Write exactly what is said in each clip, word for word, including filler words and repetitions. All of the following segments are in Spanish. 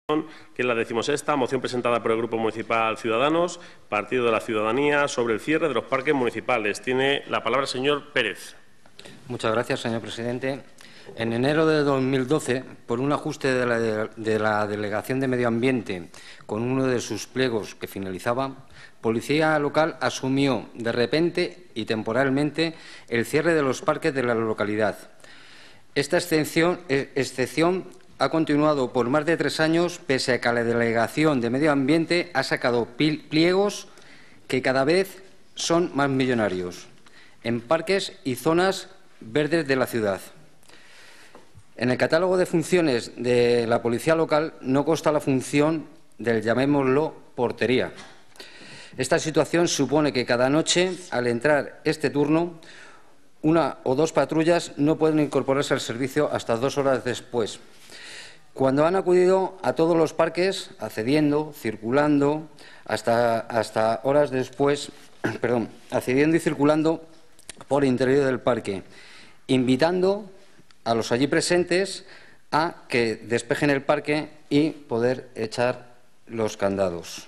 que es la decimosexta moción presentada por el Grupo Municipal Ciudadanos, Partido de la Ciudadanía, sobre el cierre de los parques municipales. Tiene la palabra el señor Pérez. Muchas gracias, señor presidente. En enero de dos mil doce, por un ajuste de la, de, de la Delegación de Medio Ambiente con uno de sus pliegos que finalizaba, Policía Local asumió de repente y temporalmente el cierre de los parques de la localidad. Esta excepción, excepción ha continuado por más de tres años, pese a que la Delegación de Medio Ambiente ha sacado pliegos que cada vez son más millonarios en parques y zonas verdes de la ciudad. En el catálogo de funciones de la Policía Local no consta la función del, llamémoslo, portería. Esta situación supone que cada noche, al entrar este turno, una o dos patrullas no pueden incorporarse al servicio hasta dos horas después, cuando han acudido a todos los parques, accediendo, circulando, hasta, hasta horas después, perdón, accediendo y circulando por el interior del parque, invitando a los allí presentes a que despejen el parque y poder echar los candados.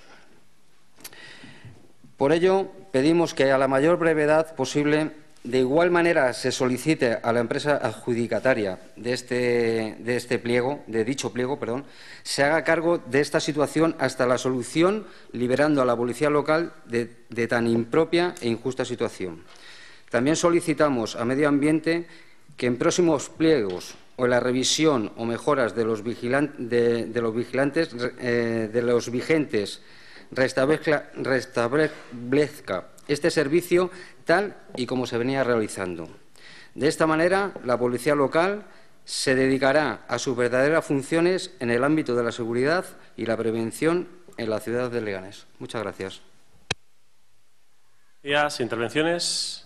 Por ello, pedimos que a la mayor brevedad posible, de igual manera, se solicite a la empresa adjudicataria de este, de este pliego, de dicho pliego, perdón, se haga cargo de esta situación hasta la solución, liberando a la Policía Local de, de tan impropia e injusta situación. También solicitamos a Medio Ambiente que en próximos pliegos o en la revisión o mejoras de los, vigilan de, de los vigilantes, eh, de los vigentes, restablezca, restablezca este servicio tal y como se venía realizando. De esta manera, la Policía Local se dedicará a sus verdaderas funciones en el ámbito de la seguridad y la prevención en la ciudad de Leganés. Muchas gracias. Gracias. Intervenciones.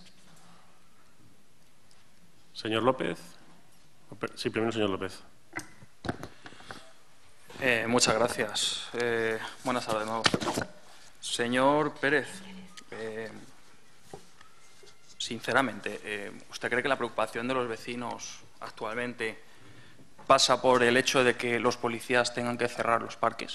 Señor López. Sí, primero señor López. Eh, muchas gracias. Eh, buenas tardes de nuevo. Señor Pérez, eh, sinceramente, eh, ¿usted cree que la preocupación de los vecinos actualmente pasa por el hecho de que los policías tengan que cerrar los parques?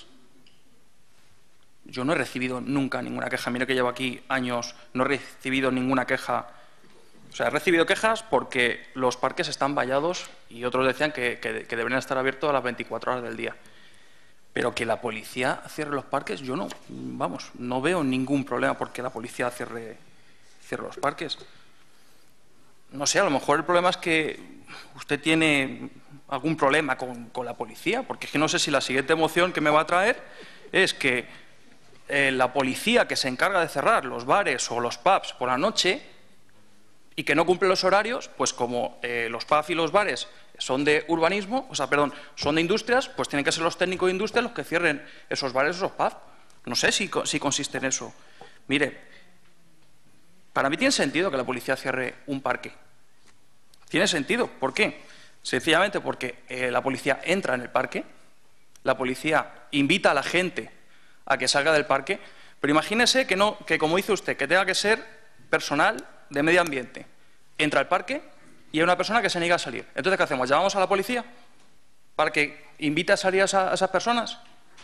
Yo no he recibido nunca ninguna queja. Mire que llevo aquí años, no he recibido ninguna queja. O sea, he recibido quejas porque los parques están vallados y otros decían que, que, que deberían estar abiertos a las veinticuatro horas del día. Pero que la policía cierre los parques, yo no, vamos, no veo ningún problema porque la policía cierre, cierre los parques. No sé, a lo mejor el problema es que usted tiene algún problema con, con la policía, porque es que no sé si la siguiente moción que me va a traer es que eh, la policía que se encarga de cerrar los bares o los pubs por la noche y que no cumple los horarios, pues como eh, los pubs y los bares son de urbanismo, o sea, perdón, son de industrias, pues tienen que ser los técnicos de industria los que cierren esos bares o esos pubs. No sé si, si consiste en eso. Mire, para mí tiene sentido que la policía cierre un parque. Tiene sentido. ¿Por qué? Sencillamente porque eh, la policía entra en el parque, la policía invita a la gente a que salga del parque, pero imagínese que, no, que como dice usted, que tenga que ser personal de medio ambiente. Entra al parque y hay una persona que se niega a salir. Entonces, ¿qué hacemos? ¿Llamamos a la policía para que invite a salir a, esa, a esas personas?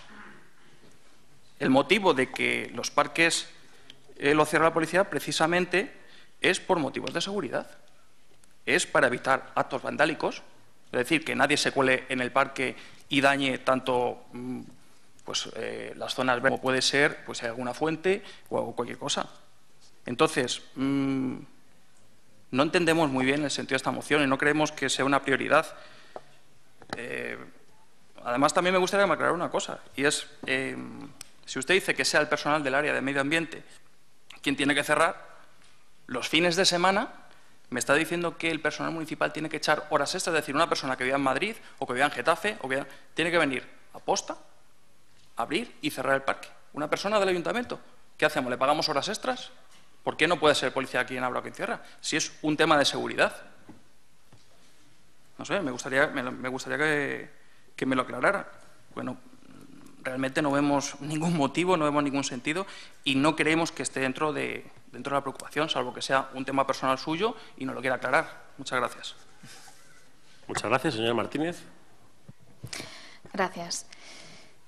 El motivo de que los parques eh, lo cierre la policía precisamente es por motivos de seguridad. Es para evitar actos vandálicos, es decir, que nadie se cuele en el parque y dañe tanto pues, eh, las zonas verdes como puede ser pues, alguna fuente o cualquier cosa. Entonces, mmm, no entendemos muy bien el sentido de esta moción y no creemos que sea una prioridad. Eh, además, también me gustaría aclarar una cosa, y es, eh, si usted dice que sea el personal del área de medio ambiente quien tiene que cerrar, los fines de semana me está diciendo que el personal municipal tiene que echar horas extras, es decir, una persona que viva en Madrid o que viva en Getafe o que tiene que venir a posta, abrir y cerrar el parque. Una persona del ayuntamiento, ¿qué hacemos? ¿Le pagamos horas extras? ¿Por qué no puede ser policía quien abra o quien cierra? Si es un tema de seguridad. No sé, me gustaría, me, me gustaría que, que me lo aclarara. Bueno, realmente no vemos ningún motivo, no vemos ningún sentido y no creemos que esté dentro de, dentro de la preocupación, salvo que sea un tema personal suyo y no lo quiera aclarar. Muchas gracias. Muchas gracias, señora Martínez. Gracias.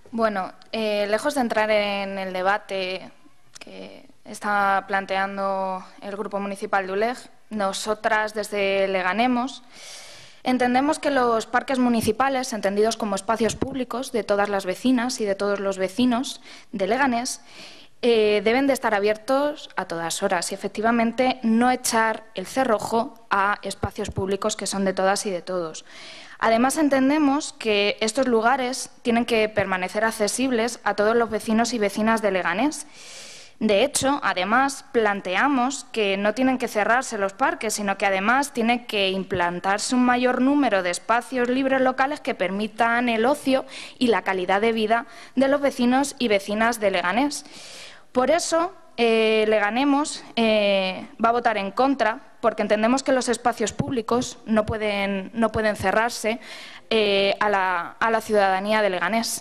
Bueno, eh, lejos de entrar en el debate que está planteando el Grupo Municipal de U L E G, nosotras desde Leganemos entendemos que los parques municipales, entendidos como espacios públicos de todas las vecinas y de todos los vecinos de Leganés, eh, deben de estar abiertos a todas horas y, efectivamente, no echar el cerrojo a espacios públicos que son de todas y de todos. Además, entendemos que estos lugares tienen que permanecer accesibles a todos los vecinos y vecinas de Leganés. De hecho, además, planteamos que no tienen que cerrarse los parques, sino que además tiene que implantarse un mayor número de espacios libres locales que permitan el ocio y la calidad de vida de los vecinos y vecinas de Leganés. Por eso, eh, Leganemos eh, va a votar en contra, porque entendemos que los espacios públicos no pueden, no pueden cerrarse eh, a, la, a la ciudadanía de Leganés.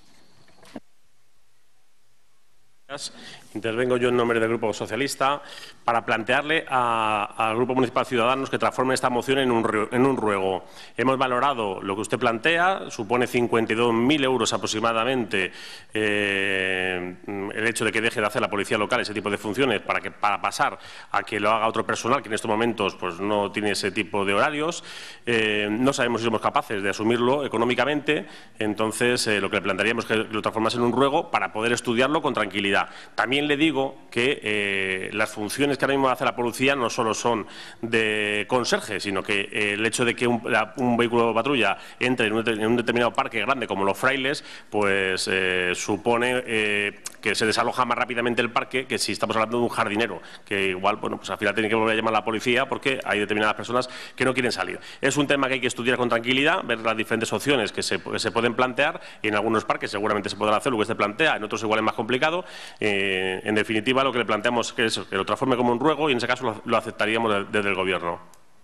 Intervengo yo en nombre del Grupo Socialista para plantearle al Grupo Municipal Ciudadanos que transforme esta moción en un, en un ruego. Hemos valorado lo que usted plantea, supone cincuenta y dos mil euros aproximadamente eh, el hecho de que deje de hacer la policía local ese tipo de funciones para, que, para pasar a que lo haga otro personal que en estos momentos pues, no tiene ese tipo de horarios. Eh, no sabemos si somos capaces de asumirlo económicamente, entonces eh, lo que le plantearíamos es que lo transformase en un ruego para poder estudiarlo con tranquilidad. También le digo que eh, las funciones que ahora mismo hace la policía no solo son de conserje, sino que eh, el hecho de que un, la, un vehículo de patrulla entre en un, en un determinado parque grande como los Frailes, pues eh, supone eh, que se desaloja más rápidamente el parque que si estamos hablando de un jardinero, que igual, bueno, pues al final tiene que volver a llamar a la policía porque hay determinadas personas que no quieren salir. Es un tema que hay que estudiar con tranquilidad, ver las diferentes opciones que se, que se pueden plantear, y en algunos parques seguramente se podrán hacer lo que se plantea, en otros igual es más complicado. Eh, en definitiva, lo que le planteamos es que, que lo transforme como un ruego y en ese caso lo, lo aceptaríamos de, desde el Gobierno.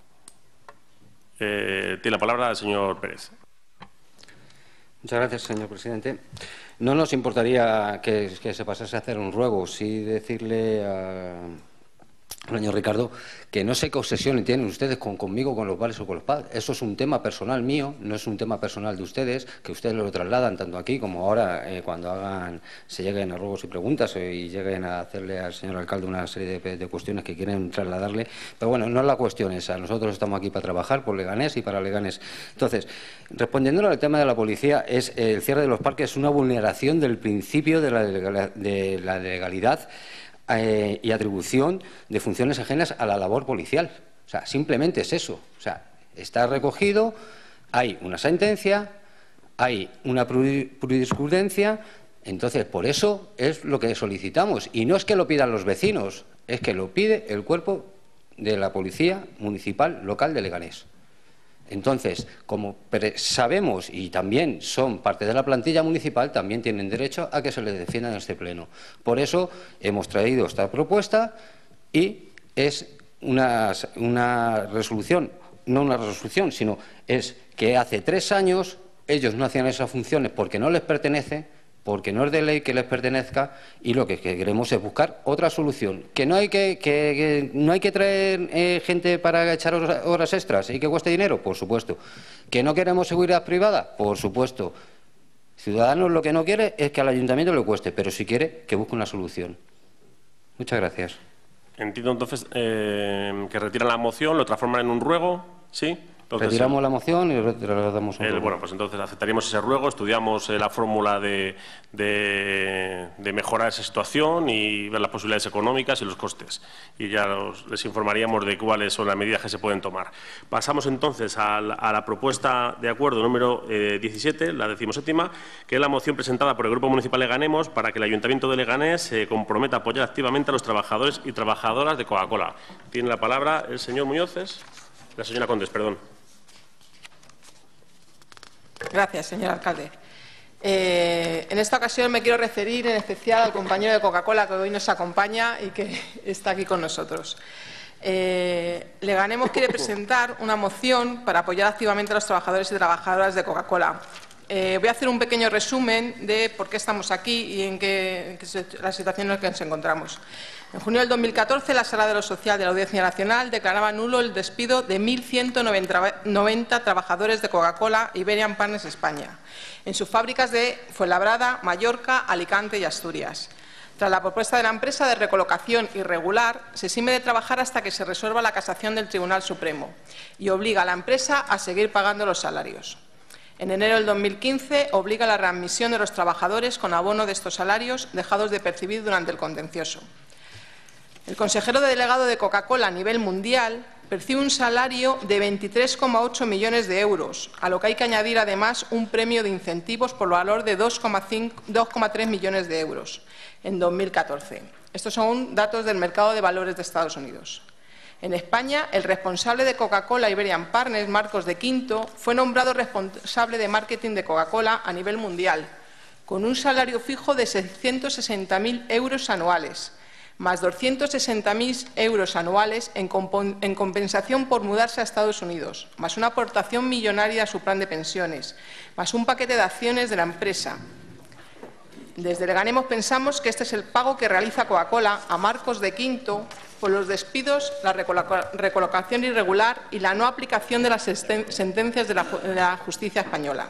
Eh, tiene la palabra el señor Pérez. Muchas gracias, señor presidente. No nos importaría que, que se pasase a hacer un ruego, sí decirle a, al señor Ricardo que no sé qué obsesión tienen ustedes con, conmigo, con los vales o con los padres. Eso es un tema personal mío, no es un tema personal de ustedes, que ustedes lo trasladan tanto aquí como ahora eh, cuando hagan, se lleguen a ruegos y preguntas eh, y lleguen a hacerle al señor alcalde una serie de, de cuestiones que quieren trasladarle. Pero bueno, no es la cuestión esa. Nosotros estamos aquí para trabajar por Leganés y para Leganés. Entonces, respondiendo al tema de la policía, es eh, el cierre de los parques es una vulneración del principio de la, de la legalidad Eh, y atribución de funciones ajenas a la labor policial. O sea, simplemente es eso. O sea, está recogido, hay una sentencia, hay una jurisprudencia, entonces por eso es lo que solicitamos. Y no es que lo pidan los vecinos, es que lo pide el cuerpo de la Policía Municipal Local de Leganés. Entonces, como sabemos y también son parte de la plantilla municipal, también tienen derecho a que se les defienda en este pleno. Por eso hemos traído esta propuesta y es una, una resolución, no una resolución, sino es que hace tres años ellos no hacían esas funciones porque no les pertenece, porque no es de ley que les pertenezca, y lo que queremos es buscar otra solución. ¿Que no hay que, que, que, no hay que traer eh, gente para echar horas, horas extras y que cueste dinero? Por supuesto. ¿Que no queremos seguridad privada? Por supuesto. Ciudadanos lo que no quiere es que al ayuntamiento le cueste, pero si quiere, que busque una solución. Muchas gracias. Entiendo entonces eh, que retiran la moción, lo transforman en un ruego, ¿sí? Entonces, retiramos la moción y damos un el, Bueno, pues entonces aceptaríamos ese ruego, estudiamos eh, la fórmula de, de, de mejorar esa situación y ver las posibilidades económicas y los costes. Y ya los, les informaríamos de cuáles son las medidas que se pueden tomar. Pasamos entonces a la, a la propuesta de acuerdo número eh, diecisiete, la decimoséptima, que es la moción presentada por el Grupo Municipal Leganemos para que el Ayuntamiento de Leganés se comprometa a apoyar activamente a los trabajadores y trabajadoras de Coca-Cola. Tiene la palabra el señor Muñozes, la señora Condes, perdón. Gracias, señor alcalde. Eh, en esta ocasión me quiero referir en especial al compañero de Coca-Cola que hoy nos acompaña y que está aquí con nosotros. Eh, Leganemos quiere presentar una moción para apoyar activamente a los trabajadores y trabajadoras de Coca-Cola. eh, voy a hacer un pequeño resumen de por qué estamos aquí y en qué, en qué la situación en la que nos encontramos. En junio del dos mil catorce, la Sala de lo Social de la Audiencia Nacional declaraba nulo el despido de mil ciento noventa trabajadores de Coca-Cola Iberian Partners España en sus fábricas de Fuenlabrada, Mallorca, Alicante y Asturias. Tras la propuesta de la empresa de recolocación irregular, se exime de trabajar hasta que se resuelva la casación del Tribunal Supremo y obliga a la empresa a seguir pagando los salarios. En enero del dos mil quince, obliga a la readmisión de los trabajadores con abono de estos salarios dejados de percibir durante el contencioso. El consejero delegado de Coca-Cola a nivel mundial percibe un salario de veintitrés coma ocho millones de euros, a lo que hay que añadir además un premio de incentivos por valor de dos coma tres millones de euros en dos mil catorce. Estos son datos del mercado de valores de Estados Unidos. En España, el responsable de Coca-Cola Iberian Partners, Marcos de Quinto, fue nombrado responsable de marketing de Coca-Cola a nivel mundial, con un salario fijo de seiscientos sesenta mil euros anuales, más doscientos sesenta mil euros anuales en, en compensación por mudarse a Estados Unidos, más una aportación millonaria a su plan de pensiones, más un paquete de acciones de la empresa. Desde Leganemos pensamos que este es el pago que realiza Coca-Cola a Marcos de Quinto por los despidos, la recolocación irregular y la no aplicación de las sentencias de la, de la justicia española.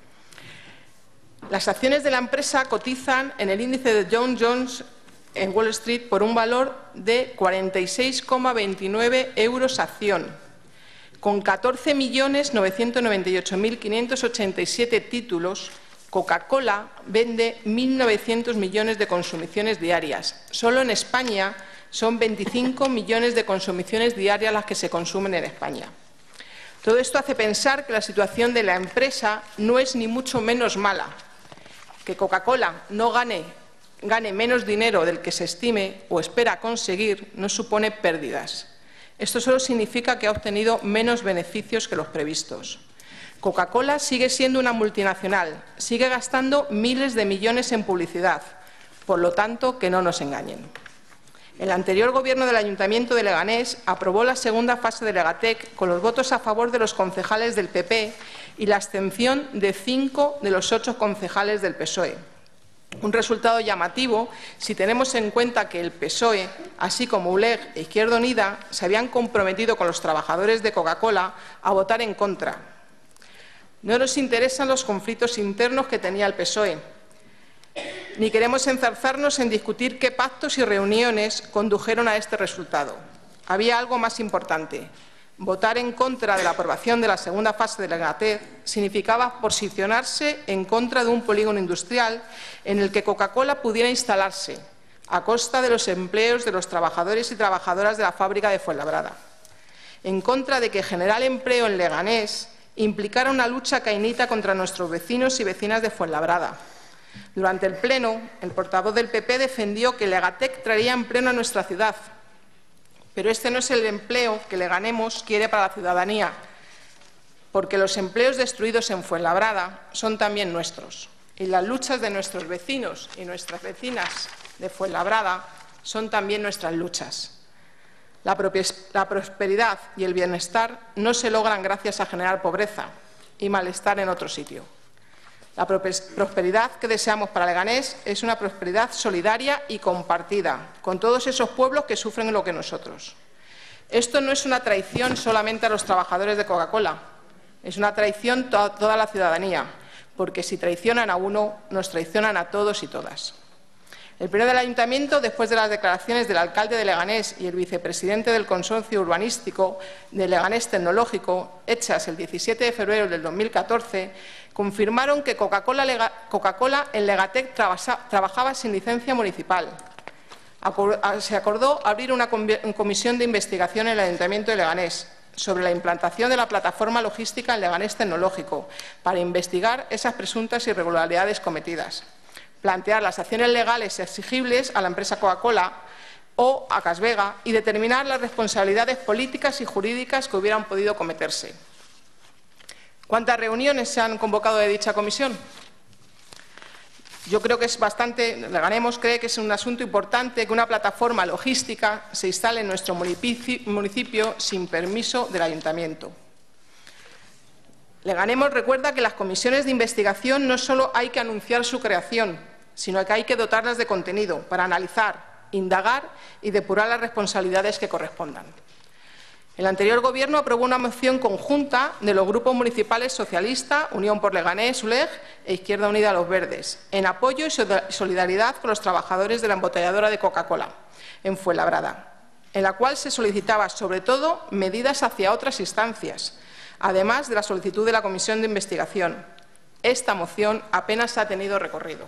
Las acciones de la empresa cotizan en el índice de Dow Jones en Wall Street por un valor de cuarenta y seis coma veintinueve euros acción, con catorce millones novecientos noventa y ocho mil quinientos ochenta y siete títulos. Coca-Cola vende mil novecientos millones de consumiciones diarias. Solo en España son veinticinco millones de consumiciones diarias las que se consumen en España. Todo esto hace pensar que la situación de la empresa no es ni mucho menos mala. Que Coca-Cola no gane, gane menos dinero del que se estime o espera conseguir no supone pérdidas. Esto solo significa que ha obtenido menos beneficios que los previstos. Coca-Cola sigue siendo una multinacional, sigue gastando miles de millones en publicidad, por lo tanto, que no nos engañen. El anterior Gobierno del Ayuntamiento de Leganés aprobó la segunda fase de Legatec con los votos a favor de los concejales del P P y la abstención de cinco de los ocho concejales del P S O E. Un resultado llamativo si tenemos en cuenta que el P S O E, así como U L E G e Izquierda Unida, se habían comprometido con los trabajadores de Coca-Cola a votar en contra. No nos interesan los conflictos internos que tenía el P S O E, ni queremos enzarzarnos en discutir qué pactos y reuniones condujeron a este resultado. Había algo más importante. Votar en contra de la aprobación de la segunda fase de Legatec significaba posicionarse en contra de un polígono industrial en el que Coca-Cola pudiera instalarse, a costa de los empleos de los trabajadores y trabajadoras de la fábrica de Fuenlabrada. En contra de que generar empleo en Leganés implicara una lucha cainita contra nuestros vecinos y vecinas de Fuenlabrada. Durante el Pleno, el portavoz del P P defendió que Legatec traería empleo a nuestra ciudad, pero este no es el empleo que Leganemos quiere para la ciudadanía, porque los empleos destruidos en Fuenlabrada son también nuestros, y las luchas de nuestros vecinos y nuestras vecinas de Fuenlabrada son también nuestras luchas. La, la prosperidad y el bienestar no se logran gracias a generar pobreza y malestar en otro sitio. La prosperidad que deseamos para Leganés es una prosperidad solidaria y compartida con todos esos pueblos que sufren lo que nosotros. Esto no es una traición solamente a los trabajadores de Coca-Cola, es una traición a toda la ciudadanía, porque si traicionan a uno, nos traicionan a todos y todas. El Pleno del Ayuntamiento, después de las declaraciones del alcalde de Leganés y el vicepresidente del Consorcio Urbanístico de Leganés Tecnológico, hechas el diecisiete de febrero del dos mil catorce, confirmaron que Coca-Cola Coca-Cola en Legatec trabajaba sin licencia municipal. Se acordó abrir una comisión de investigación en el Ayuntamiento de Leganés sobre la implantación de la plataforma logística en Leganés Tecnológico para investigar esas presuntas irregularidades cometidas, plantear las acciones legales exigibles a la empresa Coca-Cola o a Casvega y determinar las responsabilidades políticas y jurídicas que hubieran podido cometerse. ¿Cuántas reuniones se han convocado de dicha comisión? Yo creo que es bastante, Leganemos cree que es un asunto importante que una plataforma logística se instale en nuestro municipio sin permiso del Ayuntamiento. Leganemos recuerda que las comisiones de investigación no solo hay que anunciar su creación, sino que hay que dotarlas de contenido para analizar, indagar y depurar las responsabilidades que correspondan. El anterior Gobierno aprobó una moción conjunta de los grupos municipales socialista, Unión por Leganés, U L E G e Izquierda Unida Los Verdes, en apoyo y solidaridad con los trabajadores de la embotelladora de Coca-Cola en Fuenlabrada, en la cual se solicitaba, sobre todo, medidas hacia otras instancias, además de la solicitud de la Comisión de Investigación. Esta moción apenas ha tenido recorrido.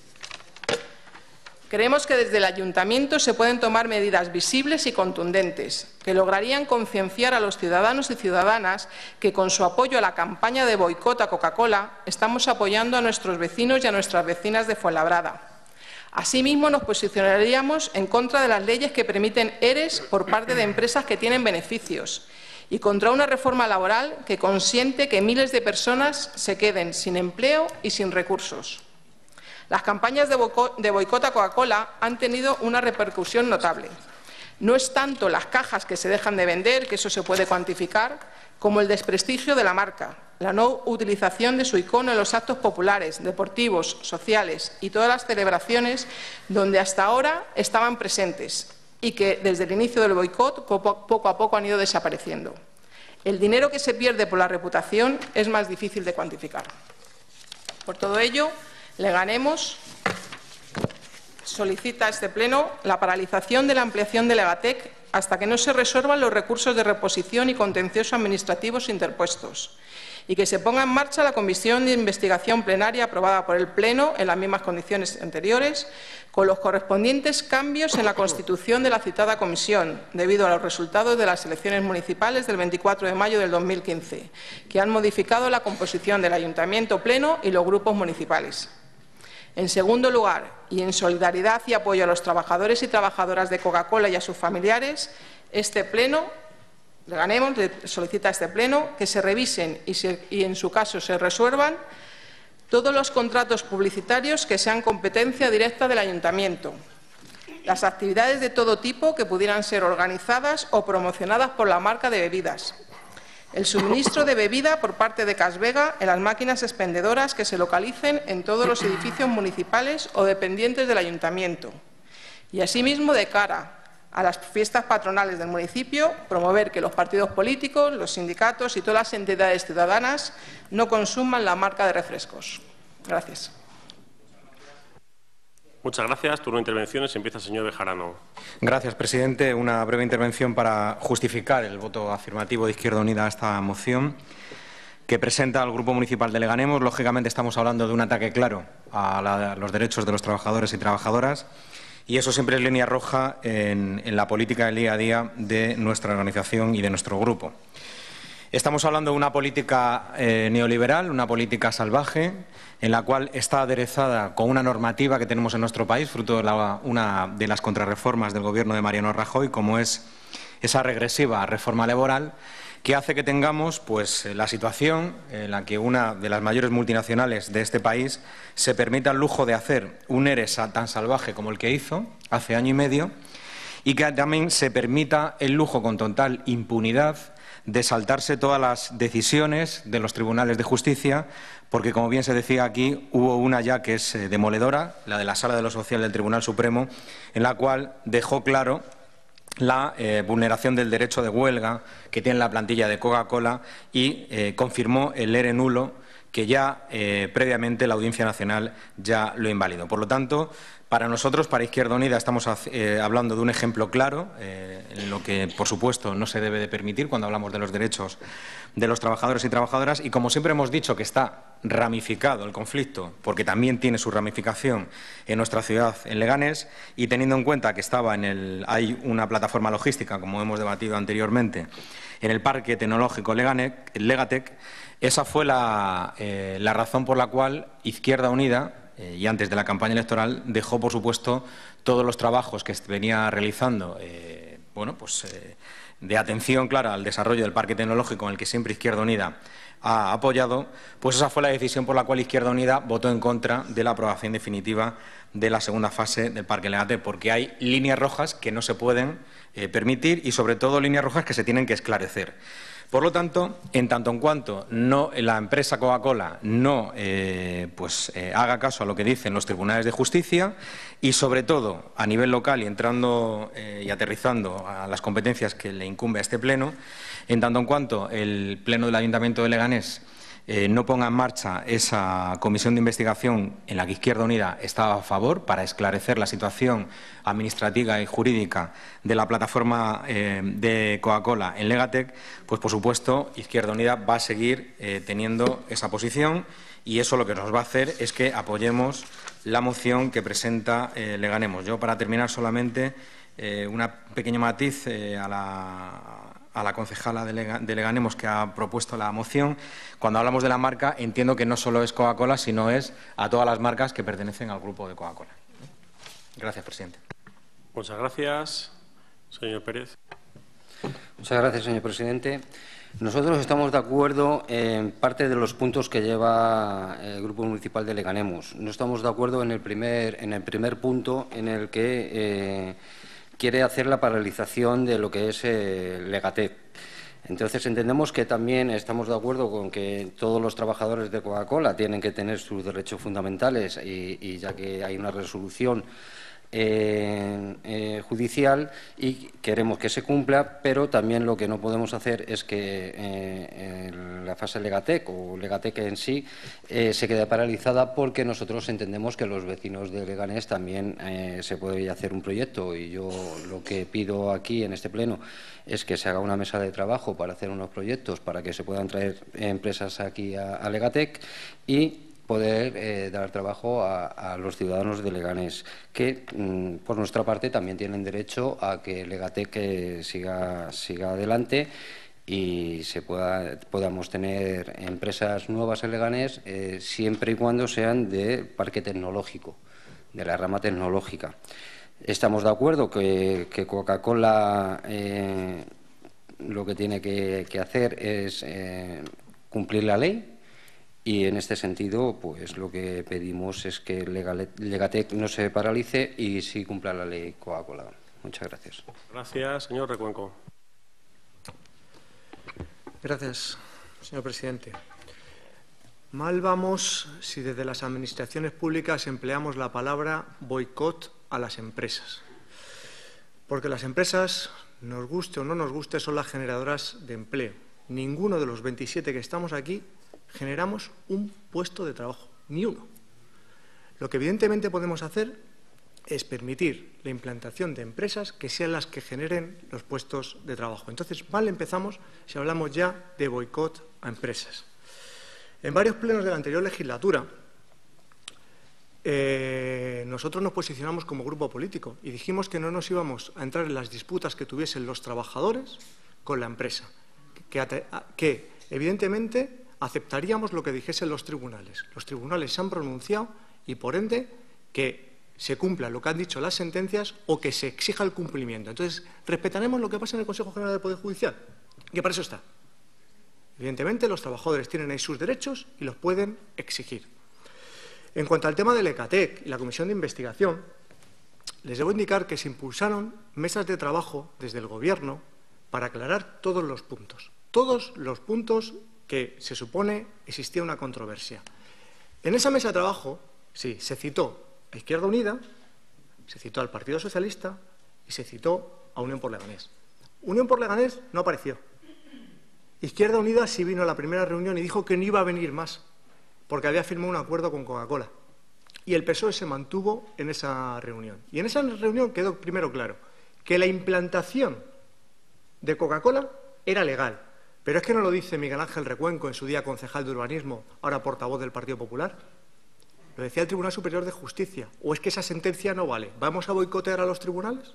Creemos que desde el Ayuntamiento se pueden tomar medidas visibles y contundentes que lograrían concienciar a los ciudadanos y ciudadanas que con su apoyo a la campaña de boicot a Coca-Cola estamos apoyando a nuestros vecinos y a nuestras vecinas de Fuenlabrada. Asimismo, nos posicionaríamos en contra de las leyes que permiten eres por parte de empresas que tienen beneficios y contra una reforma laboral que consiente que miles de personas se queden sin empleo y sin recursos. Las campañas de boicot a Coca-Cola han tenido una repercusión notable. No es tanto las cajas que se dejan de vender, que eso se puede cuantificar, como el desprestigio de la marca, la no utilización de su icono en los actos populares, deportivos, sociales y todas las celebraciones donde hasta ahora estaban presentes y que desde el inicio del boicot poco a poco han ido desapareciendo. El dinero que se pierde por la reputación es más difícil de cuantificar. Por todo ello, Leganemos solicita a este Pleno la paralización de la ampliación de Legatec hasta que no se resuelvan los recursos de reposición y contencioso administrativos interpuestos y que se ponga en marcha la Comisión de Investigación Plenaria aprobada por el Pleno en las mismas condiciones anteriores, con los correspondientes cambios en la constitución de la citada comisión, debido a los resultados de las elecciones municipales del veinticuatro de mayo del dos mil quince, que han modificado la composición del Ayuntamiento Pleno y los grupos municipales. En segundo lugar, y en solidaridad y apoyo a los trabajadores y trabajadoras de Coca-Cola y a sus familiares, este Pleno, Leganemos, solicita a este Pleno que se revisen y, se, y, en su caso, se resuelvan todos los contratos publicitarios que sean competencia directa del Ayuntamiento, las actividades de todo tipo que pudieran ser organizadas o promocionadas por la marca de bebidas, el suministro de bebida por parte de Casvega en las máquinas expendedoras que se localicen en todos los edificios municipales o dependientes del Ayuntamiento. Y asimismo, de cara a las fiestas patronales del municipio, promover que los partidos políticos, los sindicatos y todas las entidades ciudadanas no consuman la marca de refrescos. Gracias. Muchas gracias. Turno de intervenciones. Empieza el señor Bejarano. Gracias, presidente. Una breve intervención para justificar el voto afirmativo de Izquierda Unida a esta moción que presenta el Grupo Municipal de Leganemos. Lógicamente estamos hablando de un ataque claro a, la, a los derechos de los trabajadores y trabajadoras y eso siempre es línea roja en, en la política del día a día de nuestra organización y de nuestro grupo. Estamos hablando de una política eh, neoliberal, una política salvaje, en la cual está aderezada con una normativa que tenemos en nuestro país, fruto de la, una de las contrarreformas del Gobierno de Mariano Rajoy, como es esa regresiva reforma laboral, que hace que tengamos pues, la situación en la que una de las mayores multinacionales de este país se permita el lujo de hacer un ERE tan salvaje como el que hizo hace año y medio y que también se permita el lujo con total impunidad de saltarse todas las decisiones de los tribunales de justicia, porque, como bien se decía aquí, hubo una ya que es eh, demoledora, la de la Sala de lo Social del Tribunal Supremo, en la cual dejó claro la eh, vulneración del derecho de huelga que tiene la plantilla de Coca-Cola y eh, confirmó el ERE nulo que ya eh, previamente la Audiencia Nacional ya lo invalidó. Por lo tanto, para nosotros, para Izquierda Unida, estamos eh, hablando de un ejemplo claro, eh, en lo que, por supuesto, no se debe de permitir cuando hablamos de los derechos de los trabajadores y trabajadoras. Y, como siempre hemos dicho, que está ramificado el conflicto, porque también tiene su ramificación en nuestra ciudad, en Leganés, y teniendo en cuenta que estaba en el, hay una plataforma logística, como hemos debatido anteriormente, en el Parque Tecnológico Leganec, Legatec, esa fue la, eh, la razón por la cual Izquierda Unida, Eh, y antes de la campaña electoral, dejó, por supuesto, todos los trabajos que venía realizando eh, bueno, pues, eh, de atención clara al desarrollo del Parque Tecnológico, en el que siempre Izquierda Unida ha apoyado, pues esa fue la decisión por la cual Izquierda Unida votó en contra de la aprobación definitiva de la segunda fase del Parque Legatec, porque hay líneas rojas que no se pueden eh, permitir y, sobre todo, líneas rojas que se tienen que esclarecer. Por lo tanto, en tanto en cuanto no, la empresa Coca-Cola no eh, pues, eh, haga caso a lo que dicen los tribunales de justicia y, sobre todo, a nivel local y entrando eh, y aterrizando a las competencias que le incumbe a este Pleno, en tanto en cuanto el Pleno del Ayuntamiento de Leganés Eh, no ponga en marcha esa comisión de investigación en la que Izquierda Unida estaba a favor para esclarecer la situación administrativa y jurídica de la plataforma eh, de Coca-Cola en Legatec, pues por supuesto Izquierda Unida va a seguir eh, teniendo esa posición y eso lo que nos va a hacer es que apoyemos la moción que presenta eh, Leganemos. Yo, para terminar, solamente eh, un pequeño matiz eh, a la a la concejala de Leganemos que ha propuesto la moción. Cuando hablamos de la marca, entiendo que no solo es Coca-Cola, sino es a todas las marcas que pertenecen al grupo de Coca-Cola. Gracias, presidente. Muchas gracias. Señor Pérez. Muchas gracias, señor presidente. Nosotros estamos de acuerdo en parte de los puntos que lleva el Grupo Municipal de Leganemos. No estamos de acuerdo en el primer, en el primer punto en el que eh, quiere hacer la paralización de lo que es eh, Legatec. Entonces, entendemos que también estamos de acuerdo con que todos los trabajadores de Coca-Cola tienen que tener sus derechos fundamentales y, y ya que hay una resolución Eh, eh, judicial y queremos que se cumpla, pero también lo que no podemos hacer es que eh, la fase Legatec o Legatec en sí eh, se quede paralizada, porque nosotros entendemos que los vecinos de Leganés también eh, se puede hacer un proyecto, y yo lo que pido aquí en este pleno es que se haga una mesa de trabajo para hacer unos proyectos para que se puedan traer empresas aquí a, a Legatec y poder eh, dar trabajo a, a los ciudadanos de Leganés, que mmm, por nuestra parte también tienen derecho a que Legatec eh, siga, siga adelante y se pueda, podamos tener empresas nuevas en Leganés eh, siempre y cuando sean de parque tecnológico, de la rama tecnológica. Estamos de acuerdo que, que Coca-Cola eh, lo que tiene que, que hacer es eh, cumplir la ley. Y en este sentido, pues lo que pedimos es que Legatec no se paralice y sí cumpla la ley Coca-Cola. Muchas gracias. Gracias, señor Recuenco. Gracias, señor presidente. Mal vamos si desde las administraciones públicas empleamos la palabra boicot a las empresas. Porque las empresas, nos guste o no nos guste, son las generadoras de empleo. Ninguno de los veintisiete que estamos aquí generamos un puesto de trabajo, ni uno. Lo que evidentemente podemos hacer es permitir la implantación de empresas que sean las que generen los puestos de trabajo. Entonces, mal empezamos si hablamos ya de boicot a empresas. En varios plenos de la anterior legislatura, eh, nosotros nos posicionamos como grupo político y dijimos que no nos íbamos a entrar en las disputas que tuviesen los trabajadores con la empresa, que, que evidentemente aceptaríamos lo que dijesen los tribunales. Los tribunales se han pronunciado y, por ende, que se cumpla lo que han dicho las sentencias o que se exija el cumplimiento. Entonces, respetaremos lo que pasa en el Consejo General del Poder Judicial, que para eso está. Evidentemente, los trabajadores tienen ahí sus derechos y los pueden exigir. En cuanto al tema del Legatec y la Comisión de Investigación, les debo indicar que se impulsaron mesas de trabajo desde el Gobierno para aclarar todos los puntos. Todos los puntos que se supone existía una controversia. En esa mesa de trabajo, sí, se citó a Izquierda Unida, se citó al Partido Socialista y se citó a Unión por Leganés. Unión por Leganés no apareció. Izquierda Unida sí vino a la primera reunión y dijo que no iba a venir más, porque había firmado un acuerdo con Coca-Cola. Y el P S O E se mantuvo en esa reunión. Y en esa reunión quedó primero claro que la implantación de Coca-Cola era legal. Pero es que no lo dice Miguel Ángel Recuenco, en su día concejal de urbanismo, ahora portavoz del Partido Popular. Lo decía el Tribunal Superior de Justicia. ¿O es que esa sentencia no vale? ¿Vamos a boicotear a los tribunales?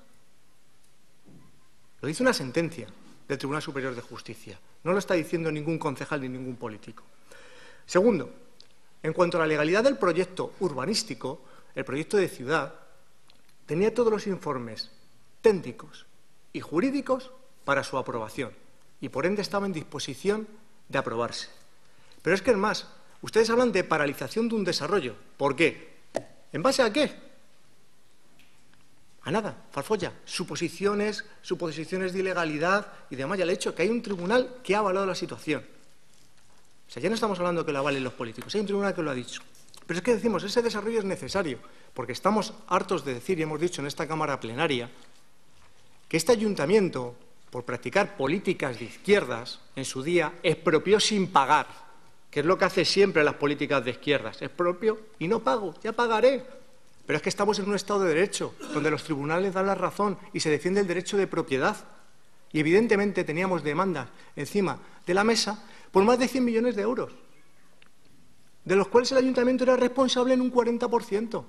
Lo dice una sentencia del Tribunal Superior de Justicia. No lo está diciendo ningún concejal ni ningún político. Segundo, en cuanto a la legalidad del proyecto urbanístico, el proyecto de ciudad tenía todos los informes técnicos y jurídicos para su aprobación. Y por ende estaba en disposición de aprobarse. Pero es que, es más, ustedes hablan de paralización de un desarrollo. ¿Por qué? ¿En base a qué? A nada, farfolla, suposiciones, suposiciones de ilegalidad y demás. Ya le he dicho que hay un tribunal que ha avalado la situación. O sea, ya no estamos hablando que lo avalen los políticos, hay un tribunal que lo ha dicho. Pero es que decimos, ese desarrollo es necesario, porque estamos hartos de decir, y hemos dicho en esta Cámara plenaria, que este ayuntamiento, por practicar políticas de izquierdas, en su día, expropió sin pagar, que es lo que hace siempre las políticas de izquierdas. Expropio y no pago, ya pagaré. Pero es que estamos en un Estado de Derecho, donde los tribunales dan la razón y se defiende el derecho de propiedad. Y evidentemente teníamos demandas encima de la mesa por más de cien millones de euros, de los cuales el ayuntamiento era responsable en un cuarenta por ciento.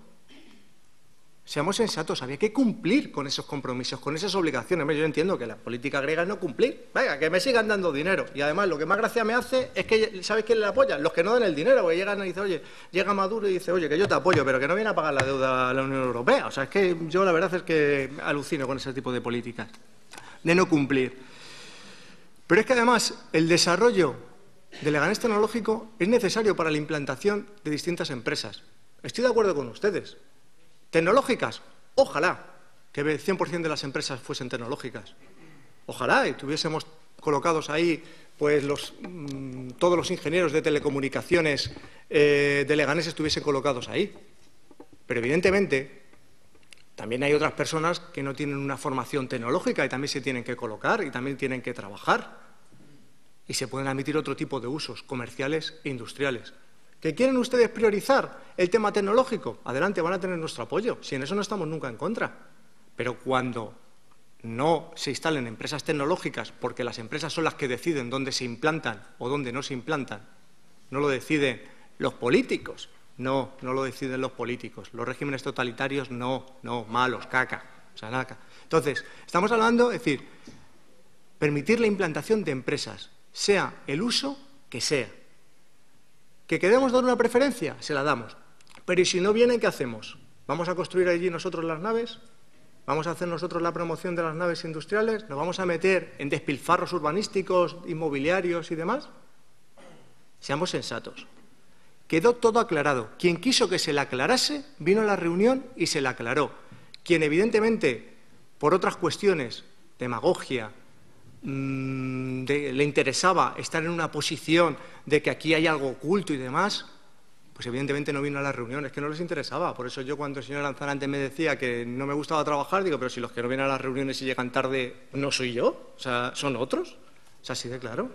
Seamos sensatos, había que cumplir con esos compromisos, con esas obligaciones. Yo entiendo que la política griega es no cumplir. Venga, que me sigan dando dinero. Y además lo que más gracia me hace es que, ¿sabes quién le apoya? Los que no dan el dinero, porque llegan y dicen, oye, llega Maduro y dice, oye, que yo te apoyo, pero que no viene a pagar la deuda a la Unión Europea. O sea, es que yo la verdad es que alucino con ese tipo de políticas, de no cumplir. Pero es que además el desarrollo del Leganés tecnológico es necesario para la implantación de distintas empresas. Estoy de acuerdo con ustedes. Tecnológicas, ojalá que el cien por cien de las empresas fuesen tecnológicas. Ojalá y tuviésemos colocados ahí pues los, mmm, todos los ingenieros de telecomunicaciones eh, de Leganés estuviesen colocados ahí. Pero evidentemente también hay otras personas que no tienen una formación tecnológica y también se tienen que colocar y también tienen que trabajar. Y se pueden admitir otro tipo de usos comerciales e industriales. ¿Que quieren ustedes priorizar el tema tecnológico? Adelante, van a tener nuestro apoyo. Si en eso no estamos nunca en contra. Pero cuando no se instalen empresas tecnológicas, porque las empresas son las que deciden dónde se implantan o dónde no se implantan, no lo deciden los políticos. No, no lo deciden los políticos. Los regímenes totalitarios, no, no, malos, caca, o sea, naca. Entonces, estamos hablando, es decir, permitir la implantación de empresas, sea el uso que sea. ¿Que queremos dar una preferencia? Se la damos. Pero ¿y si no vienen, qué hacemos? ¿Vamos a construir allí nosotros las naves? ¿Vamos a hacer nosotros la promoción de las naves industriales? ¿Nos vamos a meter en despilfarros urbanísticos, inmobiliarios y demás? Seamos sensatos. Quedó todo aclarado. Quien quiso que se le aclarase, vino a la reunión y se le aclaró. Quien evidentemente, por otras cuestiones, demagogia, De, le interesaba estar en una posición de que aquí hay algo oculto y demás, pues evidentemente no vino a las reuniones, que no les interesaba. Por eso yo cuando el señor Lanzarante me decía que no me gustaba trabajar, digo, pero si los que no vienen a las reuniones y llegan tarde no soy yo, o sea, son otros. O sea, así de claro.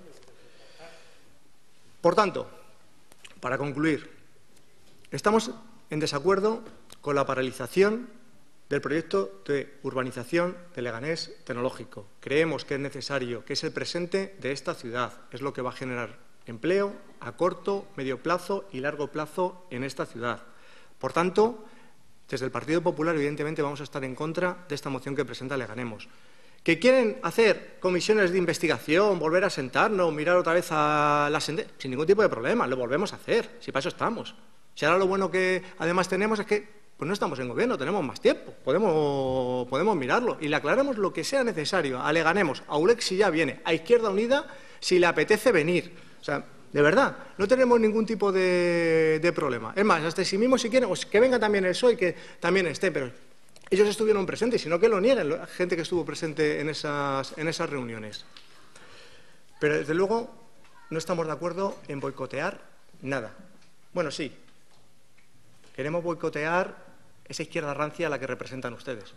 Por tanto, para concluir, estamos en desacuerdo con la paralización del proyecto de urbanización de Leganés tecnológico. Creemos que es necesario, que es el presente de esta ciudad, es lo que va a generar empleo a corto, medio plazo y largo plazo en esta ciudad. Por tanto, desde el Partido Popular, evidentemente, vamos a estar en contra de esta moción que presenta Leganemos. ¿Que quieren hacer comisiones de investigación, volver a sentarnos, mirar otra vez a la sentencia? Sin ningún tipo de problema, lo volvemos a hacer, si para eso estamos. Si ahora lo bueno que además tenemos es que pues no estamos en gobierno, tenemos más tiempo, podemos, podemos mirarlo y le aclaramos lo que sea necesario. A Leganemos, a U L E X si ya viene, a Izquierda Unida si le apetece venir. O sea, de verdad, no tenemos ningún tipo de, de problema. Es más, hasta si mismo si quieren, pues que venga también el P S O E y que también esté, pero ellos estuvieron presentes, sino que lo nieguen la gente que estuvo presente en esas, en esas reuniones. Pero desde luego no estamos de acuerdo en boicotear nada. Bueno, sí, queremos boicotear esa izquierda rancia a la que representan ustedes.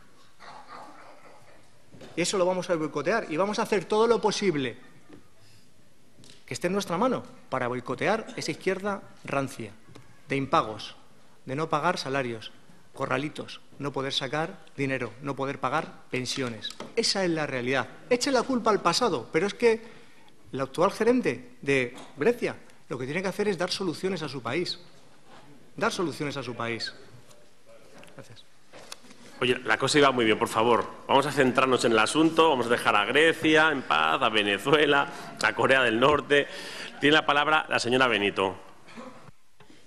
Y eso lo vamos a boicotear y vamos a hacer todo lo posible que esté en nuestra mano para boicotear esa izquierda rancia, de impagos, de no pagar salarios, corralitos, no poder sacar dinero, no poder pagar pensiones. Esa es la realidad. Eche la culpa al pasado, pero es que el actual gerente de Grecia lo que tiene que hacer es dar soluciones a su país. Dar soluciones a su país. Gracias. Oye, la cosa iba muy bien, por favor. Vamos a centrarnos en el asunto, vamos a dejar a Grecia en paz, a Venezuela, a Corea del Norte. Tiene la palabra la señora Benito.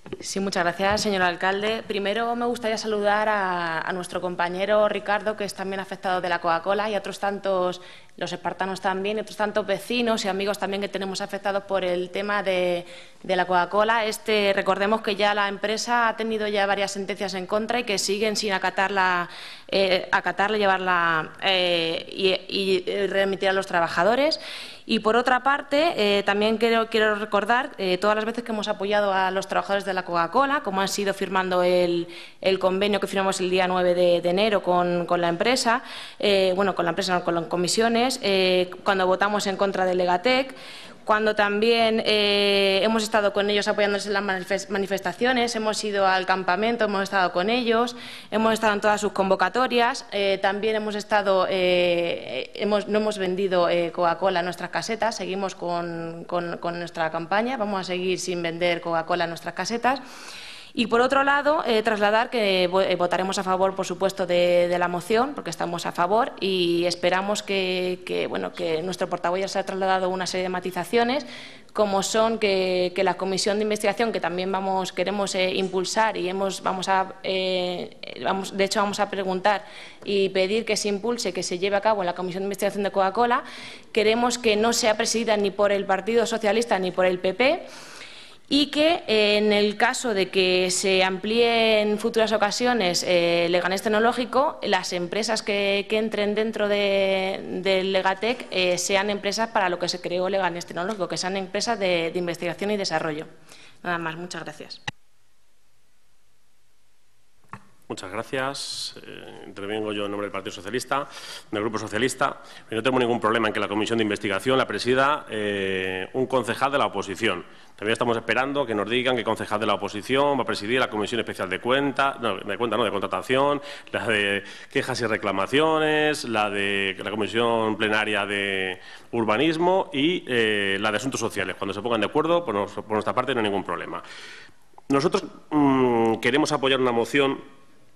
Sí, muchas gracias, señor alcalde. Primero me gustaría saludar a, a nuestro compañero Ricardo, que es también afectado de la Coca-Cola, y a otros tantos, los espartanos también, y otros tantos vecinos y amigos también que tenemos afectados por el tema de, de la Coca-Cola. Este, recordemos que ya la empresa ha tenido ya varias sentencias en contra y que siguen sin acatarla, eh, acatarla, llevarla eh, y, y remitir a los trabajadores. Y, por otra parte, eh, también quiero, quiero recordar eh, todas las veces que hemos apoyado a los trabajadores de la Coca-Cola, como han sido firmando el, el convenio que firmamos el día nueve de, de enero con, con la empresa, eh, bueno, con la empresa, no, con las comisiones, eh, cuando votamos en contra del Legatec, cuando también eh, hemos estado con ellos apoyándoles en las manifestaciones, hemos ido al campamento, hemos estado con ellos, hemos estado en todas sus convocatorias, eh, también hemos estado, eh, hemos, no hemos vendido eh, Coca-Cola en nuestras casetas, seguimos con, con, con nuestra campaña, vamos a seguir sin vender Coca-Cola en nuestras casetas. Y, por otro lado, eh, trasladar que votaremos a favor, por supuesto, de, de la moción, porque estamos a favor y esperamos que, que, bueno, que nuestro portavoz ya se ha trasladado una serie de matizaciones, como son que, que la comisión de investigación, que también vamos, queremos eh, impulsar y hemos, vamos a, eh, vamos, de hecho vamos a preguntar y pedir que se impulse, que se lleve a cabo en la comisión de investigación de Coca-Cola, queremos que no sea presidida ni por el Partido Socialista ni por el P P, y que eh, en el caso de que se amplíe en futuras ocasiones eh, Leganés Tecnológico, las empresas que, que entren dentro de, del Legatec eh, sean empresas para lo que se creó Leganés Tecnológico, que sean empresas de, de investigación y desarrollo. Nada más, muchas gracias. Muchas gracias. Eh, intervengo yo en nombre del Partido Socialista, del Grupo Socialista. No tengo ningún problema en que la comisión de investigación la presida eh, un concejal de la oposición. También estamos esperando que nos digan qué concejal de la oposición va a presidir la Comisión Especial de Cuentas, no, de cuenta, no, de contratación, la de quejas y reclamaciones, la de la Comisión Plenaria de Urbanismo y eh, la de Asuntos Sociales. Cuando se pongan de acuerdo, por, nos, por nuestra parte no hay ningún problema. Nosotros mmm, queremos apoyar una moción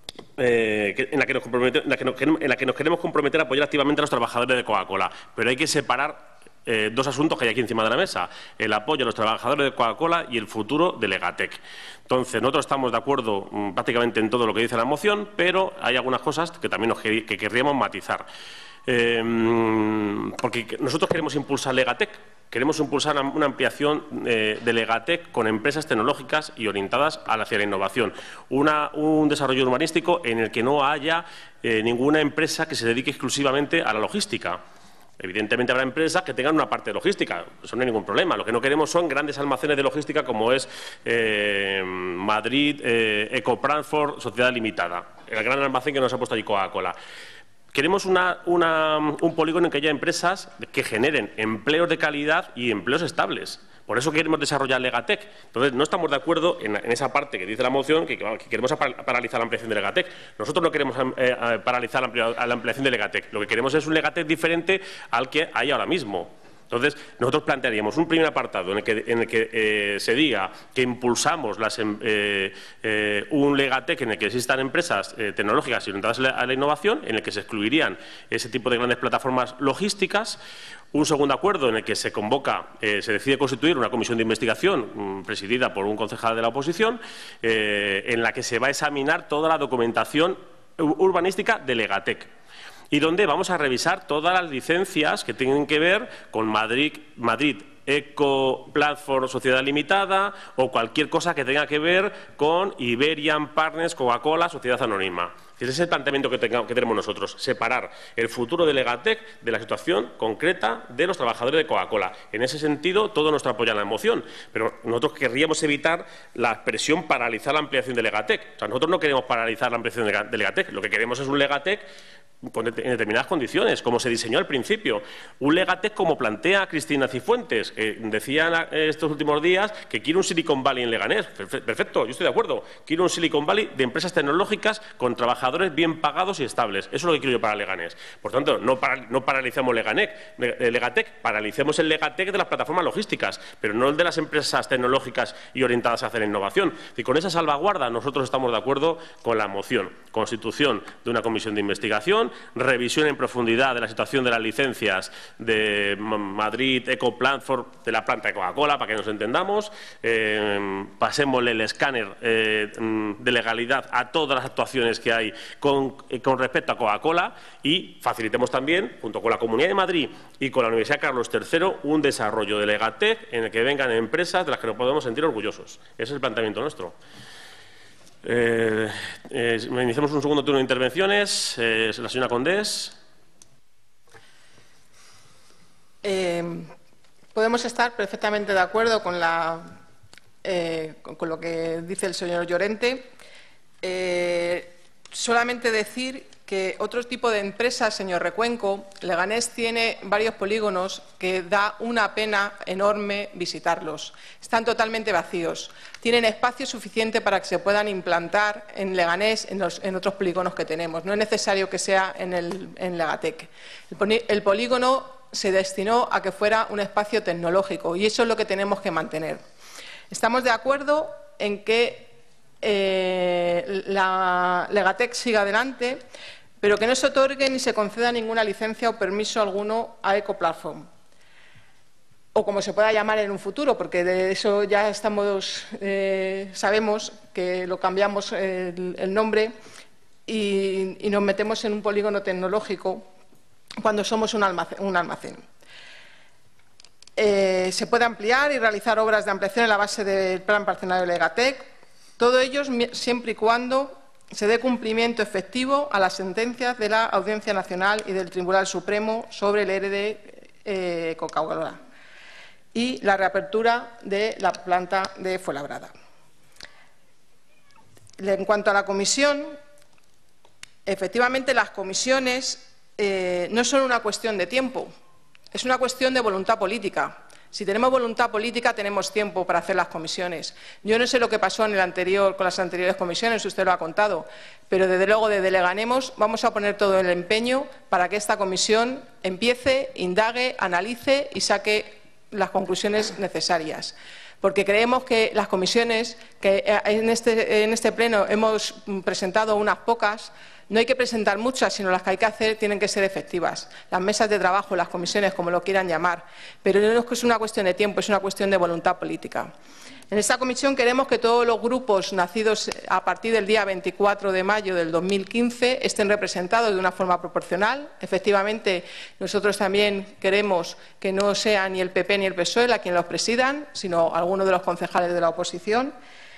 Eh, que, en, la que nos compromete, en, la que nos, en la que nos queremos comprometer a apoyar activamente a los trabajadores de Coca-Cola. Pero hay que separar eh, dos asuntos que hay aquí encima de la mesa: el apoyo a los trabajadores de Coca-Cola y el futuro de Legatec. Entonces, nosotros estamos de acuerdo mmm, prácticamente en todo lo que dice la moción, pero hay algunas cosas que también nos, que querríamos matizar. Eh, porque nosotros queremos impulsar Legatec. Queremos impulsar una ampliación eh, de Legatec con empresas tecnológicas y orientadas hacia la innovación. Una, un desarrollo urbanístico en el que no haya eh, ninguna empresa que se dedique exclusivamente a la logística. Evidentemente habrá empresas que tengan una parte de logística, eso no hay ningún problema. Lo que no queremos son grandes almacenes de logística como es eh, Madrid, eh, Ecotransport, Sociedad Limitada, el gran almacén que nos ha puesto allí Coca-Cola. Queremos una, una, un polígono en que haya empresas que generen empleos de calidad y empleos estables. Por eso queremos desarrollar Legatec. Entonces, no estamos de acuerdo en, en esa parte que dice la moción, que, que queremos paralizar la ampliación de Legatec. Nosotros no queremos eh, paralizar la, la ampliación de Legatec. Lo que queremos es un Legatec diferente al que hay ahora mismo. Entonces, nosotros plantearíamos un primer apartado en el que, en el que eh, se diga que impulsamos las, eh, eh, un Legatec en el que existan empresas eh, tecnológicas orientadas a la innovación, en el que se excluirían ese tipo de grandes plataformas logísticas. Un segundo acuerdo en el que se convoca, eh, se decide constituir una comisión de investigación mmm, presidida por un concejal de la oposición, eh, en la que se va a examinar toda la documentación urbanística de Legatec, y donde vamos a revisar todas las licencias que tienen que ver con Madrid, Madrid Eco Platform Sociedad Limitada o cualquier cosa que tenga que ver con Iberian Partners, Coca-Cola, Sociedad Anónima. Ese es el planteamiento que, tenga, que tenemos nosotros, separar el futuro de Legatec de la situación concreta de los trabajadores de Coca-Cola. En ese sentido, todo nuestro apoyo a la moción, pero nosotros querríamos evitar la expresión paralizar la ampliación de Legatec. O sea, nosotros no queremos paralizar la ampliación de Legatec, lo que queremos es un Legatec en determinadas condiciones, como se diseñó al principio. Un Legatec como plantea Cristina Cifuentes, que decía estos últimos días que quiere un Silicon Valley en Leganés. Perfecto, yo estoy de acuerdo. Quiero un Silicon Valley de empresas tecnológicas con trabajadores bien pagados y estables. Eso es lo que quiero yo para Leganés. Por tanto, no, para, no paralicemos Leganés, Legatec, paralicemos el Legatec de las plataformas logísticas, pero no el de las empresas tecnológicas y orientadas hacia la innovación. Y con esa salvaguarda nosotros estamos de acuerdo con la moción. constitución de una comisión de investigación, revisión en profundidad de la situación de las licencias de Madrid Eco Platform, de la planta de Coca-Cola, para que nos entendamos, eh, pasémosle el escáner eh, de legalidad a todas las actuaciones que hay con, con respecto a Coca-Cola y facilitemos también, junto con la Comunidad de Madrid y con la Universidad Carlos tercero, un desarrollo de Legatec en el que vengan empresas de las que nos podemos sentir orgullosos. Ese es el planteamiento nuestro. Eh, eh, iniciamos un segundo turno de intervenciones. Eh, la señora Condés. Eh, podemos estar perfectamente de acuerdo con, la, eh, con, con lo que dice el señor Llorente. Eh, solamente decir que otro tipo de empresas, señor Recuenco, Leganés tiene varios polígonos que da una pena enorme visitarlos. Están totalmente vacíos. Tienen espacio suficiente para que se puedan implantar en Leganés, en, los, en otros polígonos que tenemos. No es necesario que sea en, el, en Legatec. El, el polígono se destinó a que fuera un espacio tecnológico y eso es lo que tenemos que mantener. Estamos de acuerdo en que eh, la Legatec siga adelante, pero que no se otorgue ni se conceda ninguna licencia o permiso alguno a Ecoplatform, o como se pueda llamar en un futuro, porque de eso ya estamos, eh, sabemos que lo cambiamos el, el nombre y, y nos metemos en un polígono tecnológico cuando somos un almacén. Un almacén. Eh, se puede ampliar y realizar obras de ampliación en la base del plan parcelario de Legatec, todo ello siempre y cuando se dé cumplimiento efectivo a las sentencias de la Audiencia Nacional y del Tribunal Supremo sobre el E R E de eh, Coca-Cola y la reapertura de la planta de Fuenlabrada. En cuanto a la comisión, efectivamente las comisiones eh, no son una cuestión de tiempo, es una cuestión de voluntad política. Si tenemos voluntad política, tenemos tiempo para hacer las comisiones. Yo no sé lo que pasó en el anterior, con las anteriores comisiones, usted lo ha contado, pero desde luego desde Leganemos vamos a poner todo el empeño para que esta comisión empiece, indague, analice y saque las conclusiones necesarias. Porque creemos que las comisiones, que en este, en este pleno hemos presentado unas pocas, no hay que presentar muchas, sino las que hay que hacer tienen que ser efectivas. Las mesas de trabajo, las comisiones, como lo quieran llamar. Pero no es que es una cuestión de tiempo, es una cuestión de voluntad política. En esta comisión queremos que todos los grupos nacidos a partir del día veinticuatro de mayo del dos mil quince estén representados de una forma proporcional. Efectivamente, nosotros también queremos que no sea ni el P P ni el P S O E la quien los presidan, sino algunos de los concejales de la oposición.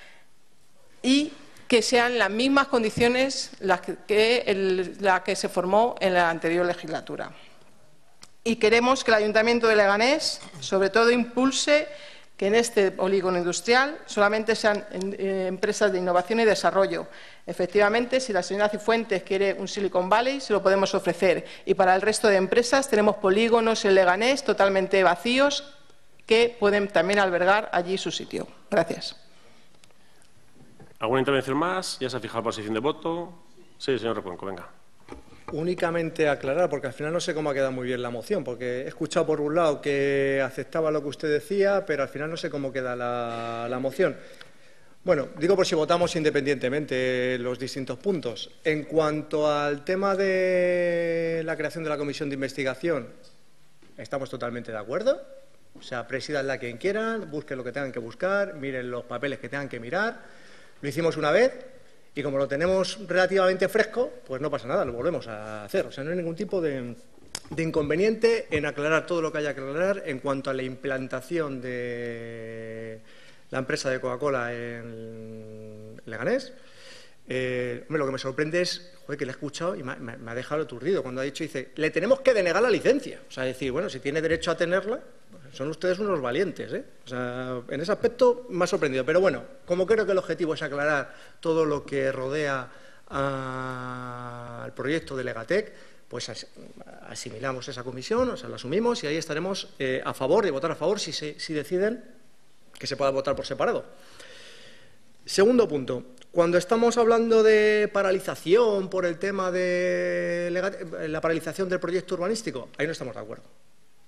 Y que sean las mismas condiciones las que, que, el, la que se formó en la anterior legislatura. Y queremos que el Ayuntamiento de Leganés, sobre todo, impulse que en este polígono industrial solamente sean eh, empresas de innovación y desarrollo. Efectivamente, si la señora Cifuentes quiere un Silicon Valley, se lo podemos ofrecer. Y para el resto de empresas tenemos polígonos en Leganés totalmente vacíos que pueden también albergar allí su sitio. Gracias. ¿Alguna intervención más? ¿Ya se ha fijado la posición de voto? Sí, señor Recuenco, venga. Únicamente aclarar, porque al final no sé cómo ha quedado muy bien la moción, porque he escuchado por un lado que aceptaba lo que usted decía, pero al final no sé cómo queda la, la moción. Bueno, digo por si votamos independientemente los distintos puntos. En cuanto al tema de la creación de la comisión de investigación, estamos totalmente de acuerdo. O sea, presidanla quien quieran, busquen lo que tengan que buscar, miren los papeles que tengan que mirar. Lo hicimos una vez y como lo tenemos relativamente fresco, pues no pasa nada, lo volvemos a hacer. O sea, no hay ningún tipo de, de inconveniente en aclarar todo lo que haya que aclarar en cuanto a la implantación de la empresa de Coca-Cola en Leganés. Eh, hombre, lo que me sorprende es, joder, que le he escuchado y me, me, me ha dejado aturdido cuando ha dicho, dice, le tenemos que denegar la licencia. O sea, decir, bueno, si tiene derecho a tenerla, son ustedes unos valientes, ¿eh? O sea, en ese aspecto me ha sorprendido. Pero bueno, como creo que el objetivo es aclarar todo lo que rodea a, al proyecto de Legatec, pues as, asimilamos esa comisión, o sea, la asumimos y ahí estaremos eh, a favor, de votar a favor si, se, si deciden que se pueda votar por separado. Segundo punto. Cuando estamos hablando de paralización por el tema de la paralización del proyecto urbanístico, ahí no estamos de acuerdo. O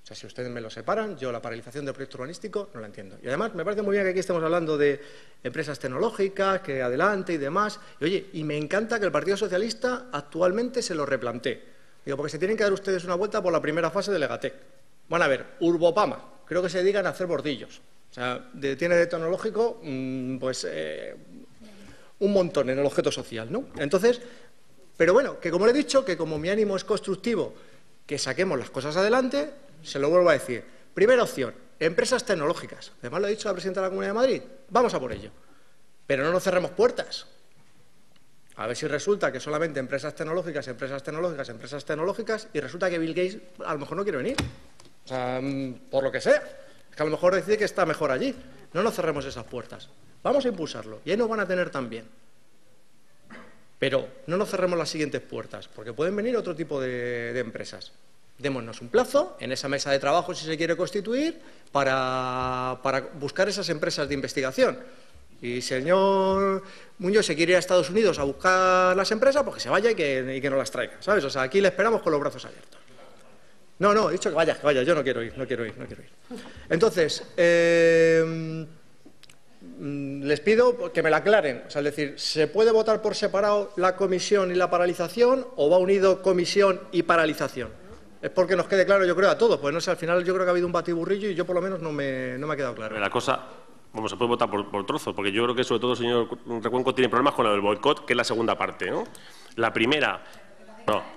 sea, si ustedes me lo separan, yo la paralización del proyecto urbanístico no la entiendo. Y además me parece muy bien que aquí estemos hablando de empresas tecnológicas, que adelante y demás. Y oye, y me encanta que el Partido Socialista actualmente se lo replantee. Digo, porque se tienen que dar ustedes una vuelta por la primera fase del Egatec. Van a ver, Urbopama, creo que se dedican a hacer bordillos. O sea, de, tiene de tecnológico, mmm, pues, eh, un montón en el objeto social, ¿no? Entonces, pero bueno, que como le he dicho, que como mi ánimo es constructivo, que saquemos las cosas adelante, se lo vuelvo a decir. Primera opción, empresas tecnológicas. Además lo ha dicho la presidenta de la Comunidad de Madrid. Vamos a por ello. Pero no nos cerremos puertas. A ver si resulta que solamente empresas tecnológicas, empresas tecnológicas, empresas tecnológicas, y resulta que Bill Gates a lo mejor no quiere venir. O sea, por lo que sea. Es que a lo mejor decide que está mejor allí. No nos cerremos esas puertas. Vamos a impulsarlo. Y ahí nos van a tener también. Pero no nos cerremos las siguientes puertas, porque pueden venir otro tipo de, de empresas. Démonos un plazo en esa mesa de trabajo, si se quiere constituir, para, para buscar esas empresas de investigación. Y si el señor Muñoz se quiere ir a Estados Unidos a buscar las empresas, pues que se vaya y que, y que nos las traiga, ¿sabes? O sea, aquí le esperamos con los brazos abiertos. No, no, he dicho que vaya, que vaya, yo no quiero ir, no quiero ir, no quiero ir. Entonces, eh, les pido que me la aclaren. O sea, es decir, ¿se puede votar por separado la comisión y la paralización o va unido comisión y paralización? Es porque nos quede claro, yo creo, a todos. Pues no sé, al final yo creo que ha habido un batiburrillo y yo por lo menos no me, no me ha quedado claro. La cosa, vamos, se puede votar por, por trozos, porque yo creo que sobre todo el señor Recuenco tiene problemas con lo del boicot, que es la segunda parte, ¿no? La primera, no.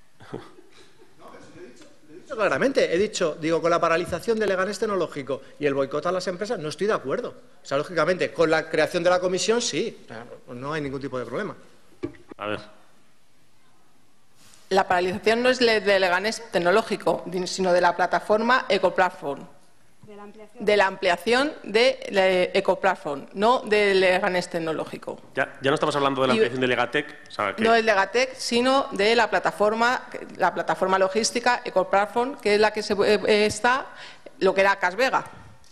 Claramente, he dicho, digo, con la paralización de Leganés Tecnológico y el boicot a las empresas no estoy de acuerdo. O sea, lógicamente, con la creación de la comisión sí, no hay ningún tipo de problema. A ver. La paralización no es de Leganés Tecnológico, sino de la plataforma Ecoplatform. De la ampliación de Ecoplatform, no de Leganés Tecnológico. Ya, ya no estamos hablando de la ampliación del Egatec. O sea, que... No es de Egatec, sino de la plataforma, la plataforma logística Ecoplatform, que es la que se, eh, está, lo que era Casvega.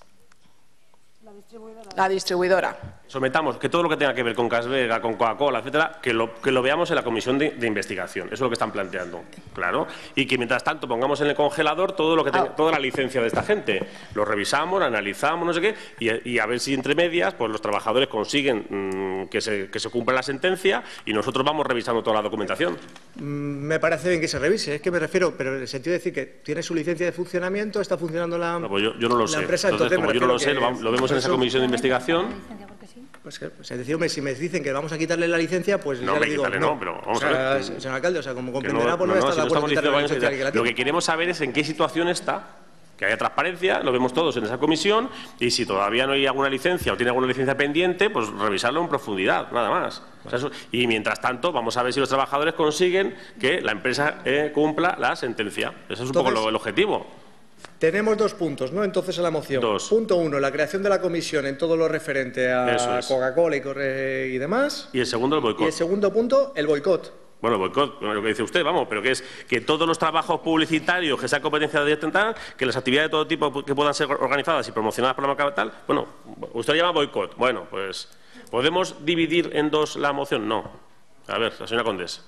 La distribuidora. La distribuidora. Sometamos que todo lo que tenga que ver con Casvega, con Coca-Cola, etcétera, que lo, que lo veamos en la comisión de, de investigación. Eso es lo que están planteando, claro. Y que mientras tanto pongamos en el congelador todo lo que tenga, toda la licencia de esta gente. Lo revisamos, lo analizamos, no sé qué, y, y a ver si entre medias pues los trabajadores consiguen mmm, que, se, que se cumpla la sentencia y nosotros vamos revisando toda la documentación. Me parece bien que se revise, es que me refiero, pero en el sentido de decir que tiene su licencia de funcionamiento, está funcionando la, no, pues yo, yo no lo la sé. empresa. Entonces, Entonces, como yo no lo sé, lo, lo vemos en esa comisión de investigación. Pues, pues es decir, hombre, si me dicen que vamos a quitarle la licencia, pues no, ya me le digo, quitarle, no. no, pero vamos o sea, a ver. Señor alcalde, o sea, como comprenderá, no, pues no, no, no está no, de acuerdo si no en quitarle la licencia vamos, que la Lo que queremos saber es en qué situación está, que haya transparencia, lo vemos todos en esa comisión, y si todavía no hay alguna licencia o tiene alguna licencia pendiente, pues revisarlo en profundidad, nada más. O sea, eso, y mientras tanto, vamos a ver si los trabajadores consiguen que la empresa eh, cumpla la sentencia. Ese es un Entonces, poco lo, el objetivo. Tenemos dos puntos, ¿no? Entonces, en la moción. Dos. Punto uno, la creación de la comisión en todo lo referente a es. Coca-Cola y, corre y demás. Y el segundo, el boicot. Y el segundo punto, el boicot. Bueno, el boicot, lo que dice usted, vamos, pero que es que todos los trabajos publicitarios que sea competencia de intentar, que las actividades de todo tipo que puedan ser organizadas y promocionadas por la marca tal, bueno, usted lo llama boicot. Bueno, pues, ¿podemos dividir en dos la moción? No. A ver, la señora Condés.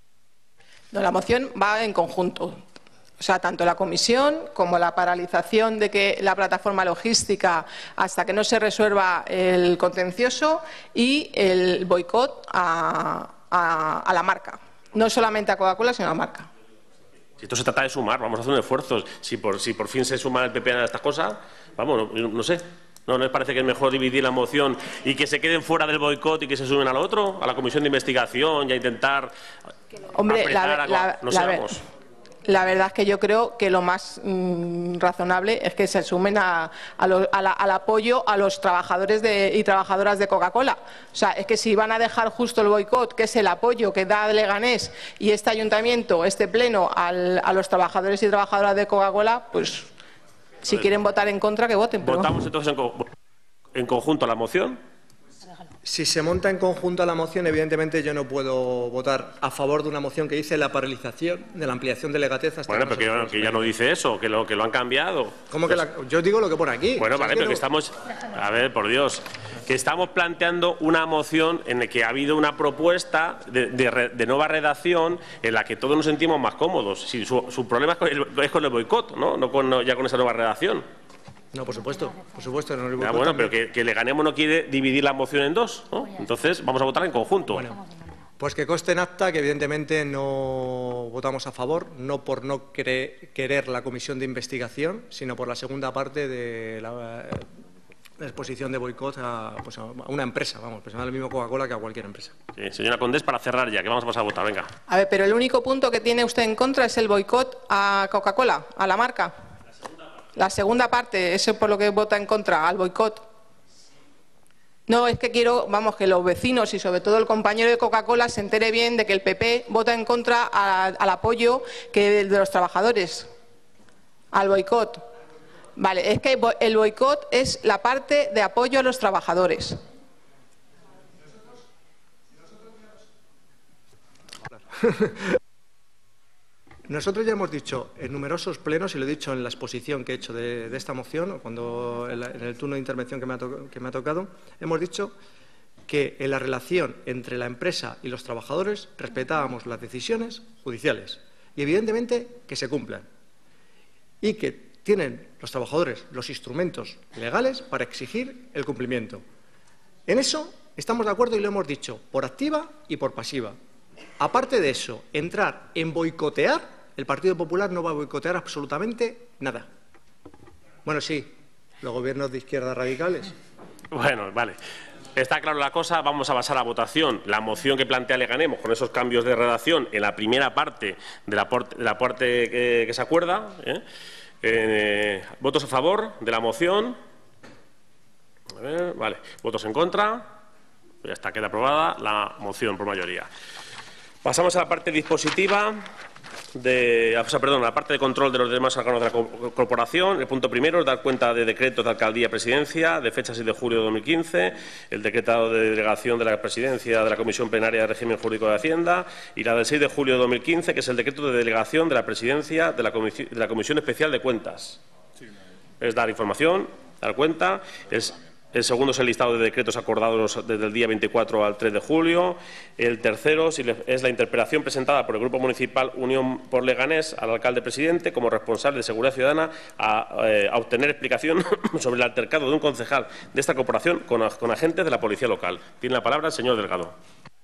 No, la moción va en conjunto. O sea, tanto la comisión como la paralización de que la plataforma logística hasta que no se resuelva el contencioso y el boicot a, a, a la marca. No solamente a Coca-Cola, sino a la marca. Si esto se trata de sumar, vamos a hacer un esfuerzo. Si por, si por fin se suma el P P a estas cosas, vamos, no, no sé. ¿No les parece que es mejor dividir la moción y que se queden fuera del boicot y que se sumen al otro? A la comisión de investigación y a intentar Hombre, apretar la, a... la, No la, seamos... La verdad es que yo creo que lo más mmm, razonable es que se sumen a, a lo, a la, al apoyo a los trabajadores de, y trabajadoras de Coca-Cola. O sea, es que si van a dejar justo el boicot, que es el apoyo que da Leganés y este ayuntamiento, este pleno, al, a los trabajadores y trabajadoras de Coca-Cola, pues si quieren votar en contra, que voten. Pero... ¿Votamos entonces en, co en conjunto la moción? Si se monta en conjunto la moción, evidentemente yo no puedo votar a favor de una moción que dice la paralización de la ampliación de Legatez hasta... Bueno, pero que, que ya no dice eso, que lo, que lo han cambiado. ¿Cómo que la, yo digo lo que pone aquí? Bueno, o sea, vale, es que pero no... que estamos... A ver, por Dios, que estamos planteando una moción en la que ha habido una propuesta de, de, de nueva redacción en la que todos nos sentimos más cómodos. Si su, su problema es con el, es con el boicot, ¿no? No con, no, ya con esa nueva redacción. No, por supuesto, por supuesto. No, ah, bueno, pero que, que Le Ganemos no quiere dividir la moción en dos, ¿no? Entonces vamos a votar en conjunto. Bueno, pues que conste en acta que evidentemente no votamos a favor, no por no querer, querer la comisión de investigación, sino por la segunda parte de la, la exposición de boicot a, pues a una empresa, vamos, pues al mismo Coca-Cola que a cualquier empresa. Sí, señora Condés, para cerrar ya, que vamos a pasar a votar, venga. A ver, pero el único punto que tiene usted en contra es el boicot a Coca-Cola, a la marca. La segunda parte, eso es por lo que vota en contra, al boicot. No, es que quiero, vamos, que los vecinos y sobre todo el compañero de Coca-Cola se entere bien de que el P P vota en contra a, al apoyo que de los trabajadores, al boicot. Vale, es que el boicot es la parte de apoyo a los trabajadores. Nosotros ya hemos dicho en numerosos plenos, y lo he dicho en la exposición que he hecho de, de esta moción, cuando en, la, en el turno de intervención que me, ha to, que me ha tocado, hemos dicho que en la relación entre la empresa y los trabajadores respetábamos las decisiones judiciales y, evidentemente, que se cumplan. Y que tienen los trabajadores los instrumentos legales para exigir el cumplimiento. En eso estamos de acuerdo y lo hemos dicho, por activa y por pasiva. Aparte de eso, entrar en boicotear, el Partido Popular no va a boicotear absolutamente nada. Bueno, sí, los gobiernos de izquierdas radicales. Bueno, vale. Está claro la cosa, vamos a pasar a votación la moción que plantea Le Ganemos con esos cambios de redacción en la primera parte de la, de la parte que, que se acuerda. ¿eh? Eh, ¿Votos a favor de la moción? A ver, vale. ¿Votos en contra? Ya está, queda aprobada la moción por mayoría. Pasamos a la parte dispositiva, de, o sea, perdón, a la parte de control de los demás órganos de la corporación. El punto primero es dar cuenta de decretos de alcaldía y presidencia de fecha seis de julio de dos mil quince, el decretado de delegación de la presidencia de la Comisión Plenaria de Régimen Jurídico de Hacienda y la del seis de julio de dos mil quince, que es el decreto de delegación de la presidencia de la Comisión, de la Comisión Especial de Cuentas. Es dar información, dar cuenta. Es, El segundo es el listado de decretos acordados desde el día veinticuatro al tres de julio. El tercero es la interpelación presentada por el Grupo Municipal Unión por Leganés al alcalde presidente como responsable de Seguridad Ciudadana a, eh, a obtener explicación sobre el altercado de un concejal de esta corporación con, con agentes de la policía local. Tiene la palabra el señor Delgado.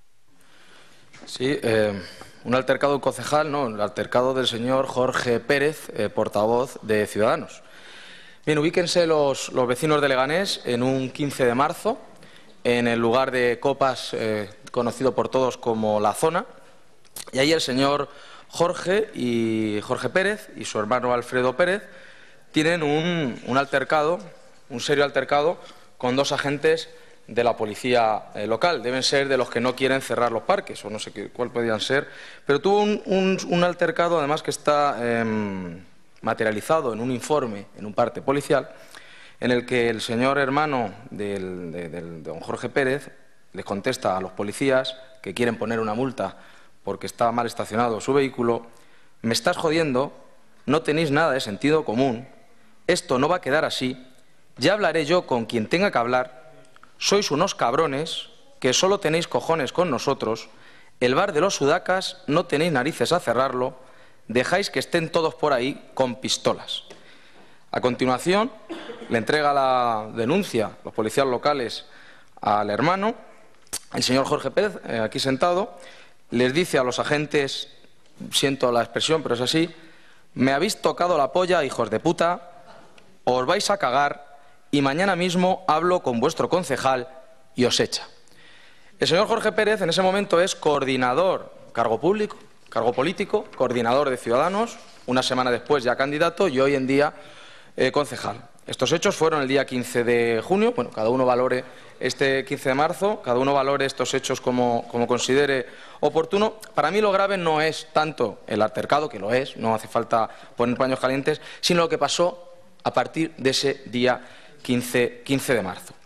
Sí, eh, un altercado de un concejal, no, el altercado del señor Jorge Pérez, eh, portavoz de Ciudadanos. Bien, ubíquense los, los vecinos de Leganés en un quince de marzo, en el lugar de copas eh, conocido por todos como La Zona, y ahí el señor Jorge y Jorge Pérez y su hermano Alfredo Pérez tienen un, un altercado, un serio altercado con dos agentes de la policía eh, local. Deben ser de los que no quieren cerrar los parques, o no sé qué, cuál podían ser, pero tuvo un, un, un altercado además que está Eh, materializado en un informe, en un parte policial, en el que el señor hermano del, de, del, de don Jorge Pérez les contesta a los policías que quieren poner una multa porque está mal estacionado su vehículo: me estás jodiendo, no tenéis nada de sentido común, esto no va a quedar así, ya hablaré yo con quien tenga que hablar, sois unos cabrones que solo tenéis cojones con nosotros, el bar de los sudacas no tenéis narices a cerrarlo, dejáis que estén todos por ahí con pistolas. A continuación, le entrega la denuncia los policías locales al hermano. El señor Jorge Pérez, eh, aquí sentado, les dice a los agentes, siento la expresión, pero es así: me habéis tocado la polla, hijos de puta, os vais a cagar y mañana mismo hablo con vuestro concejal y os echa. El señor Jorge Pérez en ese momento es coordinador, cargo público, cargo político, coordinador de Ciudadanos, una semana después ya candidato y hoy en día eh, concejal. Estos hechos fueron el día quince de junio, bueno, cada uno valore este quince de marzo, cada uno valore estos hechos como, como considere oportuno. Para mí lo grave no es tanto el altercado, que lo es, no hace falta poner paños calientes, sino lo que pasó a partir de ese día quince de marzo.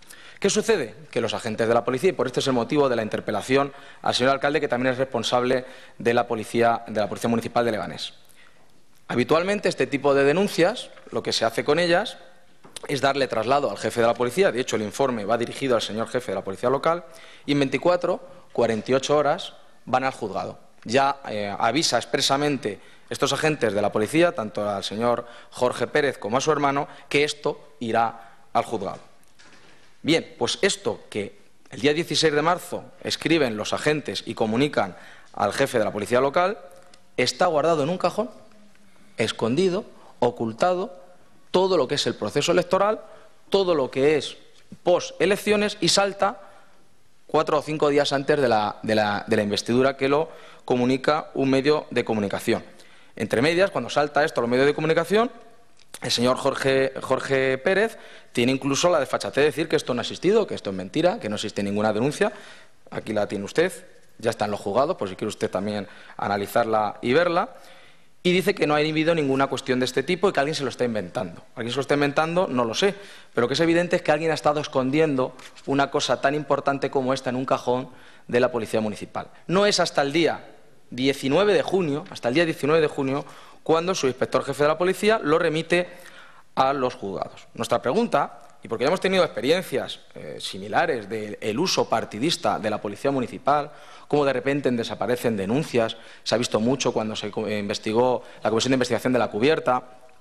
¿Qué sucede? Que los agentes de la policía, y por este es el motivo de la interpelación al señor alcalde, que también es responsable de la Policía, de la Policía Municipal de Leganés. Habitualmente este tipo de denuncias, lo que se hace con ellas es darle traslado al jefe de la policía. De hecho, el informe va dirigido al señor jefe de la policía local y en veinticuatro, cuarenta y ocho horas van al juzgado. Ya eh, avisa expresamente estos agentes de la policía, tanto al señor Jorge Pérez como a su hermano, que esto irá al juzgado. Bien, pues esto que el día dieciséis de marzo escriben los agentes y comunican al jefe de la policía local, está guardado en un cajón, escondido, ocultado, todo lo que es el proceso electoral, todo lo que es post-elecciones, y salta cuatro o cinco días antes de la, de, la, de la investidura, que lo comunica un medio de comunicación. Entre medias, cuando salta esto a los medios de comunicación, el señor Jorge, Jorge Pérez tiene incluso la desfachatez de decir que esto no ha existido, que esto es mentira, que no existe ninguna denuncia. Aquí la tiene usted, ya está en los juzgados, por si quiere usted también analizarla y verla. Y dice que no ha habido ninguna cuestión de este tipo y que alguien se lo está inventando. ¿Alguien se lo está inventando? No lo sé. Pero lo que es evidente es que alguien ha estado escondiendo una cosa tan importante como esta en un cajón de la Policía Municipal. No es hasta el día diecinueve de junio, hasta el día diecinueve de junio, cuando su inspector jefe de la policía lo remite a los juzgados. Nuestra pregunta, y porque ya hemos tenido experiencias eh, similares del uso partidista de la Policía Municipal, cómo de repente desaparecen denuncias, se ha visto mucho cuando se investigó la Comisión de Investigación de la Cubierta,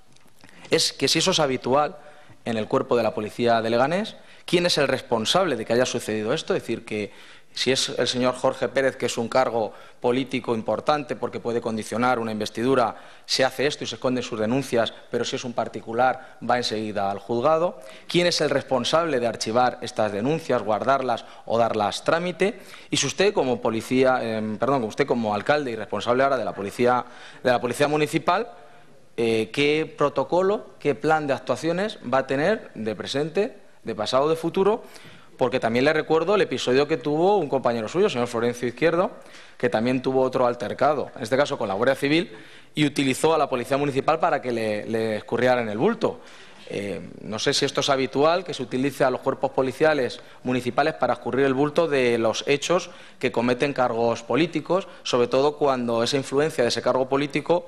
es que si eso es habitual en el cuerpo de la Policía de Leganés, ¿quién es el responsable de que haya sucedido esto? Es decir, que si es el señor Jorge Pérez, que es un cargo político importante porque puede condicionar una investidura, se hace esto y se esconden sus denuncias, pero si es un particular va enseguida al juzgado. ¿Quién es el responsable de archivar estas denuncias, guardarlas o darlas trámite? Y si usted como policía, eh, perdón, usted como alcalde y responsable ahora de la policía, de la policía municipal, eh, ¿qué protocolo, qué plan de actuaciones va a tener de presente, de pasado, de futuro? Porque también le recuerdo el episodio que tuvo un compañero suyo, el señor Florencio Izquierdo, que también tuvo otro altercado, en este caso con la Guardia Civil, y utilizó a la Policía Municipal para que le, le escurriera en el bulto. Eh, no sé si esto es habitual, que se utilice a los cuerpos policiales municipales para escurrir el bulto de los hechos que cometen cargos políticos, sobre todo cuando esa influencia de ese cargo político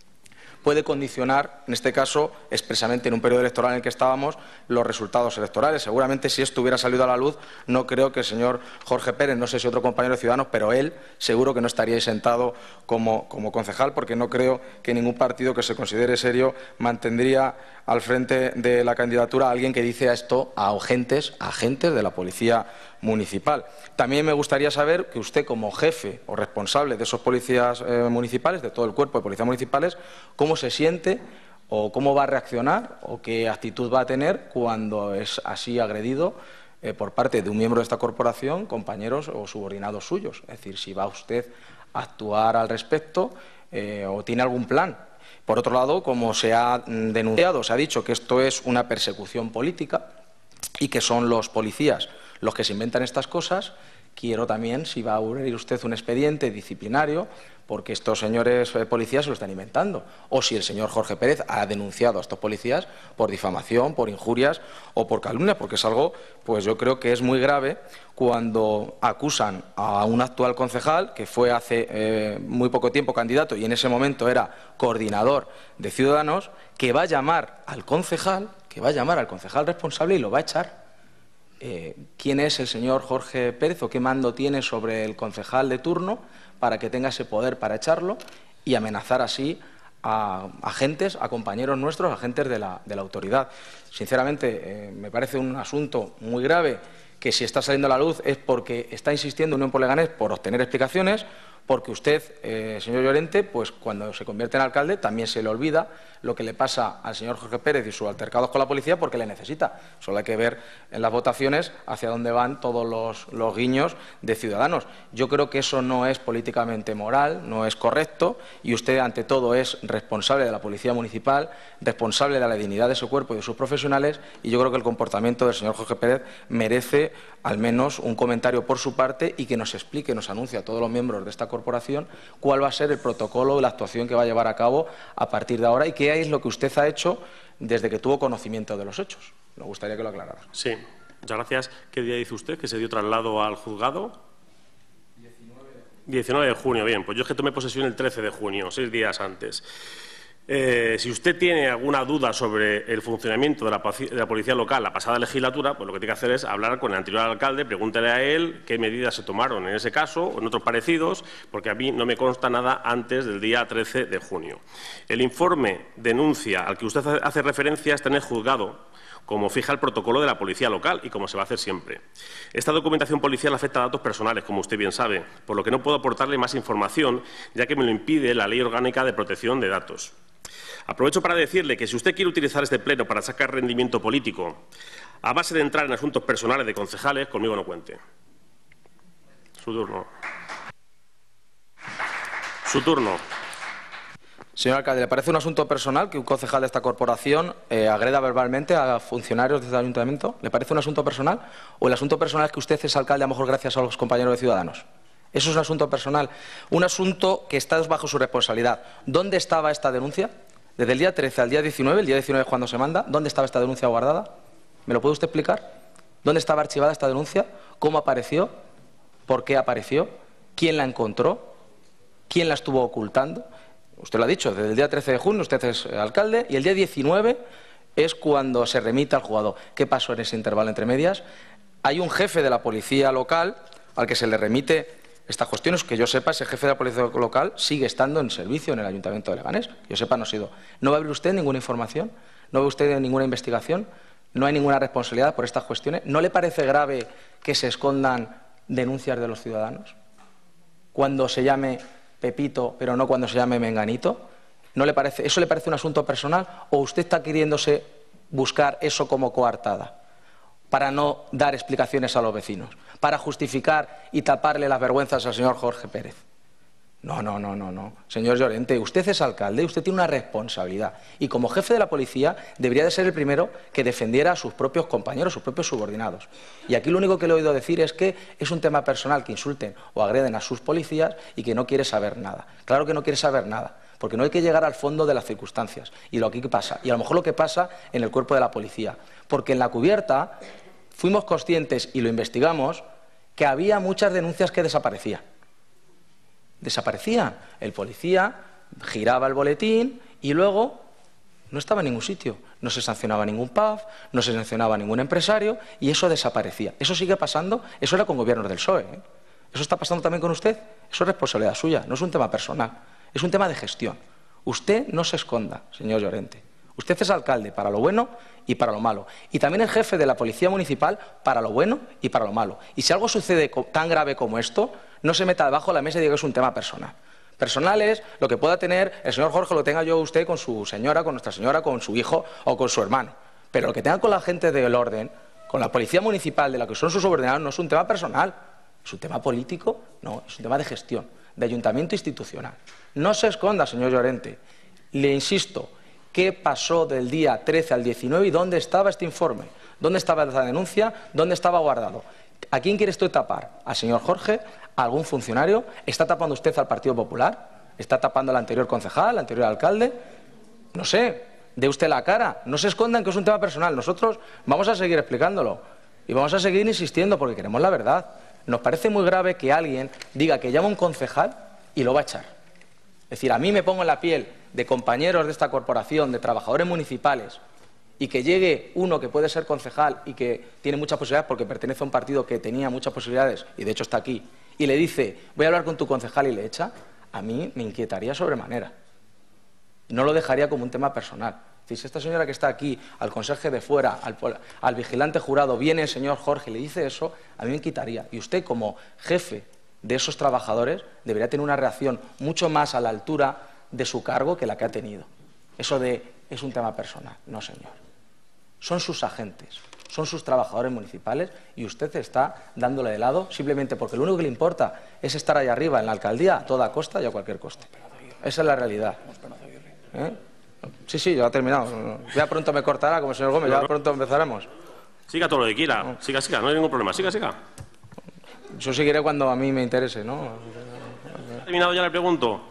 puede condicionar, en este caso, expresamente en un periodo electoral en el que estábamos, los resultados electorales. Seguramente, si esto hubiera salido a la luz, no creo que el señor Jorge Pérez, no sé si otro compañero de Ciudadanos, pero él seguro que no estaría ahí sentado como, como concejal, porque no creo que ningún partido que se considere serio mantendría al frente de la candidatura a alguien que dice esto a agentes, a agentes de la Policía Municipal. También me gustaría saber que usted, como jefe o responsable de esos policías eh, municipales, de todo el cuerpo de policías municipales, cómo se siente o cómo va a reaccionar o qué actitud va a tener cuando es así agredido eh, por parte de un miembro de esta corporación, compañeros o subordinados suyos. Es decir, si va usted a actuar al respecto eh, o tiene algún plan. Por otro lado, como se ha denunciado, se ha dicho que esto es una persecución política y que son los policías los que se inventan estas cosas. Quiero también, si va a abrir usted un expediente disciplinario, porque estos señores eh, policías se lo están inventando, o si el señor Jorge Pérez ha denunciado a estos policías por difamación, por injurias o por calumnia, porque es algo, pues yo creo que es muy grave cuando acusan a un actual concejal, que fue hace eh, muy poco tiempo candidato y en ese momento era coordinador de Ciudadanos, que va a llamar al concejal, que va a llamar al concejal responsable y lo va a echar. Eh, ¿Quién es el señor Jorge Pérez o qué mando tiene sobre el concejal de turno para que tenga ese poder para echarlo y amenazar así a agentes, a compañeros nuestros, agentes de la, de la autoridad? Sinceramente, eh, me parece un asunto muy grave, que si está saliendo a la luz es porque está insistiendo Unión por Leganés por obtener explicaciones, porque usted, eh, señor Llorente, pues cuando se convierte en alcalde también se le olvida lo que le pasa al señor Jorge Pérez y sus altercados con la policía, porque le necesita. Solo hay que ver en las votaciones hacia dónde van todos los, los guiños de Ciudadanos. Yo creo que eso no es políticamente moral, no es correcto, y usted ante todo es responsable de la Policía Municipal, responsable de la dignidad de su cuerpo y de sus profesionales, y yo creo que el comportamiento del señor Jorge Pérez merece al menos un comentario por su parte y que nos explique, nos anuncie a todos los miembros de esta corporación cuál va a ser el protocolo de la actuación que va a llevar a cabo a partir de ahora y qué es lo que usted ha hecho desde que tuvo conocimiento de los hechos. Me gustaría que lo aclarara. Sí. Muchas gracias. ¿Qué día dice usted que se dio traslado al juzgado? diecinueve de junio. Bien, pues yo es que tomé posesión el trece de junio, seis días antes. Eh, si usted tiene alguna duda sobre el funcionamiento de la, de la policía local la pasada legislatura, pues lo que tiene que hacer es hablar con el anterior alcalde, pregúntele a él qué medidas se tomaron en ese caso o en otros parecidos, porque a mí no me consta nada antes del día trece de junio. El informe denuncia al que usted hace referencia está en el juzgado, como fija el protocolo de la policía local y como se va a hacer siempre. Esta documentación policial afecta a datos personales, como usted bien sabe, por lo que no puedo aportarle más información, ya que me lo impide la Ley Orgánica de Protección de Datos. Aprovecho para decirle que si usted quiere utilizar este pleno para sacar rendimiento político a base de entrar en asuntos personales de concejales, conmigo no cuente. Su turno. Su turno. Señor alcalde, ¿le parece un asunto personal que un concejal de esta corporación eh, agreda verbalmente a funcionarios de este ayuntamiento? ¿Le parece un asunto personal? ¿O el asunto personal es que usted es alcalde a lo mejor gracias a los compañeros de Ciudadanos? Eso es un asunto personal. Un asunto que está bajo su responsabilidad. ¿Dónde estaba esta denuncia? Desde el día trece al día diecinueve, el día diecinueve es cuando se manda. ¿Dónde estaba esta denuncia guardada? ¿Me lo puede usted explicar? ¿Dónde estaba archivada esta denuncia? ¿Cómo apareció? ¿Por qué apareció? ¿Quién la encontró? ¿Quién la estuvo ocultando? Usted lo ha dicho, desde el día trece de junio usted es alcalde y el día diecinueve es cuando se remite al juzgado. ¿Qué pasó en ese intervalo entre medias? Hay un jefe de la policía local al que se le remite estas cuestiones. Que yo sepa, ese jefe de la policía local sigue estando en servicio en el Ayuntamiento de Leganés. Que yo sepa, no ha sido. ¿No va a haber usted ninguna información? ¿No ve usted ninguna investigación? ¿No hay ninguna responsabilidad por estas cuestiones? ¿No le parece grave que se escondan denuncias de los ciudadanos cuando se llame Pepito, pero no cuando se llame Menganito? ¿No le parece, ¿Eso le parece un asunto personal o usted está queriéndose buscar eso como coartada para no dar explicaciones a los vecinos, para justificar y taparle las vergüenzas al señor Jorge Pérez? No, no, no, no, no. Señor Llorente, usted es alcalde, usted tiene una responsabilidad y como jefe de la policía debería de ser el primero que defendiera a sus propios compañeros, sus propios subordinados. Y aquí lo único que le he oído decir es que es un tema personal que insulten o agreden a sus policías y que no quiere saber nada. Claro que no quiere saber nada, porque no hay que llegar al fondo de las circunstancias y lo que pasa, y a lo mejor lo que pasa en el cuerpo de la policía. Porque en la cubierta fuimos conscientes y lo investigamos que había muchas denuncias que desaparecían. Desaparecían. El policía giraba el boletín y luego no estaba en ningún sitio. No se sancionaba ningún P A F, no se sancionaba ningún empresario y eso desaparecía. Eso sigue pasando, eso era con gobiernos del P S O E. ¿eh? Eso está pasando también con usted. Eso es responsabilidad suya, no es un tema personal, es un tema de gestión. Usted no se esconda, señor Llorente. Usted es alcalde para lo bueno y para lo malo. Y también es jefe de la Policía Municipal para lo bueno y para lo malo. Y si algo sucede tan grave como esto, no se meta debajo de la mesa y diga que es un tema personal. Personal es lo que pueda tener el señor Jorge, lo tenga yo usted con su señora, con nuestra señora, con su hijo o con su hermano. Pero lo que tenga con la gente del orden, con la Policía Municipal de la que son sus subordinados, no es un tema personal. ¿Es un tema político? No, es un tema de gestión, de ayuntamiento institucional. No se esconda, señor Llorente. Le insisto, ¿qué pasó del día trece al diecinueve y dónde estaba este informe? ¿Dónde estaba esa denuncia? ¿Dónde estaba guardado? ¿A quién quiere usted tapar? ¿Al señor Jorge? ¿A algún funcionario? ¿Está tapando usted al Partido Popular? ¿Está tapando al anterior concejal, al anterior alcalde? No sé, dé usted la cara. No se escondan que es un tema personal. Nosotros vamos a seguir explicándolo y vamos a seguir insistiendo porque queremos la verdad. Nos parece muy grave que alguien diga que llama a un concejal y lo va a echar. Es decir, a mí me pongo en la piel de compañeros de esta corporación, de trabajadores municipales, y que llegue uno que puede ser concejal y que tiene muchas posibilidades porque pertenece a un partido que tenía muchas posibilidades, y de hecho está aquí, y le dice, voy a hablar con tu concejal y le echa, a mí me inquietaría sobremanera. No lo dejaría como un tema personal. Si esta señora que está aquí, al conserje de fuera, al, al vigilante jurado, viene el señor Jorge y le dice eso, a mí me inquietaría. Y usted, como jefe de esos trabajadores, debería tener una reacción mucho más a la altura de su cargo que la que ha tenido. Eso de, es un tema personal. No, señor. Son sus agentes, son sus trabajadores municipales y usted está dándole de lado simplemente porque lo único que le importa es estar ahí arriba en la alcaldía a toda costa y a cualquier coste. Esa es la realidad. ¿Eh? Sí, sí, ya ha terminado. Ya pronto me cortará, como el señor Gómez, ya pronto empezaremos. Siga todo lo que quiera, siga, siga, no hay ningún problema, siga, siga. Yo seguiré cuando a mí me interese, ¿no? ¿Ha terminado ya, le pregunto?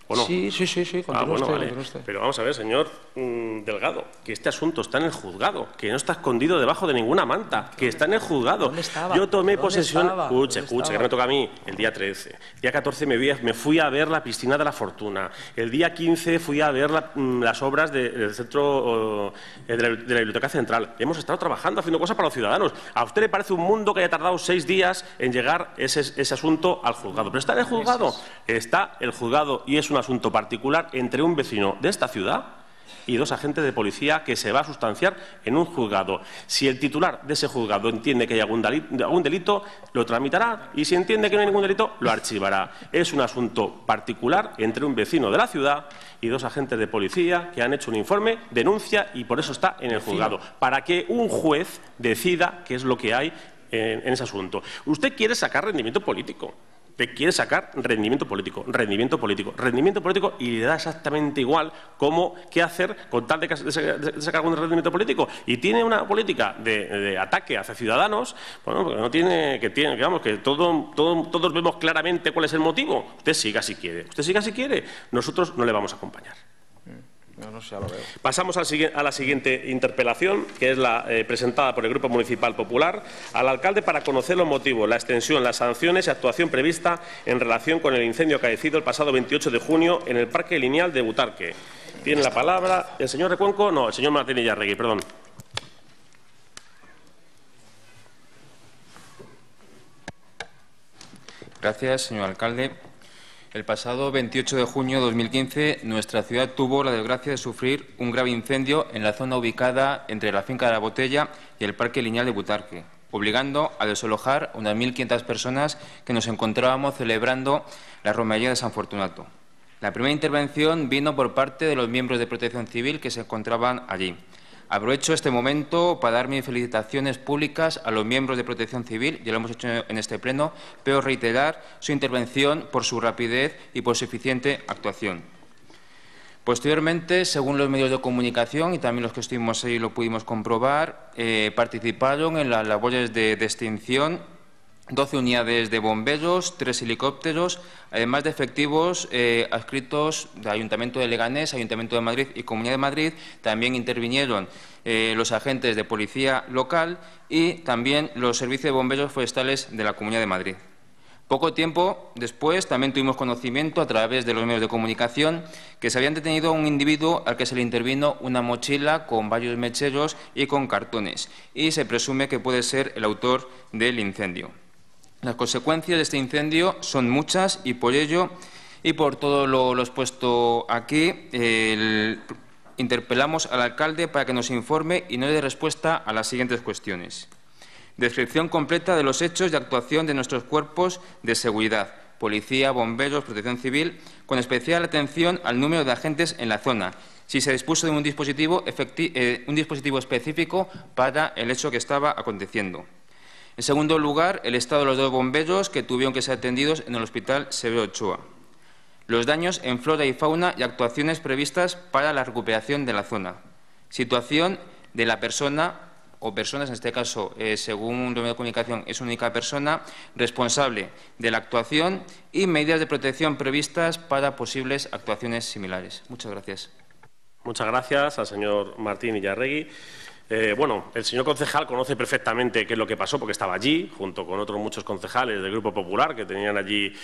¿O no? Sí, sí, sí, sí, continúa ah, bueno, usted, vale. continúa usted. Pero vamos a ver, señor mmm, Delgado, que este asunto está en el juzgado, que no está escondido debajo de ninguna manta, que está en el juzgado. ¿Dónde estaba? Yo tomé ¿Dónde posesión, estaba? escuche, ¿Dónde escuche, estaba? que me toca a mí, el día trece. El día catorce me, vi, me fui a ver la piscina de la Fortuna. El día quince fui a ver la, las obras de, del centro eh, de, la, de la Biblioteca Central. Hemos estado trabajando, haciendo cosas para los ciudadanos. ¿A usted le parece un mundo que haya tardado seis días en llegar ese, ese asunto al juzgado? Pero está en el juzgado, está el juzgado y es un asunto particular entre un vecino de esta ciudad y dos agentes de policía que se va a sustanciar en un juzgado. Si el titular de ese juzgado entiende que hay algún delito, algún delito, lo tramitará, y si entiende que no hay ningún delito, lo archivará. Es un asunto particular entre un vecino de la ciudad y dos agentes de policía que han hecho un informe, denuncia, y por eso está en el juzgado, para que un juez decida qué es lo que hay en, en ese asunto. Usted quiere sacar rendimiento político. Te quiere sacar rendimiento político, rendimiento político, rendimiento político, y le da exactamente igual cómo, qué hacer con tal de, de, de sacar algún rendimiento político. Y tiene una política de, de ataque hacia ciudadanos, bueno, porque no tiene, que tiene, que vamos, que todo, todo, todos vemos claramente cuál es el motivo. Usted siga si quiere, usted siga si quiere, nosotros no le vamos a acompañar. No, no sé, ya lo veo. Pasamos al, a la siguiente interpelación, que es la eh, presentada por el Grupo Municipal Popular al alcalde para conocer los motivos, la extensión, las sanciones y actuación prevista en relación con el incendio acaecido el pasado veintiocho de junio en el Parque Lineal de Butarque. Tiene la palabra el señor Recuenco, no, el señor Martín Illarregui, perdón. Gracias, señor alcalde. El pasado veintiocho de junio de dos mil quince, nuestra ciudad tuvo la desgracia de sufrir un grave incendio en la zona ubicada entre la finca de la Botella y el Parque Lineal de Butarque, obligando a desalojar a unas mil quinientas personas que nos encontrábamos celebrando la romería de San Fortunato. La primera intervención vino por parte de los miembros de Protección Civil que se encontraban allí. Aprovecho este momento para dar mis felicitaciones públicas a los miembros de Protección Civil, ya lo hemos hecho en este pleno, pero reiterar su intervención por su rapidez y por su eficiente actuación. Posteriormente, según los medios de comunicación, y también los que estuvimos ahí lo pudimos comprobar, eh, participaron en las labores de, de extinción doce unidades de bomberos, tres helicópteros, además de efectivos eh, adscritos del Ayuntamiento de Leganés, Ayuntamiento de Madrid y Comunidad de Madrid. También intervinieron eh, los agentes de policía local y también los servicios de bomberos forestales de la Comunidad de Madrid. Poco tiempo después también tuvimos conocimiento a través de los medios de comunicación que se habían detenido a un individuo al que se le intervino una mochila con varios mecheros y con cartones, y se presume que puede ser el autor del incendio. Las consecuencias de este incendio son muchas y por ello y por todo lo, lo expuesto aquí, el, interpelamos al alcalde para que nos informe y nos dé respuesta a las siguientes cuestiones. Descripción completa de los hechos de actuación de nuestros cuerpos de seguridad, policía, bomberos, protección civil, con especial atención al número de agentes en la zona, si se dispuso de un dispositivo, efecti- eh, un dispositivo específico para el hecho que estaba aconteciendo. En segundo lugar, el estado de los dos bomberos que tuvieron que ser atendidos en el Hospital Severo Ochoa. Los daños en flora y fauna y actuaciones previstas para la recuperación de la zona. Situación de la persona o personas, en este caso, eh, según los medios de comunicación, es una única persona responsable de la actuación y medidas de protección previstas para posibles actuaciones similares. Muchas gracias. Muchas gracias al señor Martín Illarregui. Eh, bueno, el señor concejal conoce perfectamente qué es lo que pasó porque estaba allí, junto con otros muchos concejales del Grupo Popular que tenían allí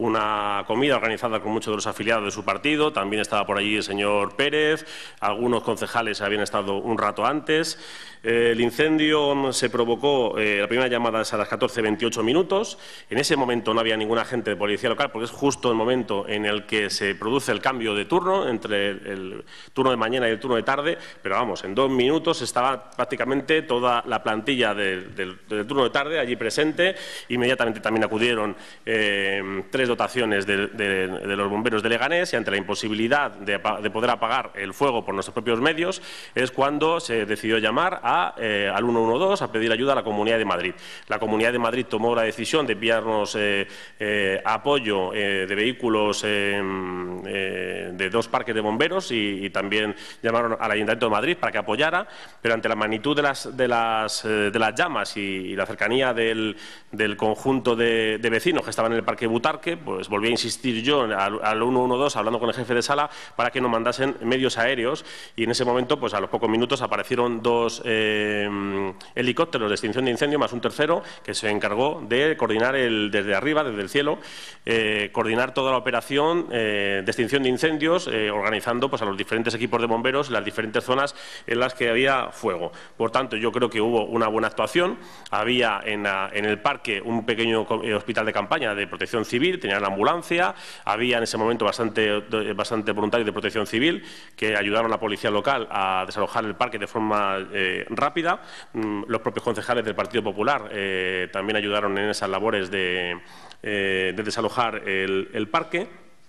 una comida organizada con muchos de los afiliados de su partido. También estaba por allí el señor Pérez, algunos concejales habían estado un rato antes. Eh, el incendio se provocó, eh, la primera llamada es a las catorce veintiocho minutos. En ese momento no había ningún agente de policía local porque es justo el momento en el que se produce el cambio de turno entre el, el turno de mañana y el turno de tarde, pero vamos, en dos minutos estaba prácticamente toda la plantilla del, del, del turno de tarde allí presente. Inmediatamente también acudieron eh, tres dotaciones de, de, de los bomberos de Leganés, y ante la imposibilidad de, de poder apagar el fuego por nuestros propios medios es cuando se decidió llamar a, eh, al ciento doce a pedir ayuda a la Comunidad de Madrid. La Comunidad de Madrid tomó la decisión de enviarnos eh, eh, apoyo eh, de vehículos eh, eh, de dos parques de bomberos y, y también llamaron al Ayuntamiento de Madrid para que apoyara, pero ante ante la magnitud de las, de las, eh, de las llamas y, y la cercanía del, del conjunto de, de vecinos que estaban en el Parque Butarque, pues volví a insistir yo al, al ciento doce hablando con el jefe de sala para que nos mandasen medios aéreos, y en ese momento, pues a los pocos minutos aparecieron dos eh, helicópteros de extinción de incendio más un tercero que se encargó de coordinar el, desde arriba, desde el cielo, eh, coordinar toda la operación eh, de extinción de incendios, eh, organizando pues a los diferentes equipos de bomberos las diferentes zonas en las que había fuego. Por tanto, yo creo que hubo una buena actuación. Había en, la, en el parque un pequeño hospital de campaña de protección civil, tenía la ambulancia, había en ese momento bastante, bastante voluntarios de protección civil que ayudaron a la policía local a desalojar el parque de forma eh, rápida. Los propios concejales del Partido Popular eh, también ayudaron en esas labores de, eh, de desalojar el, el parque.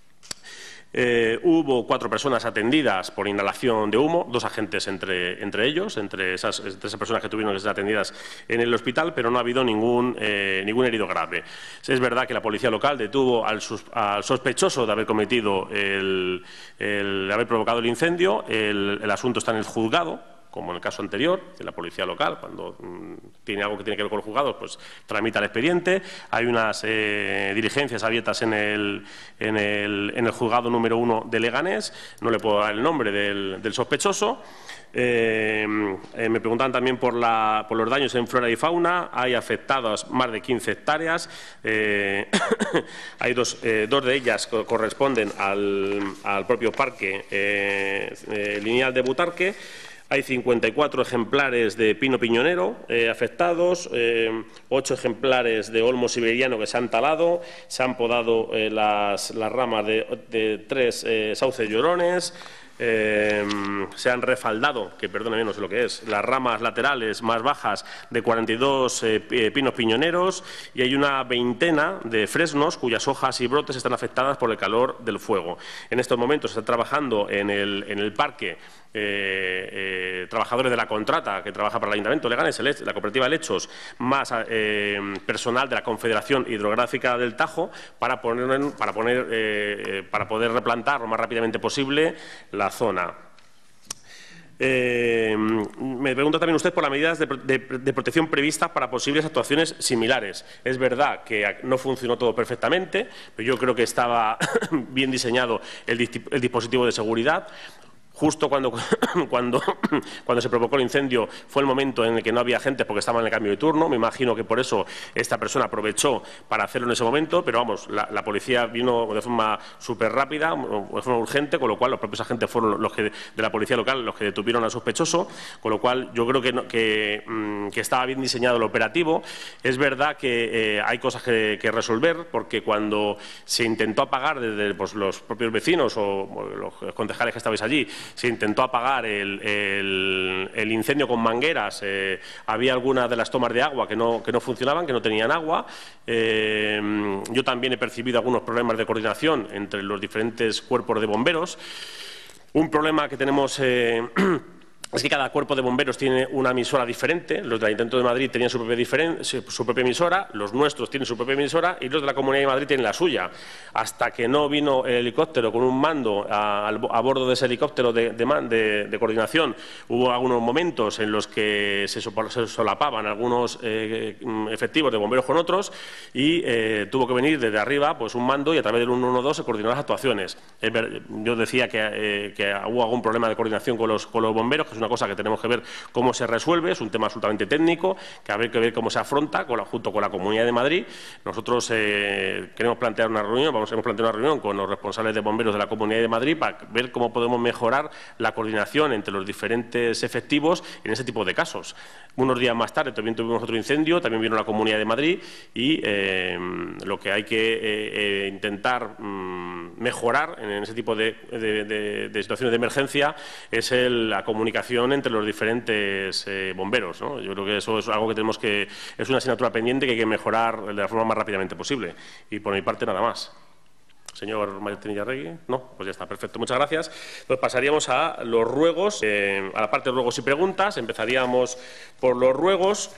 Eh, hubo cuatro personas atendidas por inhalación de humo, dos agentes entre, entre ellos, entre esas, entre esas personas que tuvieron que ser atendidas en el hospital, pero no ha habido ningún, eh, ningún herido grave. Es verdad que la policía local detuvo al, sus, al sospechoso de haber cometido, el, el, de haber provocado el incendio. El, el asunto está en el juzgado, como en el caso anterior, de la policía local, cuando mmm, tiene algo que tiene que ver con los juzgados, pues tramita el expediente. Hay unas eh, diligencias abiertas en el, en, el, en el juzgado número uno de Leganés. No le puedo dar el nombre del, del sospechoso. Eh, eh, me preguntan también por, la, por los daños en flora y fauna. Hay afectadas más de quince hectáreas. Eh, hay dos, eh, dos de ellas que corresponden al, al propio parque eh, eh, lineal de Butarque. Hay cincuenta y cuatro ejemplares de pino piñonero eh, afectados, eh, ocho ejemplares de olmo siberiano que se han talado, se han podado eh, las, las ramas de, de tres eh, sauces llorones, eh, se han refaldado, que perdóneme, no sé lo que es, las ramas laterales más bajas de cuarenta y dos eh, pinos piñoneros, y hay una veintena de fresnos cuyas hojas y brotes están afectadas por el calor del fuego. En estos momentos se está trabajando en el, en el parque Eh, eh, trabajadores de la contrata que trabaja para el Ayuntamiento de Leganés, la cooperativa Lechos, más eh, personal de la Confederación Hidrográfica del Tajo para, poner, para, poner, eh, para poder replantar lo más rápidamente posible la zona. Eh, me pregunta también usted por las medidas de, de, de protección previstas para posibles actuaciones similares. Es verdad que no funcionó todo perfectamente, pero yo creo que estaba bien diseñado el, el dispositivo de seguridad. Justo cuando, cuando, cuando se provocó el incendio fue el momento en el que no había gente porque estaba en el cambio de turno. Me imagino que por eso esta persona aprovechó para hacerlo en ese momento, pero vamos, la, la policía vino de forma súper rápida, de forma urgente, con lo cual los propios agentes fueron los que, de la policía local los que detuvieron al sospechoso, con lo cual yo creo que, no, que, que estaba bien diseñado el operativo. Es verdad que eh, hay cosas que, que resolver, porque cuando se intentó apagar desde pues, los propios vecinos o, o los concejales que estabais allí, se intentó apagar el, el, el incendio con mangueras. Eh, había algunas de las tomas de agua que no, que no funcionaban, que no tenían agua. Eh, yo también he percibido algunos problemas de coordinación entre los diferentes cuerpos de bomberos. Un problema que tenemos eh, es que cada cuerpo de bomberos tiene una emisora diferente. Los del Ayuntamiento de Madrid tenían su propia, su propia emisora, los nuestros tienen su propia emisora y los de la Comunidad de Madrid tienen la suya. Hasta que no vino el helicóptero con un mando a, a bordo de ese helicóptero de, de, de, de coordinación, hubo algunos momentos en los que se, se solapaban algunos eh, efectivos de bomberos con otros y eh, tuvo que venir desde arriba pues, un mando y a través del ciento doce se coordinó las actuaciones. Yo decía que, eh, que hubo algún problema de coordinación con los, con los bomberos, que es una cosa que tenemos que ver cómo se resuelve. Es un tema absolutamente técnico que habrá que ver cómo se afronta con la, junto con la Comunidad de Madrid. Nosotros eh, queremos plantear una reunión, vamos a plantear una reunión con los responsables de bomberos de la Comunidad de Madrid para ver cómo podemos mejorar la coordinación entre los diferentes efectivos en ese tipo de casos. Unos días más tarde también tuvimos otro incendio, también vino la Comunidad de Madrid y eh, lo que hay que eh, eh, intentar mm, mejorar en ese tipo de, de, de, de situaciones de emergencia es el, la comunicación entre los diferentes eh, bomberos, ¿no? Yo creo que eso es algo que tenemos que, es una asignatura pendiente que hay que mejorar de la forma más rápidamente posible. Y por mi parte nada más. Señor Martín Arregui, no, pues ya está, perfecto, muchas gracias. Pues pasaríamos a los ruegos, eh, a la parte de ruegos y preguntas. Empezaríamos por los ruegos.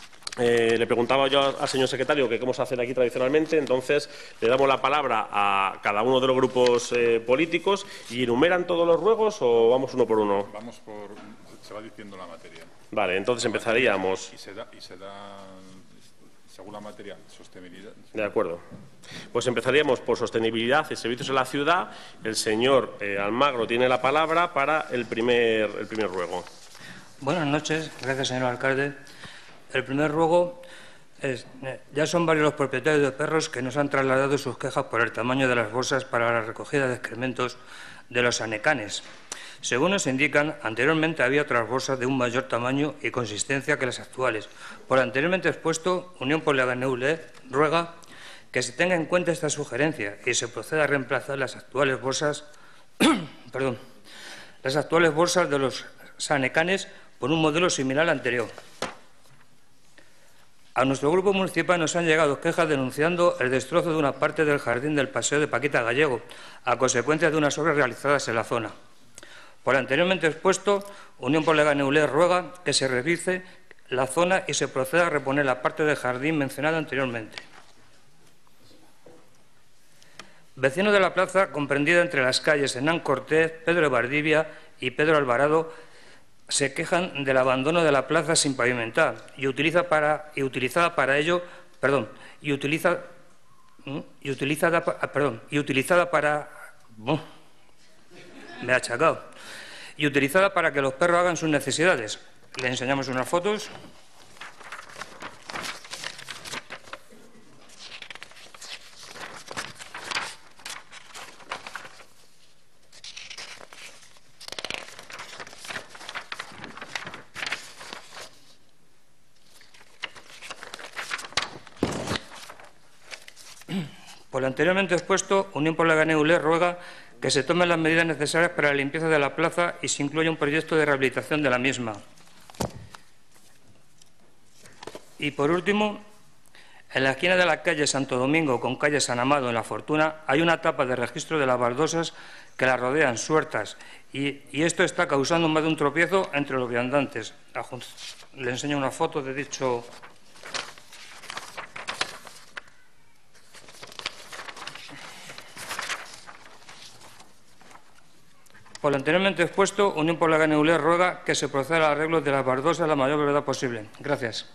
Eh, le preguntaba yo al señor secretario que cómo se hace aquí tradicionalmente, entonces le damos la palabra a cada uno de los grupos eh, políticos y enumeran todos los ruegos o vamos uno por uno. Vamos por, se va diciendo la materia. Vale, entonces empezaríamos. Y se da, y se da según la materia, sostenibilidad. De acuerdo. Pues empezaríamos por sostenibilidad y servicios en la ciudad. El señor eh, Almagro tiene la palabra para el primer, el primer ruego. Buenas noches. Gracias, señor alcalde. El primer ruego es, eh, ya son varios los propietarios de perros que nos han trasladado sus quejas por el tamaño de las bolsas para la recogida de excrementos de los anecanes. Según nos indican, anteriormente había otras bolsas de un mayor tamaño y consistencia que las actuales. Por anteriormente expuesto, Unión por la Ganeule ruega que se tenga en cuenta esta sugerencia y se proceda a reemplazar las actuales bolsas, perdón, las actuales bolsas de los anecanes por un modelo similar al anterior. A nuestro grupo municipal nos han llegado quejas denunciando el destrozo de una parte del jardín del Paseo de Paquita Gallego a consecuencia de unas obras realizadas en la zona. Por anteriormente expuesto, Unión por la Ganeule ruega que se revise la zona y se proceda a reponer la parte del jardín mencionada anteriormente. Vecinos de la plaza, comprendida entre las calles Hernán Cortés, Pedro de Valdivia y Pedro Alvarado, se quejan del abandono de la plaza sin pavimentar y utiliza para y utilizada para ello, perdón, y utiliza y utilizada perdón, y utilizada para oh, me ha achacado. Y utilizada para que los perros hagan sus necesidades. Les enseñamos unas fotos. Por lo anteriormente expuesto, Unión por la Ganeule ruega que se tomen las medidas necesarias para la limpieza de la plaza y se incluya un proyecto de rehabilitación de la misma. Y por último, en la esquina de la calle Santo Domingo con calle San Amado en La Fortuna hay una tapa de registro de las baldosas que la rodean sueltas y, y esto está causando más de un tropiezo entre los viandantes. Le enseño una foto de dicho. Por lo anteriormente expuesto, Unión por la Ganeule ruega que se proceda al arreglo de las baldosas a la mayor brevedad posible. Gracias.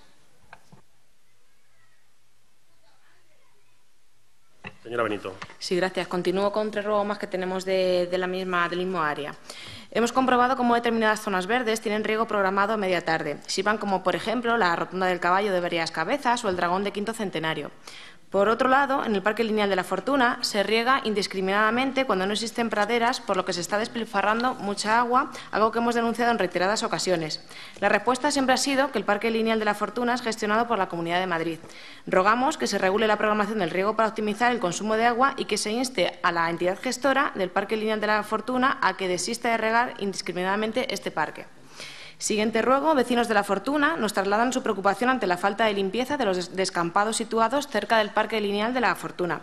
Señora Benito. Sí, gracias. Continúo con tres ruegos más que tenemos de, de la misma, del mismo área. Hemos comprobado cómo determinadas zonas verdes tienen riego programado a media tarde. Sirvan como, por ejemplo, la Rotonda del Caballo de Varias Cabezas o el Dragón de Quinto Centenario. Por otro lado, en el Parque Lineal de la Fortuna se riega indiscriminadamente cuando no existen praderas, por lo que se está despilfarrando mucha agua, algo que hemos denunciado en reiteradas ocasiones. La respuesta siempre ha sido que el Parque Lineal de la Fortuna es gestionado por la Comunidad de Madrid. Rogamos que se regule la programación del riego para optimizar el consumo de agua y que se inste a la entidad gestora del Parque Lineal de la Fortuna a que desista de regar indiscriminadamente este parque. Siguiente ruego, vecinos de La Fortuna nos trasladan su preocupación ante la falta de limpieza de los descampados situados cerca del Parque Lineal de La Fortuna.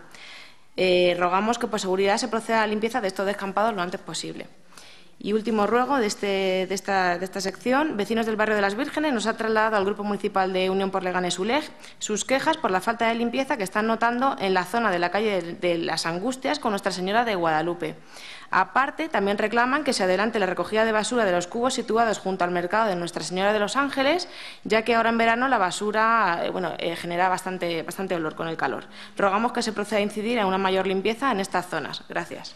Eh, rogamos que por seguridad se proceda a la limpieza de estos descampados lo antes posible. Y último ruego de, este, de, esta, de esta sección, vecinos del barrio de Las Vírgenes nos ha trasladado al Grupo Municipal de Unión por Leganés U L E G sus quejas por la falta de limpieza que están notando en la zona de la calle de, de Las Angustias con Nuestra Señora de Guadalupe. Aparte, también reclaman que se adelante la recogida de basura de los cubos situados junto al mercado de Nuestra Señora de los Ángeles, ya que ahora en verano la basura eh, bueno, eh, genera bastante, bastante olor con el calor. Rogamos que se proceda a incidir en una mayor limpieza en estas zonas. Gracias.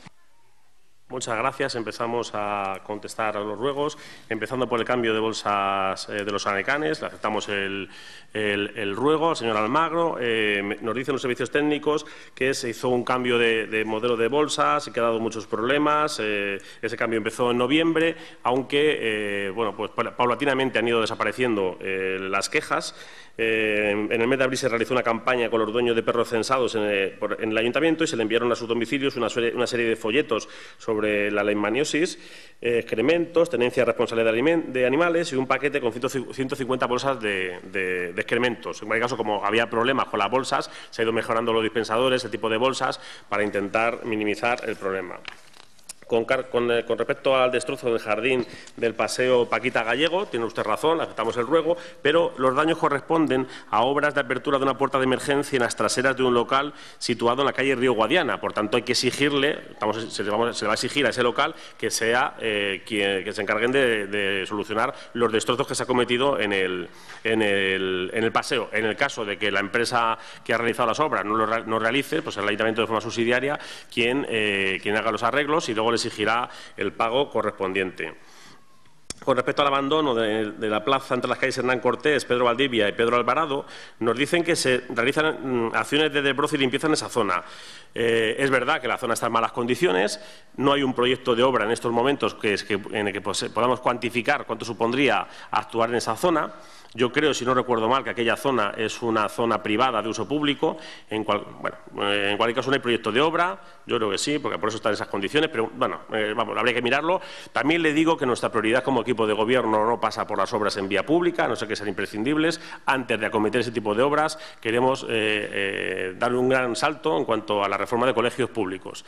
Muchas gracias. Empezamos a contestar a los ruegos, empezando por el cambio de bolsas eh, de los anecanes. Le aceptamos el, el, el ruego al señor Almagro. Eh, nos dicen los servicios técnicos que se hizo un cambio de, de modelo de bolsas y que ha dado muchos problemas. Eh, ese cambio empezó en noviembre, aunque eh, bueno, pues paulatinamente han ido desapareciendo eh, las quejas. Eh, en el mes de abril se realizó una campaña con los dueños de perros censados en, eh, por, en el ayuntamiento y se le enviaron a sus domicilios una serie, una serie de folletos sobre la leishmaniosis, eh, excrementos, tenencia responsable de, de animales y un paquete con ciento cincuenta bolsas de, de, de excrementos. En cualquier caso, como había problemas con las bolsas, se ha ido mejorando los dispensadores, el tipo de bolsas, para intentar minimizar el problema. Con, con, eh, con respecto al destrozo del jardín del Paseo Paquita Gallego, tiene usted razón, aceptamos el ruego, pero los daños corresponden a obras de apertura de una puerta de emergencia en las traseras de un local situado en la calle Río Guadiana. Por tanto, hay que exigirle, estamos, se, le vamos, se le va a exigir a ese local que sea eh, quien, que se encarguen de, de solucionar los destrozos que se ha cometido en el, en, el, en el paseo. En el caso de que la empresa que ha realizado las obras no lo no realice, pues el Ayuntamiento de forma subsidiaria quien, eh, quien haga los arreglos y luego le exigirá el pago correspondiente. Con respecto al abandono de, de la plaza entre las calles Hernán Cortés, Pedro Valdivia y Pedro Alvarado, nos dicen que se realizan mm, acciones de desbroce y limpieza en esa zona. Eh, es verdad que la zona está en malas condiciones, no hay un proyecto de obra en estos momentos que es que, en el que pues, podamos cuantificar cuánto supondría actuar en esa zona. Yo creo, si no recuerdo mal, que aquella zona es una zona privada de uso público. En, cual, bueno, en cualquier caso no hay proyecto de obra, yo creo que sí, porque por eso están esas condiciones, pero bueno, eh, vamos, habría que mirarlo. También le digo que nuestra prioridad como equipo de gobierno no pasa por las obras en vía pública, a no ser que sean imprescindibles. Antes de acometer ese tipo de obras, queremos eh, eh, darle un gran salto en cuanto a la reforma de colegios públicos.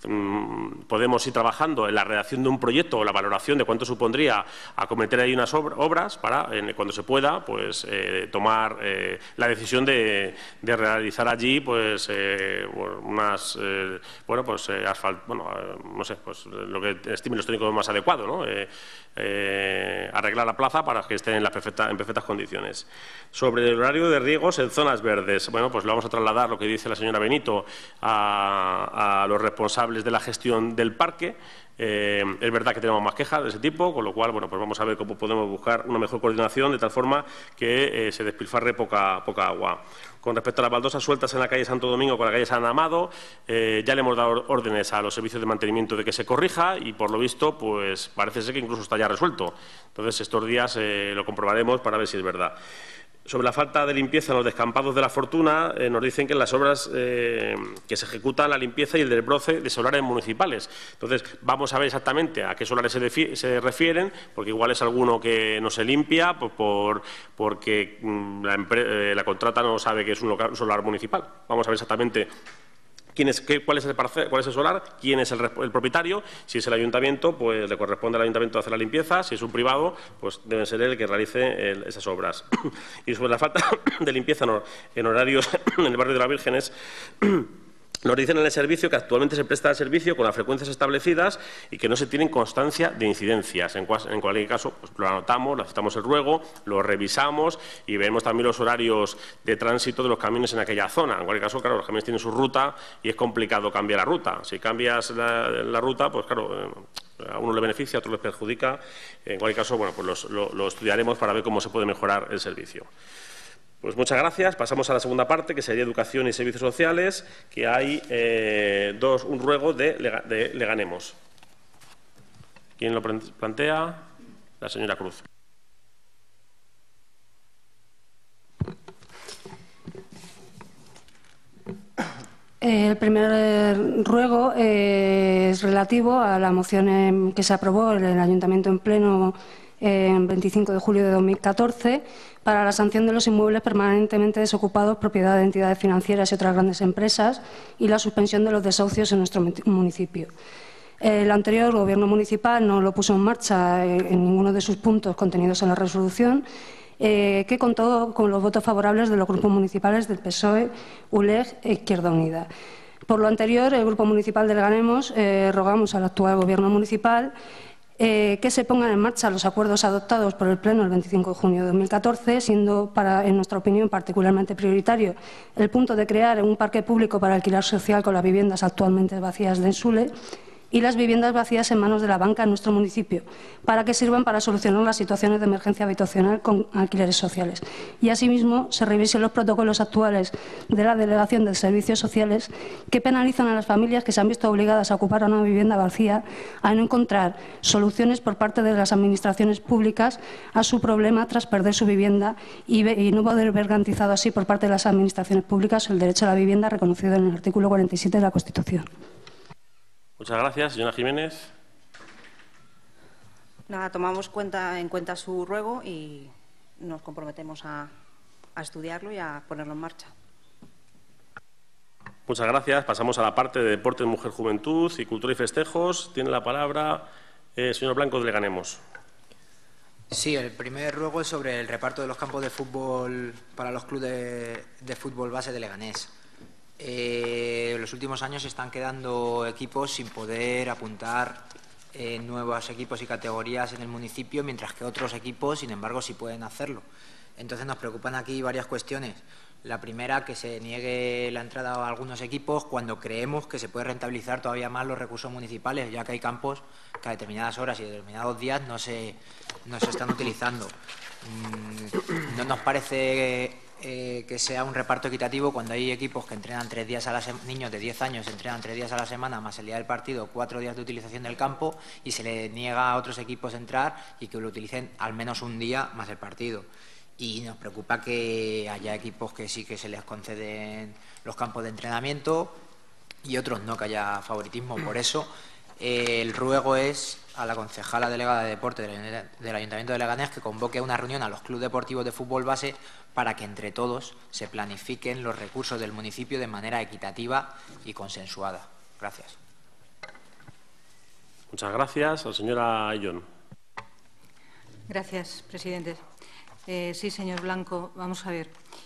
Mm, podemos ir trabajando en la redacción de un proyecto o la valoración de cuánto supondría acometer ahí unas obras para, en, cuando se pueda, pues eh, tomar eh, la decisión de, de realizar allí pues eh, unas eh, bueno pues eh, asfalt, bueno eh, no sé pues lo que estime los técnicos más adecuado, ¿no? Eh, eh, arreglar la plaza para que esté en las perfecta, en perfectas condiciones. Sobre el horario de riegos en zonas verdes, bueno pues lo vamos a trasladar lo que dice la señora Benito a, a los responsables de la gestión del parque. Eh, es verdad que tenemos más quejas de ese tipo, con lo cual, bueno, pues vamos a ver cómo podemos buscar una mejor coordinación de tal forma que eh, se despilfarre poca, poca agua. Con respecto a las baldosas sueltas en la calle Santo Domingo con la calle San Amado, eh, ya le hemos dado órdenes a los servicios de mantenimiento de que se corrija y, por lo visto, pues parece ser que incluso está ya resuelto. Entonces, estos días eh, lo comprobaremos para ver si es verdad. Sobre la falta de limpieza en los descampados de la Fortuna, eh, nos dicen que en las obras eh, que se ejecutan la limpieza y el desbroce de solares municipales. Entonces, vamos a ver exactamente a qué solares se, se refieren, porque igual es alguno que no se limpia por, por, porque mm, la, eh, la contrata no sabe que es un, local, un solar municipal. Vamos a ver exactamente quién es, qué, cuál, es el parce, cuál es el solar, quién es el, el propietario. Si es el ayuntamiento, pues le corresponde al ayuntamiento hacer la limpieza. Si es un privado, pues debe ser él el que realice el, esas obras. Y sobre la falta de limpieza no, en horarios en el barrio de las Vírgenes, nos dicen en el servicio que actualmente se presta el servicio con las frecuencias establecidas y que no se tienen constancia de incidencias. En, cual, en cualquier caso, pues lo anotamos, lo aceptamos el ruego, lo revisamos y vemos también los horarios de tránsito de los camiones en aquella zona. En cualquier caso, claro, los camiones tienen su ruta y es complicado cambiar la ruta. Si cambias la, la ruta, pues claro, a uno le beneficia, a otro le perjudica. En cualquier caso, bueno, pues los, lo, lo estudiaremos para ver cómo se puede mejorar el servicio. Pues muchas gracias. Pasamos a la segunda parte, que sería Educación y Servicios Sociales, que hay eh, dos, un ruego de, de Leganemos. ¿Quién lo plantea? La señora Cruz. El primer ruego eh, es relativo a la moción que se aprobó en el Ayuntamiento en pleno en veinticinco de julio de dos mil catorce para la sanción de los inmuebles permanentemente desocupados, propiedad de entidades financieras y otras grandes empresas, y la suspensión de los desahucios en nuestro municipio. El anterior Gobierno municipal no lo puso en marcha en ninguno de sus puntos contenidos en la resolución, eh, que contó con los votos favorables de los grupos municipales del P S O E, U L E G e Izquierda Unida. Por lo anterior, el Grupo Municipal de Leganemos eh, rogamos al actual Gobierno municipal Eh, que se pongan en marcha los acuerdos adoptados por el Pleno el veinticinco de junio de dos mil catorce, siendo, para, en nuestra opinión, particularmente prioritario el punto de crear un parque público para alquiler social con las viviendas actualmente vacías de Ensule y las viviendas vacías en manos de la banca en nuestro municipio, para que sirvan para solucionar las situaciones de emergencia habitacional con alquileres sociales. Y, asimismo, se revisen los protocolos actuales de la Delegación de Servicios Sociales que penalizan a las familias que se han visto obligadas a ocupar una vivienda vacía a no encontrar soluciones por parte de las administraciones públicas a su problema tras perder su vivienda y, y no poder ver garantizado así por parte de las administraciones públicas el derecho a la vivienda reconocido en el artículo cuarenta y siete de la Constitución. Muchas gracias. Señora Jiménez. Nada, tomamos cuenta, en cuenta su ruego y nos comprometemos a, a estudiarlo y a ponerlo en marcha. Muchas gracias. Pasamos a la parte de Deportes, Mujer, Juventud y Cultura y Festejos. Tiene la palabra el eh, señor Blanco de Leganemos. Sí, el primer ruego es sobre el reparto de los campos de fútbol para los clubes de, de fútbol base de Leganés. Eh, en los últimos años se están quedando equipos sin poder apuntar eh, nuevos equipos y categorías en el municipio, mientras que otros equipos, sin embargo, sí pueden hacerlo. Entonces nos preocupan aquí varias cuestiones. La primera, que se niegue la entrada a algunos equipos cuando creemos que se puede rentabilizar todavía más los recursos municipales, ya que hay campos que a determinadas horas y determinados días no se, no se están utilizando. No nos parece eh, que sea un reparto equitativo cuando hay equipos que entrenan tres días a la semana, niños de diez años entrenan tres días a la semana, más el día del partido, cuatro días de utilización del campo, y se le niega a otros equipos entrar y que lo utilicen al menos un día más el partido. Y nos preocupa que haya equipos que sí que se les conceden los campos de entrenamiento y otros no, que haya favoritismo. Por eso eh, el ruego es a la concejala delegada de Deporte del, del Ayuntamiento de Leganés que convoque una reunión a los clubes deportivos de fútbol base para que entre todos se planifiquen los recursos del municipio de manera equitativa y consensuada. Gracias. Muchas gracias. La señora Ayllón. Gracias, presidente. Eh, sí, señor Blanco, vamos a ver.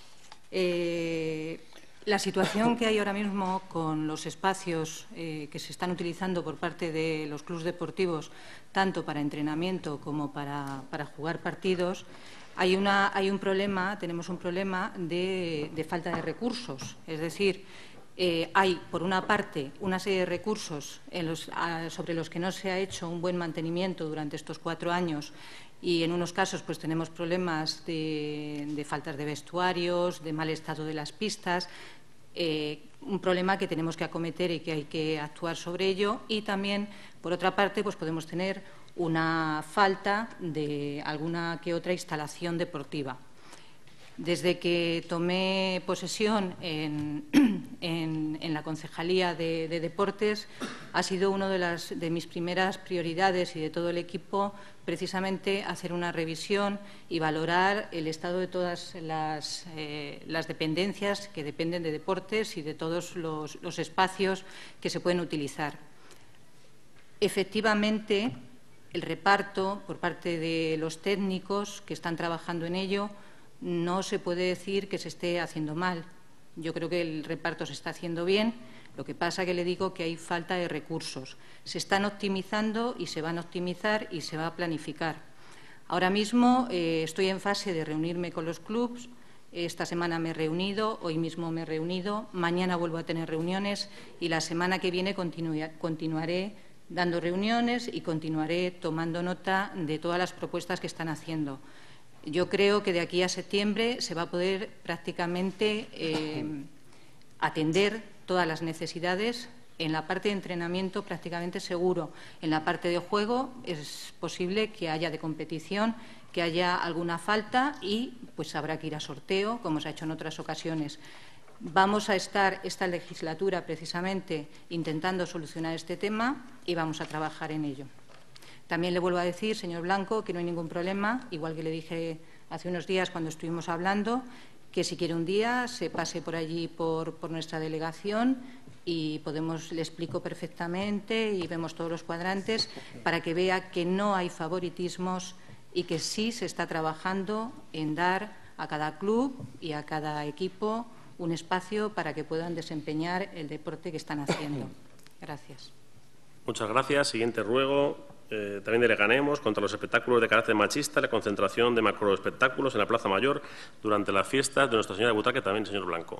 Eh, la situación que hay ahora mismo con los espacios eh, que se están utilizando por parte de los clubes deportivos, tanto para entrenamiento como para, para jugar partidos, hay, una, hay un problema, tenemos un problema de, de falta de recursos. Es decir, eh, hay, por una parte, una serie de recursos en los, a, sobre los que no se ha hecho un buen mantenimiento durante estos cuatro años, y en unos casos pues tenemos problemas de, de faltas de vestuarios, de mal estado de las pistas, eh, un problema que tenemos que acometer y que hay que actuar sobre ello. Y también, por otra parte, pues podemos tener una falta de alguna que otra instalación deportiva. Desde que tomé posesión en, en, en la Concejalía de, de Deportes, ha sido una de, las, de mis primeras prioridades y de todo el equipo precisamente hacer una revisión y valorar el estado de todas las, eh, las dependencias que dependen de deportes y de todos los, los espacios que se pueden utilizar. Efectivamente, el reparto por parte de los técnicos que están trabajando en ello no se puede decir que se esté haciendo mal. Yo creo que el reparto se está haciendo bien. Lo que pasa es que le digo que hay falta de recursos. Se están optimizando y se van a optimizar y se va a planificar. Ahora mismo eh, estoy en fase de reunirme con los clubes. Esta semana me he reunido, hoy mismo me he reunido, mañana vuelvo a tener reuniones y la semana que viene continu- continuaré dando reuniones y continuaré tomando nota de todas las propuestas que están haciendo. Yo creo que de aquí a septiembre se va a poder prácticamente eh, atender todas las necesidades. En la parte de entrenamiento prácticamente seguro. En la parte de juego es posible que haya de competición, que haya alguna falta y pues habrá que ir a sorteo, como se ha hecho en otras ocasiones. Vamos a estar esta legislatura precisamente intentando solucionar este tema y vamos a trabajar en ello. También le vuelvo a decir, señor Blanco, que no hay ningún problema, igual que le dije hace unos días cuando estuvimos hablando, que si quiere un día se pase por allí por, por nuestra delegación y podemos, le explico perfectamente y vemos todos los cuadrantes para que vea que no hay favoritismos y que sí se está trabajando en dar a cada club y a cada equipo un espacio para que puedan desempeñar el deporte que están haciendo. Gracias. Muchas gracias. Siguiente ruego. Eh, también de Leganemos contra los espectáculos de carácter machista, la concentración de macroespectáculos en la Plaza Mayor durante las fiestas de Nuestra Señora de Butaque, también señor Blanco.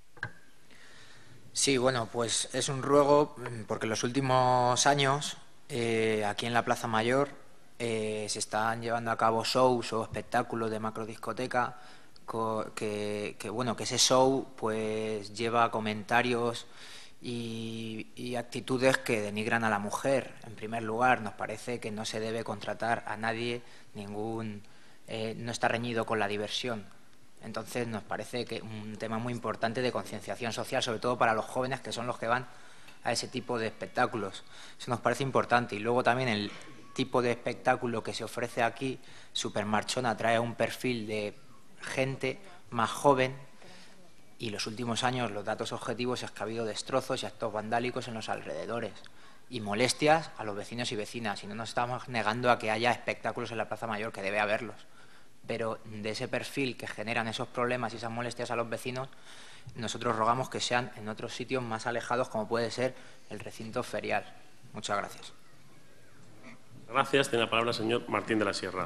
Sí, bueno, pues es un ruego porque en los últimos años eh, aquí en la Plaza Mayor eh, se están llevando a cabo shows o espectáculos de macrodiscoteca que, que, bueno, que ese show pues lleva comentarios Y, y actitudes que denigran a la mujer. En primer lugar, nos parece que no se debe contratar a nadie, ningún eh, no está reñido con la diversión. Entonces, nos parece que un tema muy importante de concienciación social, sobre todo para los jóvenes, que son los que van a ese tipo de espectáculos. Eso nos parece importante. Y luego también el tipo de espectáculo que se ofrece aquí, Supermarchona, trae un perfil de gente más joven Y los últimos años los datos objetivos es que ha habido destrozos y actos vandálicos en los alrededores y molestias a los vecinos y vecinas. Y no nos estamos negando a que haya espectáculos en la Plaza Mayor, que debe haberlos. Pero de ese perfil que generan esos problemas y esas molestias a los vecinos, nosotros rogamos que sean en otros sitios más alejados, como puede ser el recinto ferial. Muchas gracias. Gracias. Tiene la palabra el señor Martín de la Sierra.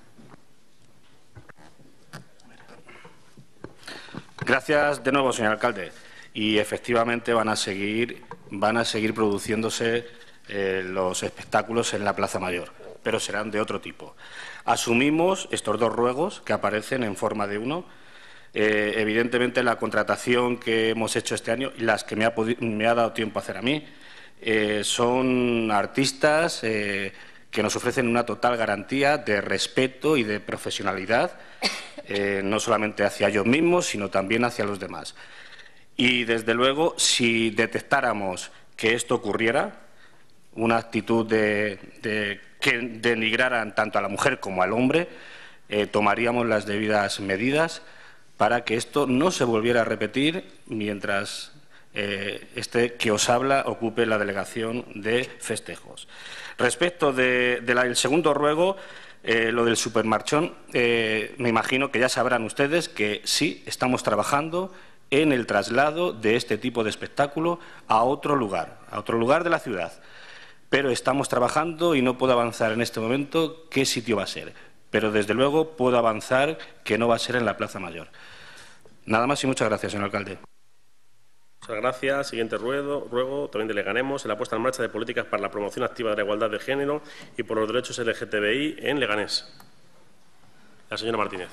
Gracias de nuevo, señor alcalde. Y efectivamente van a seguir, van a seguir produciéndose eh, los espectáculos en la Plaza Mayor, pero serán de otro tipo. Asumimos estos dos ruegos que aparecen en forma de uno. Eh, evidentemente, la contratación que hemos hecho este año y las que me ha, me ha dado tiempo a hacer a mí eh, son artistas eh, que nos ofrecen una total garantía de respeto y de profesionalidad, eh, no solamente hacia ellos mismos, sino también hacia los demás. Y, desde luego, si detectáramos que esto ocurriera, una actitud de, de que denigraran tanto a la mujer como al hombre, eh, tomaríamos las debidas medidas para que esto no se volviera a repetir mientras eh, este que os habla ocupe la delegación de festejos. Respecto del de de segundo ruego, eh, lo del supermarchón, eh, me imagino que ya sabrán ustedes que sí estamos trabajando en el traslado de este tipo de espectáculo a otro lugar, a otro lugar de la ciudad. Pero estamos trabajando y no puedo avanzar en este momento qué sitio va a ser. Pero, desde luego, puedo avanzar que no va a ser en la Plaza Mayor. Nada más y muchas gracias, señor alcalde. Muchas gracias. Siguiente ruego, ruego también de Leganemos, en la puesta en marcha de políticas para la promoción activa de la igualdad de género y por los derechos L G T B I en Leganés. La señora Martínez.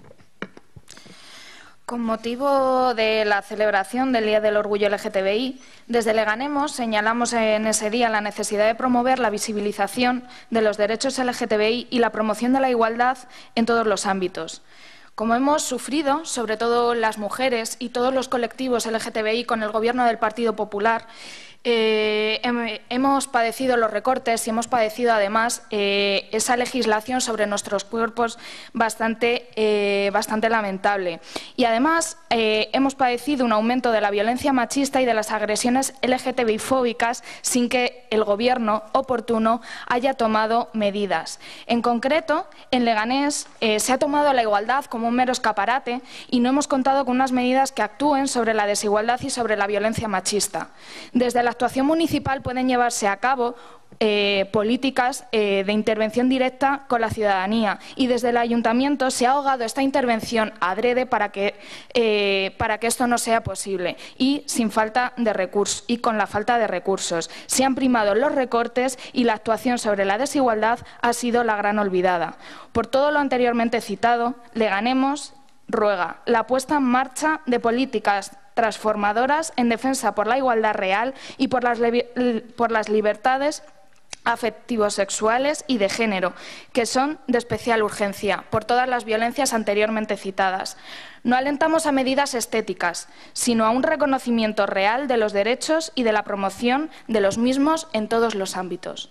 Con motivo de la celebración del Día del Orgullo L G T B I, desde Leganemos señalamos en ese día la necesidad de promover la visibilización de los derechos L G T B I y la promoción de la igualdad en todos los ámbitos. Como hemos sufrido, sobre todo las mujeres y todos los colectivos L G T B I con el Gobierno del Partido Popular, eh, hemos padecido los recortes y hemos padecido además eh, esa legislación sobre nuestros cuerpos bastante, eh, bastante lamentable. Y además eh, hemos padecido un aumento de la violencia machista y de las agresiones L G T B I-fóbicas sin que el Gobierno oportuno haya tomado medidas. En concreto, en Leganés eh, se ha tomado la igualdad como un mero escaparate y no hemos contado con unas medidas que actúen sobre la desigualdad y sobre la violencia machista. Desde la actuación municipal pueden llevarse a cabo eh, políticas eh, de intervención directa con la ciudadanía y desde el Ayuntamiento se ha ahogado esta intervención adrede para que, eh, para que esto no sea posible y sin falta de recursos y con la falta de recursos. Se han primado los recortes y la actuación sobre la desigualdad ha sido la gran olvidada. Por todo lo anteriormente citado, Leganemos ruega la puesta en marcha de políticas transformadoras en defensa por la igualdad real y por las, por las libertades afectivos sexuales y de género, que son de especial urgencia por todas las violencias anteriormente citadas. No alentamos a medidas estéticas, sino a un reconocimiento real de los derechos y de la promoción de los mismos en todos los ámbitos.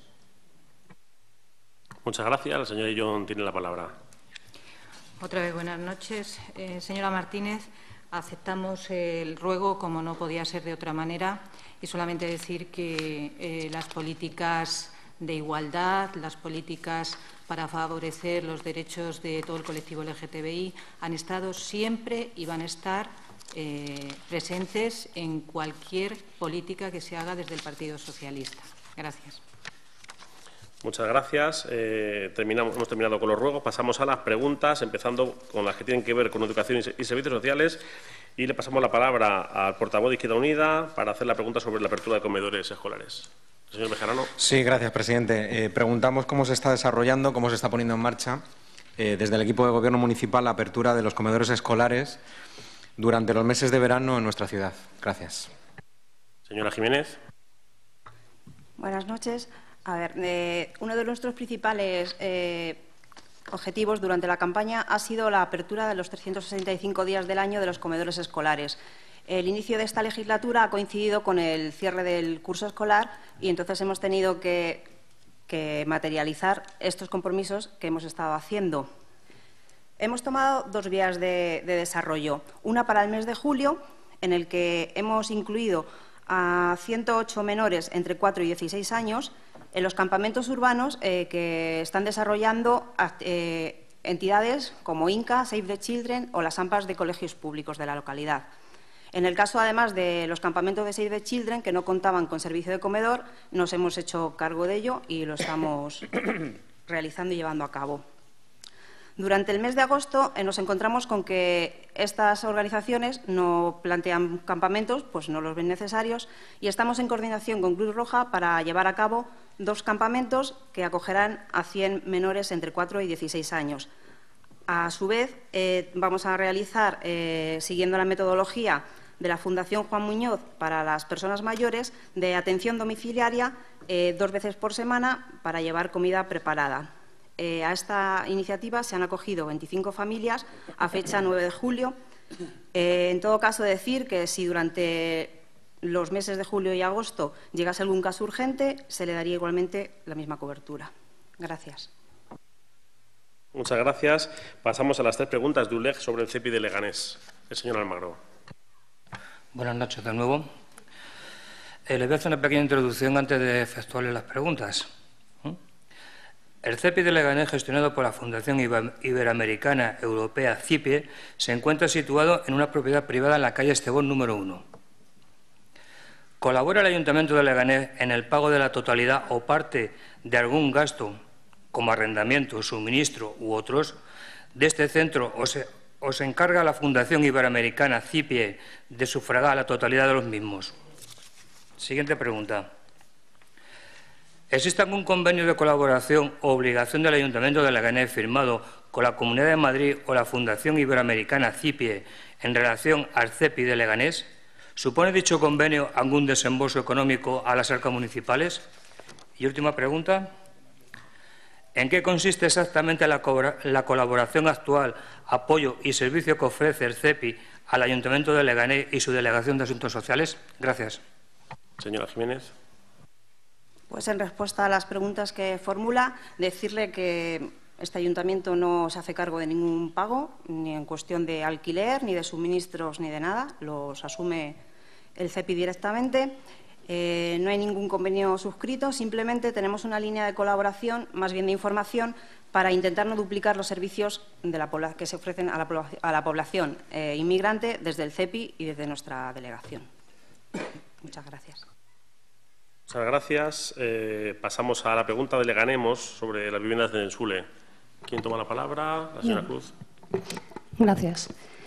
Muchas gracias. La señora Illón tiene la palabra. Otra vez buenas noches. Eh, señora Martínez, aceptamos el ruego como no podía ser de otra manera y solamente decir que eh, las políticas de igualdad, las políticas para favorecer los derechos de todo el colectivo L G T B I han estado siempre y van a estar eh, presentes en cualquier política que se haga desde el Partido Socialista. Gracias. Muchas gracias. Eh, terminamos, hemos terminado con los ruegos. Pasamos a las preguntas, empezando con las que tienen que ver con educación y servicios sociales. Y le pasamos la palabra al portavoz de Izquierda Unida para hacer la pregunta sobre la apertura de comedores escolares. Señor Bejarano. Sí, gracias, presidente. Eh, preguntamos cómo se está desarrollando, cómo se está poniendo en marcha eh, desde el equipo de Gobierno municipal la apertura de los comedores escolares durante los meses de verano en nuestra ciudad. Gracias. Señora Jiménez. Buenas noches. A ver, eh, uno de nuestros principales eh, objetivos durante la campaña ha sido la apertura de los trescientos sesenta y cinco días del año de los comedores escolares. El inicio de esta legislatura ha coincidido con el cierre del curso escolar y entonces hemos tenido que, que materializar estos compromisos que hemos estado haciendo. Hemos tomado dos vías de, de desarrollo, una para el mes de julio, en el que hemos incluido a ciento ocho menores entre cuatro y dieciséis años en los campamentos urbanos eh, que están desarrollando eh, entidades como INCA, Save the Children o las AMPAs de colegios públicos de la localidad. En el caso, además, de los campamentos de Save the Children, que no contaban con servicio de comedor, nos hemos hecho cargo de ello y lo estamos realizando y llevando a cabo. Durante el mes de agosto eh, nos encontramos con que estas organizaciones no plantean campamentos, pues no los ven necesarios, y estamos en coordinación con Cruz Roja para llevar a cabo dos campamentos que acogerán a cien menores entre cuatro y dieciséis años. A su vez, eh, vamos a realizar, eh, siguiendo la metodología de la Fundación Juan Muñoz para las personas mayores, de atención domiciliaria eh, dos veces por semana para llevar comida preparada. Eh, a esta iniciativa se han acogido veinticinco familias a fecha nueve de julio. Eh, en todo caso, decir que si durante los meses de julio y agosto llegase algún caso urgente, se le daría igualmente la misma cobertura. Gracias. Muchas gracias. Pasamos a las tres preguntas de U L E G sobre el CEPI de Leganés. El señor Almagro. Buenas noches de nuevo. Eh, le voy a hacer una pequeña introducción antes de efectuarle las preguntas. El CEPI de Leganés, gestionado por la Fundación Iberoamericana Europea C I P E, se encuentra situado en una propiedad privada en la calle Estebón número uno. ¿Colabora el Ayuntamiento de Leganés en el pago de la totalidad o parte de algún gasto, como arrendamiento, suministro u otros, de este centro, o se, o se encarga la Fundación Iberoamericana C I P E de sufragar la totalidad de los mismos? Siguiente pregunta. ¿Existe algún convenio de colaboración o obligación del Ayuntamiento de Leganés firmado con la Comunidad de Madrid o la Fundación Iberoamericana C I P E en relación al CEPI de Leganés? ¿Supone dicho convenio algún desembolso económico a las arcas municipales? Y última pregunta. ¿En qué consiste exactamente la, la colaboración actual, apoyo y servicio que ofrece el CEPI al Ayuntamiento de Leganés y su Delegación de Asuntos Sociales? Gracias. Señora Jiménez. Pues en respuesta a las preguntas que formula, decirle que este ayuntamiento no se hace cargo de ningún pago, ni en cuestión de alquiler, ni de suministros, ni de nada. Los asume el CEPI directamente. Eh, no hay ningún convenio suscrito, simplemente tenemos una línea de colaboración, más bien de información, para intentar no duplicar los servicios de la que se ofrecen a la, a la población eh, inmigrante desde el CEPI y desde nuestra delegación. Muchas gracias. Muchas gracias. Eh, pasamos a la pregunta de Leganemos sobre las viviendas de Ensule. ¿Quién toma la palabra? La señora Cruz. Gracias.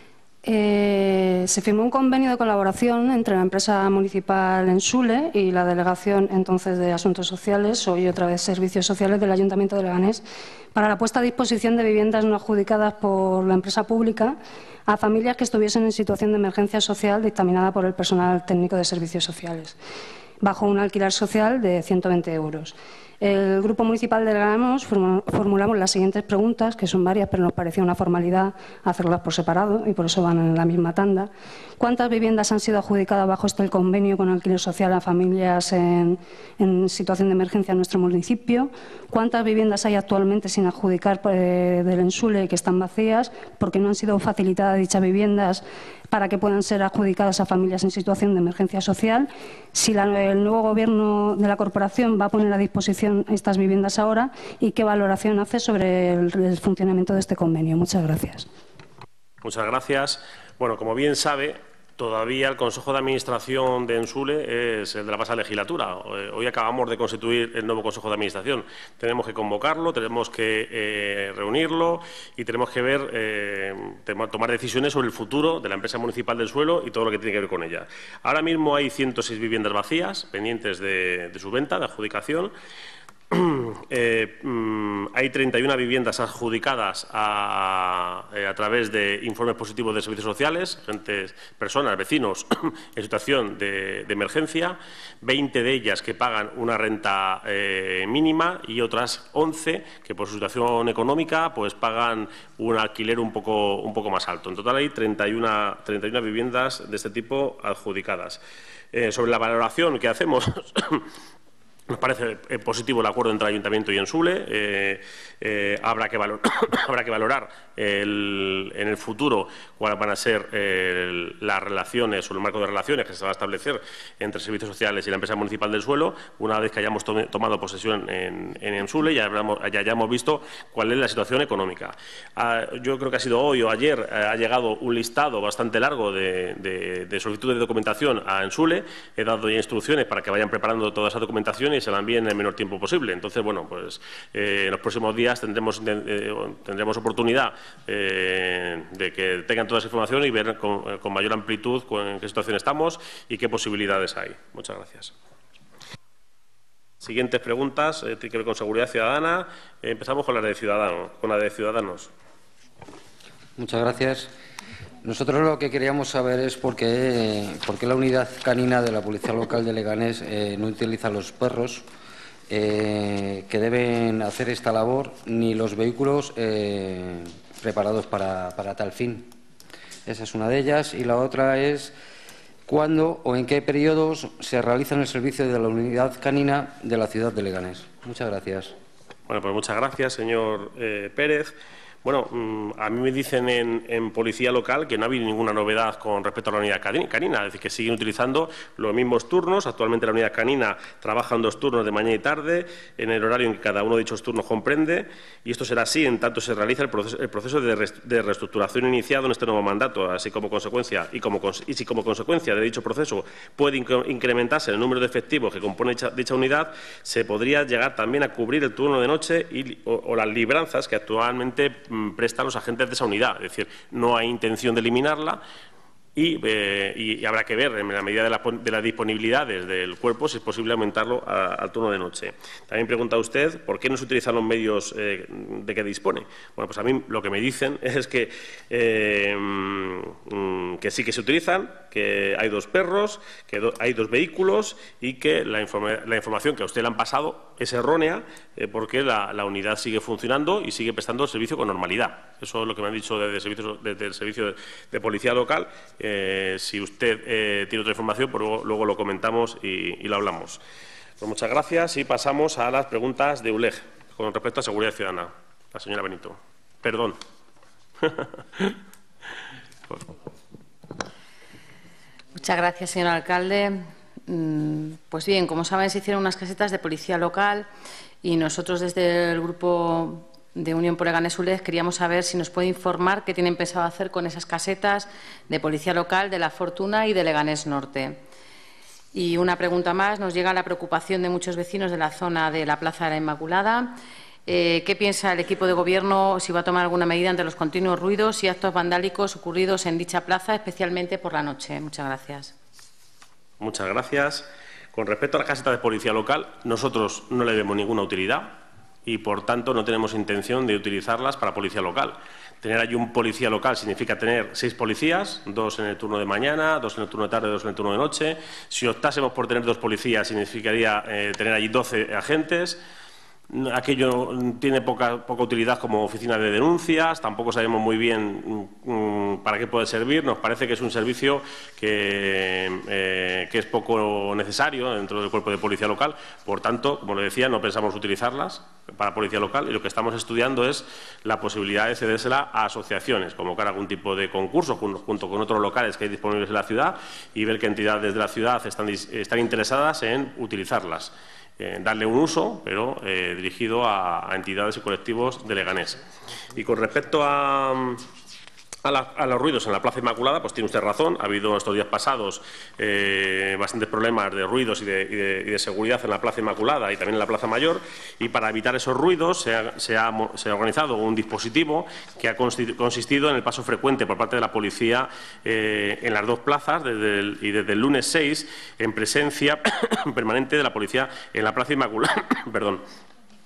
Eh, se firmó un convenio de colaboración entre la empresa municipal Ensule y la Delegación entonces de Asuntos Sociales, hoy otra vez Servicios Sociales del Ayuntamiento de Leganés, para la puesta a disposición de viviendas no adjudicadas por la empresa pública a familias que estuviesen en situación de emergencia social dictaminada por el personal técnico de Servicios Sociales, bajo un alquiler social de ciento veinte euros. El Grupo Municipal de Leganés formulamos las siguientes preguntas, que son varias, pero nos parecía una formalidad hacerlas por separado y por eso van en la misma tanda. ¿Cuántas viviendas han sido adjudicadas bajo este convenio con alquiler social a familias en, en situación de emergencia en nuestro municipio? ¿Cuántas viviendas hay actualmente sin adjudicar eh, del Ensule que están vacías porque no han sido facilitadas dichas viviendas para que puedan ser adjudicadas a familias en situación de emergencia social? Si la, el nuevo Gobierno de la Corporación va a poner a disposición estas viviendas ahora y qué valoración hace sobre el, el funcionamiento de este convenio. Muchas gracias. Muchas gracias. Bueno, como bien sabe, todavía el Consejo de Administración de Ensule es el de la pasada legislatura. Hoy acabamos de constituir el nuevo Consejo de Administración. Tenemos que convocarlo, tenemos que eh, reunirlo y tenemos que ver, eh, tomar decisiones sobre el futuro de la empresa municipal del suelo y todo lo que tiene que ver con ella. Ahora mismo hay ciento seis viviendas vacías pendientes de, de su venta, de adjudicación. Eh, mm, hay treinta y una viviendas adjudicadas a, a, a través de informes positivos de servicios sociales, gente, personas, vecinos en situación de, de emergencia, veinte de ellas que pagan una renta eh, mínima y otras once que por su situación económica pues pagan un alquiler un poco, un poco más alto. En total hay treinta y una, treinta y una viviendas de este tipo adjudicadas. Eh, sobre la valoración que hacemos Nos parece eh, positivo el acuerdo entre el Ayuntamiento y Ensule. Eh, eh, habrá, que valor, habrá que valorar el, en el futuro cuáles van a ser eh, las relaciones o el marco de relaciones que se va a establecer entre servicios sociales y la empresa municipal del suelo, una vez que hayamos to tomado posesión en, en Ensule y habramos, ya hayamos visto cuál es la situación económica. Ah, yo creo que ha sido hoy o ayer, eh, ha llegado un listado bastante largo de, de, de solicitudes de documentación a Ensule. He dado ya instrucciones para que vayan preparando toda esa documentación y se la envíen en el menor tiempo posible. Entonces, bueno, pues eh, en los próximos días tendremos, eh, tendremos oportunidad eh, de que tengan toda esa información y ver con, con mayor amplitud en qué situación estamos y qué posibilidades hay. Muchas gracias. Siguientes preguntas, eh, tiene que ver con seguridad ciudadana. Eh, empezamos con la de Ciudadanos. Con la de Ciudadanos. Muchas gracias. Nosotros lo que queríamos saber es por qué, por qué la unidad canina de la Policía Local de Leganés eh, no utiliza los perros eh, que deben hacer esta labor, ni los vehículos eh, preparados para, para tal fin. Esa es una de ellas. Y la otra es cuándo o en qué periodos se realiza el servicio de la unidad canina de la ciudad de Leganés. Muchas gracias. Bueno, pues muchas gracias, señor eh, Pérez. Bueno, a mí me dicen en, en Policía Local que no ha habido ninguna novedad con respecto a la unidad canina, es decir, que siguen utilizando los mismos turnos. Actualmente la unidad canina trabaja en dos turnos de mañana y tarde, en el horario en que cada uno de dichos turnos comprende, y esto será así en tanto se realiza el proceso, el proceso de, rest, de reestructuración iniciado en este nuevo mandato, así como consecuencia, y, como, y si como consecuencia de dicho proceso puede incrementarse el número de efectivos que compone dicha, dicha unidad, se podría llegar también a cubrir el turno de noche y, o, o las libranzas que actualmente prestan los agentes de esa unidad. Es decir, no hay intención de eliminarla y, eh, y, y habrá que ver, en la medida de, la, de las disponibilidades del cuerpo, si es posible aumentarlo a, al turno de noche. También pregunta usted por qué no se utilizan los medios eh, de que dispone. Bueno, pues a mí lo que me dicen es que, eh, que sí que se utilizan, que hay dos perros, que do, hay dos vehículos y que la, informa, la información que a usted le han pasado es errónea eh, porque la, la unidad sigue funcionando y sigue prestando el servicio con normalidad. Eso es lo que me han dicho desde el servicio, desde el servicio de, de Policía Local. Eh, si usted eh, tiene otra información, pues luego, luego lo comentamos y, y lo hablamos. Pues muchas gracias y pasamos a las preguntas de U L E G con respecto a seguridad ciudadana. La señora Benito. Perdón. Muchas gracias, señor alcalde. Pues bien, como saben, se hicieron unas casetas de policía local y nosotros desde el grupo de Unión por Leganés U L E G queríamos saber si nos puede informar qué tienen pensado hacer con esas casetas de policía local de La Fortuna y de Leganés Norte. Y una pregunta más, nos llega la preocupación de muchos vecinos de la zona de la Plaza de la Inmaculada. Eh, ¿Qué piensa el equipo de Gobierno si va a tomar alguna medida ante los continuos ruidos y actos vandálicos ocurridos en dicha plaza, especialmente por la noche? Muchas gracias. Muchas gracias. Con respecto a las casetas de policía local, nosotros no le vemos ninguna utilidad y, por tanto, no tenemos intención de utilizarlas para policía local. Tener allí un policía local significa tener seis policías, dos en el turno de mañana, dos en el turno de tarde, dos en el turno de noche. Si optásemos por tener dos policías, significaría eh, tener allí doce agentes. Aquello tiene poca, poca utilidad como oficina de denuncias, tampoco sabemos muy bien mmm, para qué puede servir. Nos parece que es un servicio que, eh, que es poco necesario dentro del cuerpo de policía local. Por tanto, como le decía, no pensamos utilizarlas para policía local y lo que estamos estudiando es la posibilidad de cedérsela a asociaciones, convocar algún tipo de concurso junto con otros locales que hay disponibles en la ciudad y ver qué entidades de la ciudad están, están interesadas en utilizarlas. Eh, darle un uso, pero eh, dirigido a, a entidades y colectivos de Leganés. Y con respecto a, a, la, a los ruidos en la Plaza Inmaculada, pues tiene usted razón. Ha habido estos días pasados eh, bastantes problemas de ruidos y de, y, de, y de seguridad en la Plaza Inmaculada y también en la Plaza Mayor. Y para evitar esos ruidos se ha, se ha, se ha organizado un dispositivo que ha consistido en el paso frecuente por parte de la policía eh, en las dos plazas desde el, y desde el lunes seis en presencia permanente de la policía en la Plaza Inmaculada. Perdón.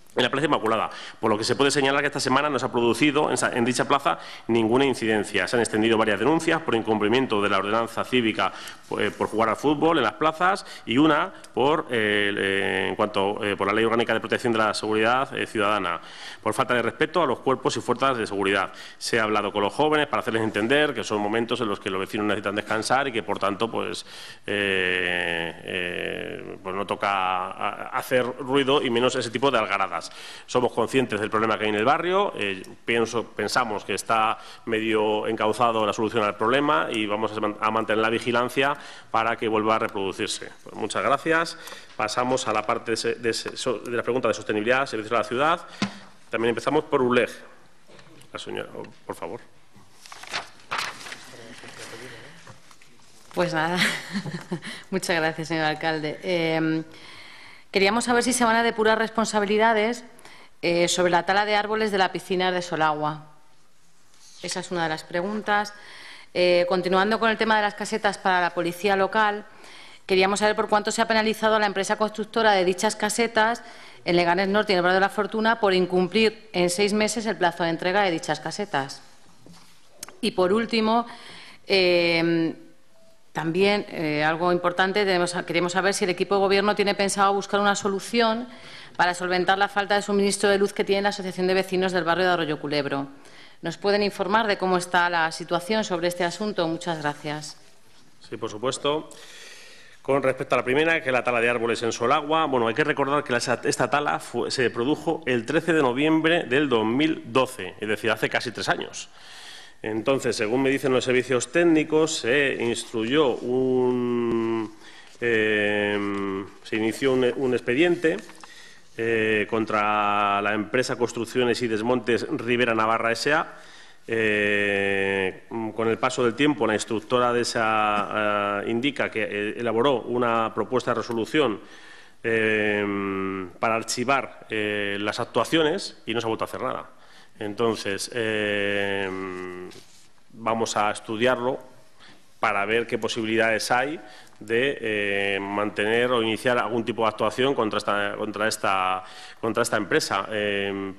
en la Plaza Inmaculada, por lo que se puede señalar que esta semana no se ha producido en, en dicha plaza ninguna incidencia. Se han extendido varias denuncias por incumplimiento de la ordenanza cívica eh, por jugar al fútbol en las plazas y una por, eh, eh, en cuanto, eh, por la Ley Orgánica de Protección de la Seguridad eh, Ciudadana, por falta de respeto a los cuerpos y fuerzas de seguridad. Se ha hablado con los jóvenes para hacerles entender que son momentos en los que los vecinos necesitan descansar y que, por tanto, pues, eh, eh, pues no toca hacer ruido y menos ese tipo de algaradas. Somos conscientes del problema que hay en el barrio, eh, pienso, pensamos que está medio encauzado la solución al problema y vamos a mantener la vigilancia para que vuelva a reproducirse. Pues muchas gracias. Pasamos a la parte de, de, de la pregunta de sostenibilidad, servicios a la ciudad. También empezamos por U L E G. La señora, por favor. Pues nada, muchas gracias, señor alcalde. Eh, queríamos saber si se van a depurar responsabilidades eh, sobre la tala de árboles de la piscina de Solagua. Esa es una de las preguntas. Eh, continuando con el tema de las casetas para la policía local, queríamos saber por cuánto se ha penalizado a la empresa constructora de dichas casetas en Leganés Norte y en el Barrio de la Fortuna por incumplir en seis meses el plazo de entrega de dichas casetas. Y, por último, eh, también, eh, algo importante, tenemos, queremos saber si el equipo de Gobierno tiene pensado buscar una solución para solventar la falta de suministro de luz que tiene la Asociación de Vecinos del Barrio de Arroyo Culebro. ¿Nos pueden informar de cómo está la situación sobre este asunto? Muchas gracias. Sí, por supuesto. Con respecto a la primera, que es la tala de árboles en Solagua, bueno, hay que recordar que la, esta tala fue, se produjo el trece de noviembre del dos mil doce, es decir, hace casi tres años. Entonces, según me dicen los servicios técnicos, se instruyó un, eh, se inició un, un expediente eh, contra la empresa Construcciones y Desmontes Rivera Navarra S A Eh, con el paso del tiempo, la instructora de esa eh, indica que eh, elaboró una propuesta de resolución eh, para archivar eh, las actuaciones y no se ha vuelto a hacer nada. Entonces, eh, vamos a estudiarlo para ver qué posibilidades hay de eh, mantener o iniciar algún tipo de actuación contra esta, contra esta, contra esta empresa. Eh,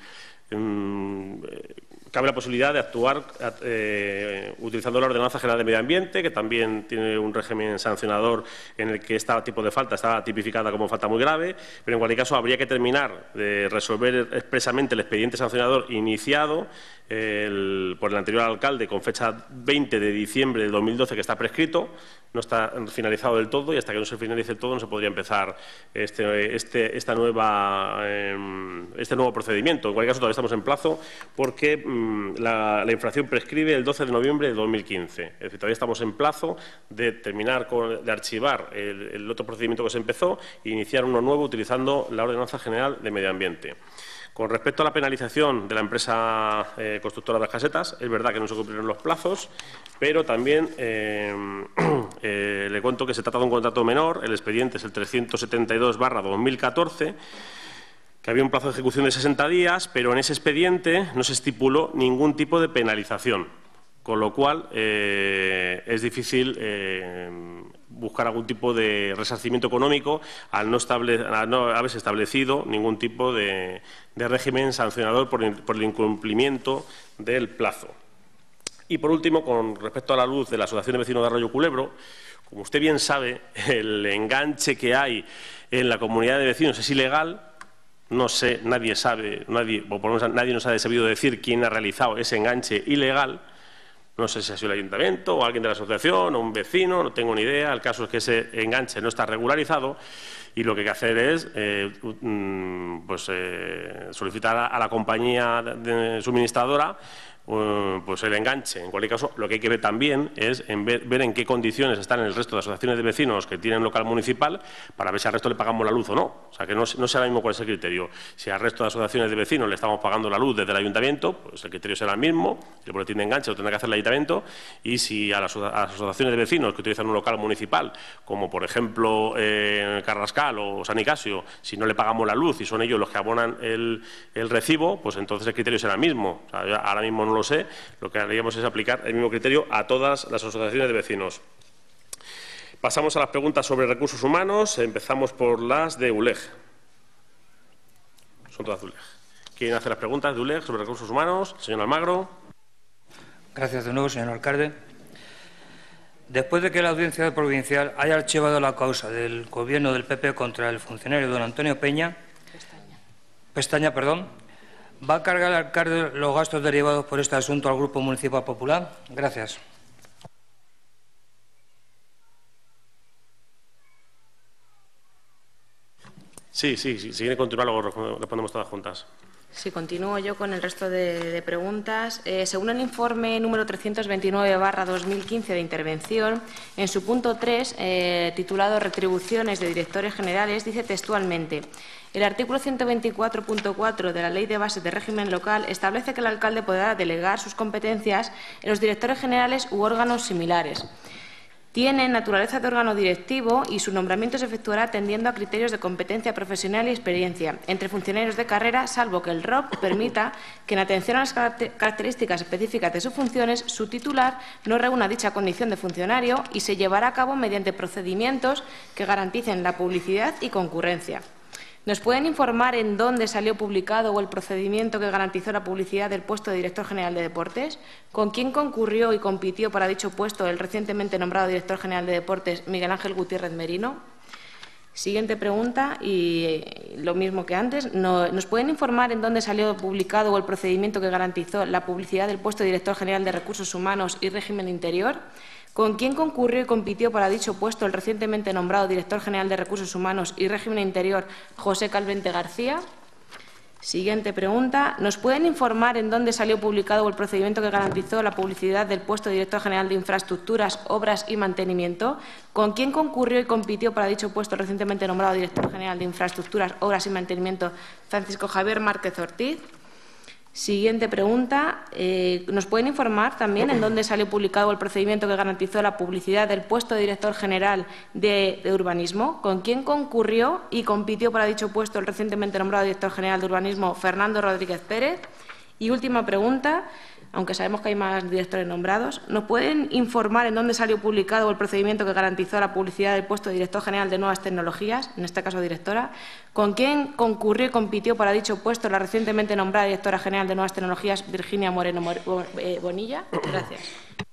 eh, Cabe la posibilidad de actuar eh, utilizando la Ordenanza General de Medio Ambiente, que también tiene un régimen sancionador en el que este tipo de falta está tipificada como falta muy grave, pero en cualquier caso habría que terminar de resolver expresamente el expediente sancionador iniciado el, por el anterior alcalde con fecha veinte de diciembre de dos mil doce, que está prescrito, no está finalizado del todo y hasta que no se finalice el todo no se podría empezar este, este, esta nueva, eh, este nuevo procedimiento. En cualquier caso todavía estamos en plazo porque La, la infracción prescribe el doce de noviembre de dos mil quince. Es decir, todavía estamos en plazo de terminar, con, de archivar el, el otro procedimiento que se empezó e iniciar uno nuevo utilizando la Ordenanza General de Medio Ambiente. Con respecto a la penalización de la empresa eh, constructora de las casetas, es verdad que no se cumplieron los plazos, pero también eh, eh, le cuento que se trata de un contrato menor. El expediente es el trescientos setenta y dos barra dos mil catorce, que había un plazo de ejecución de sesenta días, pero en ese expediente no se estipuló ningún tipo de penalización, con lo cual eh, es difícil eh, buscar algún tipo de resarcimiento económico al no, estable, al no haberse establecido ningún tipo de, de régimen sancionador por, por el incumplimiento del plazo. Y, por último, con respecto a la luz de la Asociación de Vecinos de Arroyo Culebro, como usted bien sabe, el enganche que hay en la comunidad de vecinos es ilegal. No sé, nadie sabe, nadie, o por lo menos nadie nos ha sabido decir quién ha realizado ese enganche ilegal. No sé si ha sido el ayuntamiento o alguien de la asociación o un vecino, no tengo ni idea. El caso es que ese enganche no está regularizado y lo que hay que hacer es eh, pues, eh, solicitar a la compañía de suministradora pues el enganche. En cualquier caso, lo que hay que ver también es en ver, ver en qué condiciones están el resto de asociaciones de vecinos que tienen local municipal para ver si al resto le pagamos la luz o no. O sea, que no, no sé ahora mismo cuál es el criterio. Si al resto de asociaciones de vecinos le estamos pagando la luz desde el ayuntamiento, pues el criterio será el mismo. El boletín de enganche lo tendrá que hacer el ayuntamiento. Y si a las, a las asociaciones de vecinos que utilizan un local municipal, como por ejemplo eh, Carrascal o San Nicasio, si no le pagamos la luz y son ellos los que abonan el, el recibo, pues entonces el criterio será el mismo. O sea, yo ahora mismo no lo sé, lo que haríamos es aplicar el mismo criterio a todas las asociaciones de vecinos. Pasamos a las preguntas sobre recursos humanos. Empezamos por las de U L E G. Son todas de U L E G. ¿Quieren hacer las preguntas de U L E G sobre recursos humanos? Señor Almagro. Gracias de nuevo, señor alcalde. Después de que la Audiencia Provincial haya archivado la causa del Gobierno del P P contra el funcionario don Antonio Peña, Pestaña, Pestaña perdón, ¿va a cargar el alcalde los gastos derivados por este asunto al Grupo Municipal Popular? Gracias. Sí, sí, sí. Si quiere continuar, luego respondemos todas juntas. Sí, continúo yo con el resto de, de preguntas. Eh, según el informe número trescientos veintinueve barra dos mil quince de intervención, en su punto tres, eh, titulado Retribuciones de directores generales, dice textualmente: el artículo ciento veinticuatro punto cuatro de la Ley de Bases de Régimen Local establece que el alcalde podrá delegar sus competencias en los directores generales u órganos similares. Tiene naturaleza de órgano directivo y su nombramiento se efectuará atendiendo a criterios de competencia profesional y experiencia entre funcionarios de carrera, salvo que el R O P permita que, en atención a las características específicas de sus funciones, su titular no reúna dicha condición de funcionario y se llevará a cabo mediante procedimientos que garanticen la publicidad y concurrencia. ¿Nos pueden informar en dónde salió publicado o el procedimiento que garantizó la publicidad del puesto de director general de deportes? ¿Con quién concurrió y compitió para dicho puesto el recientemente nombrado director general de deportes, Miguel Ángel Gutiérrez Merino? Siguiente pregunta, y lo mismo que antes. ¿Nos pueden informar en dónde salió publicado o el procedimiento que garantizó la publicidad del puesto de director general de Recursos Humanos y Régimen Interior? ¿Con quién concurrió y compitió para dicho puesto el recientemente nombrado director general de Recursos Humanos y Régimen Interior, José Calvente García? Siguiente pregunta. ¿Nos pueden informar en dónde salió publicado el procedimiento que garantizó la publicidad del puesto de director general de Infraestructuras, Obras y Mantenimiento? ¿Con quién concurrió y compitió para dicho puesto el recientemente nombrado director general de Infraestructuras, Obras y Mantenimiento, Francisco Javier Márquez Ortiz? Siguiente pregunta. Eh, ¿Nos pueden informar también en dónde salió publicado el procedimiento que garantizó la publicidad del puesto de director general de, de Urbanismo? ¿Con quién concurrió y compitió para dicho puesto el recientemente nombrado director general de Urbanismo, Fernando Rodríguez Pérez? Y última pregunta, aunque sabemos que hay más directores nombrados, ¿nos pueden informar en dónde salió publicado el procedimiento que garantizó la publicidad del puesto de director general de Nuevas Tecnologías, en este caso directora? ¿Con quién concurrió y compitió para dicho puesto la recientemente nombrada directora general de Nuevas Tecnologías, Virginia Moreno Bonilla? Gracias.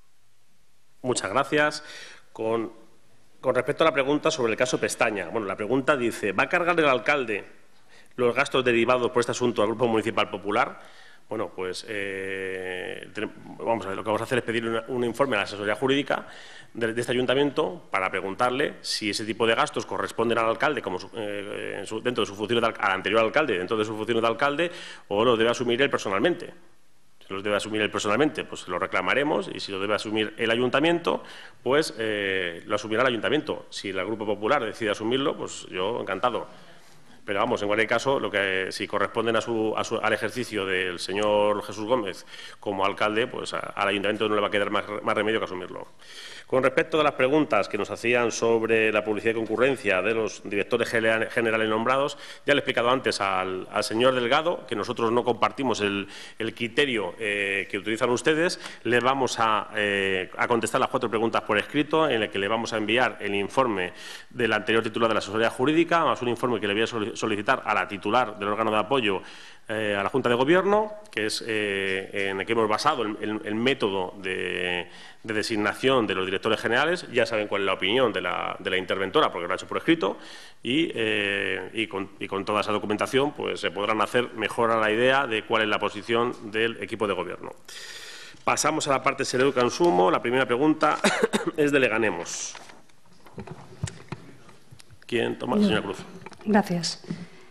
Muchas gracias. Con, con respecto a la pregunta sobre el caso Pestaña, bueno, la pregunta dice: ¿va a cargar el alcalde los gastos derivados por este asunto al Grupo Municipal Popular? Bueno, pues eh, vamos a ver, lo que vamos a hacer es pedir una, un informe a la asesoría jurídica de, de este ayuntamiento para preguntarle si ese tipo de gastos corresponden al alcalde como eh, en su, dentro de su función de, al anterior alcalde, dentro de su función de alcalde, o los debe asumir él personalmente. Si los debe asumir él personalmente, pues lo reclamaremos, y si lo debe asumir el ayuntamiento, pues eh, lo asumirá el ayuntamiento. Si el Grupo Popular decide asumirlo, pues yo encantado. Pero vamos, en cualquier caso, lo que si corresponden a su, a su, al ejercicio del señor Jesús Gómez como alcalde, pues a, al ayuntamiento no le va a quedar más, más remedio que asumirlo. Con respecto a las preguntas que nos hacían sobre la publicidad y concurrencia de los directores generales nombrados, ya le he explicado antes al, al señor Delgado que nosotros no compartimos el, el criterio eh, que utilizan ustedes. Le vamos a, eh, a contestar las cuatro preguntas por escrito, en el que le vamos a enviar el informe del anterior titular de la asesoría jurídica, más un informe que le voy a solicitar a la titular del órgano de apoyo eh, a la Junta de Gobierno, que es eh, en el que hemos basado el, el, el método de, de designación de los directores generales. Ya saben cuál es la opinión de la, de la interventora, porque lo ha hecho por escrito, y, eh, y, con, y con toda esa documentación pues se podrán hacer mejor a la idea de cuál es la posición del equipo de Gobierno. Pasamos a la parte de consumo. La primera pregunta es de Leganemos. ¿Quién toma? Señora Cruz. Gracias.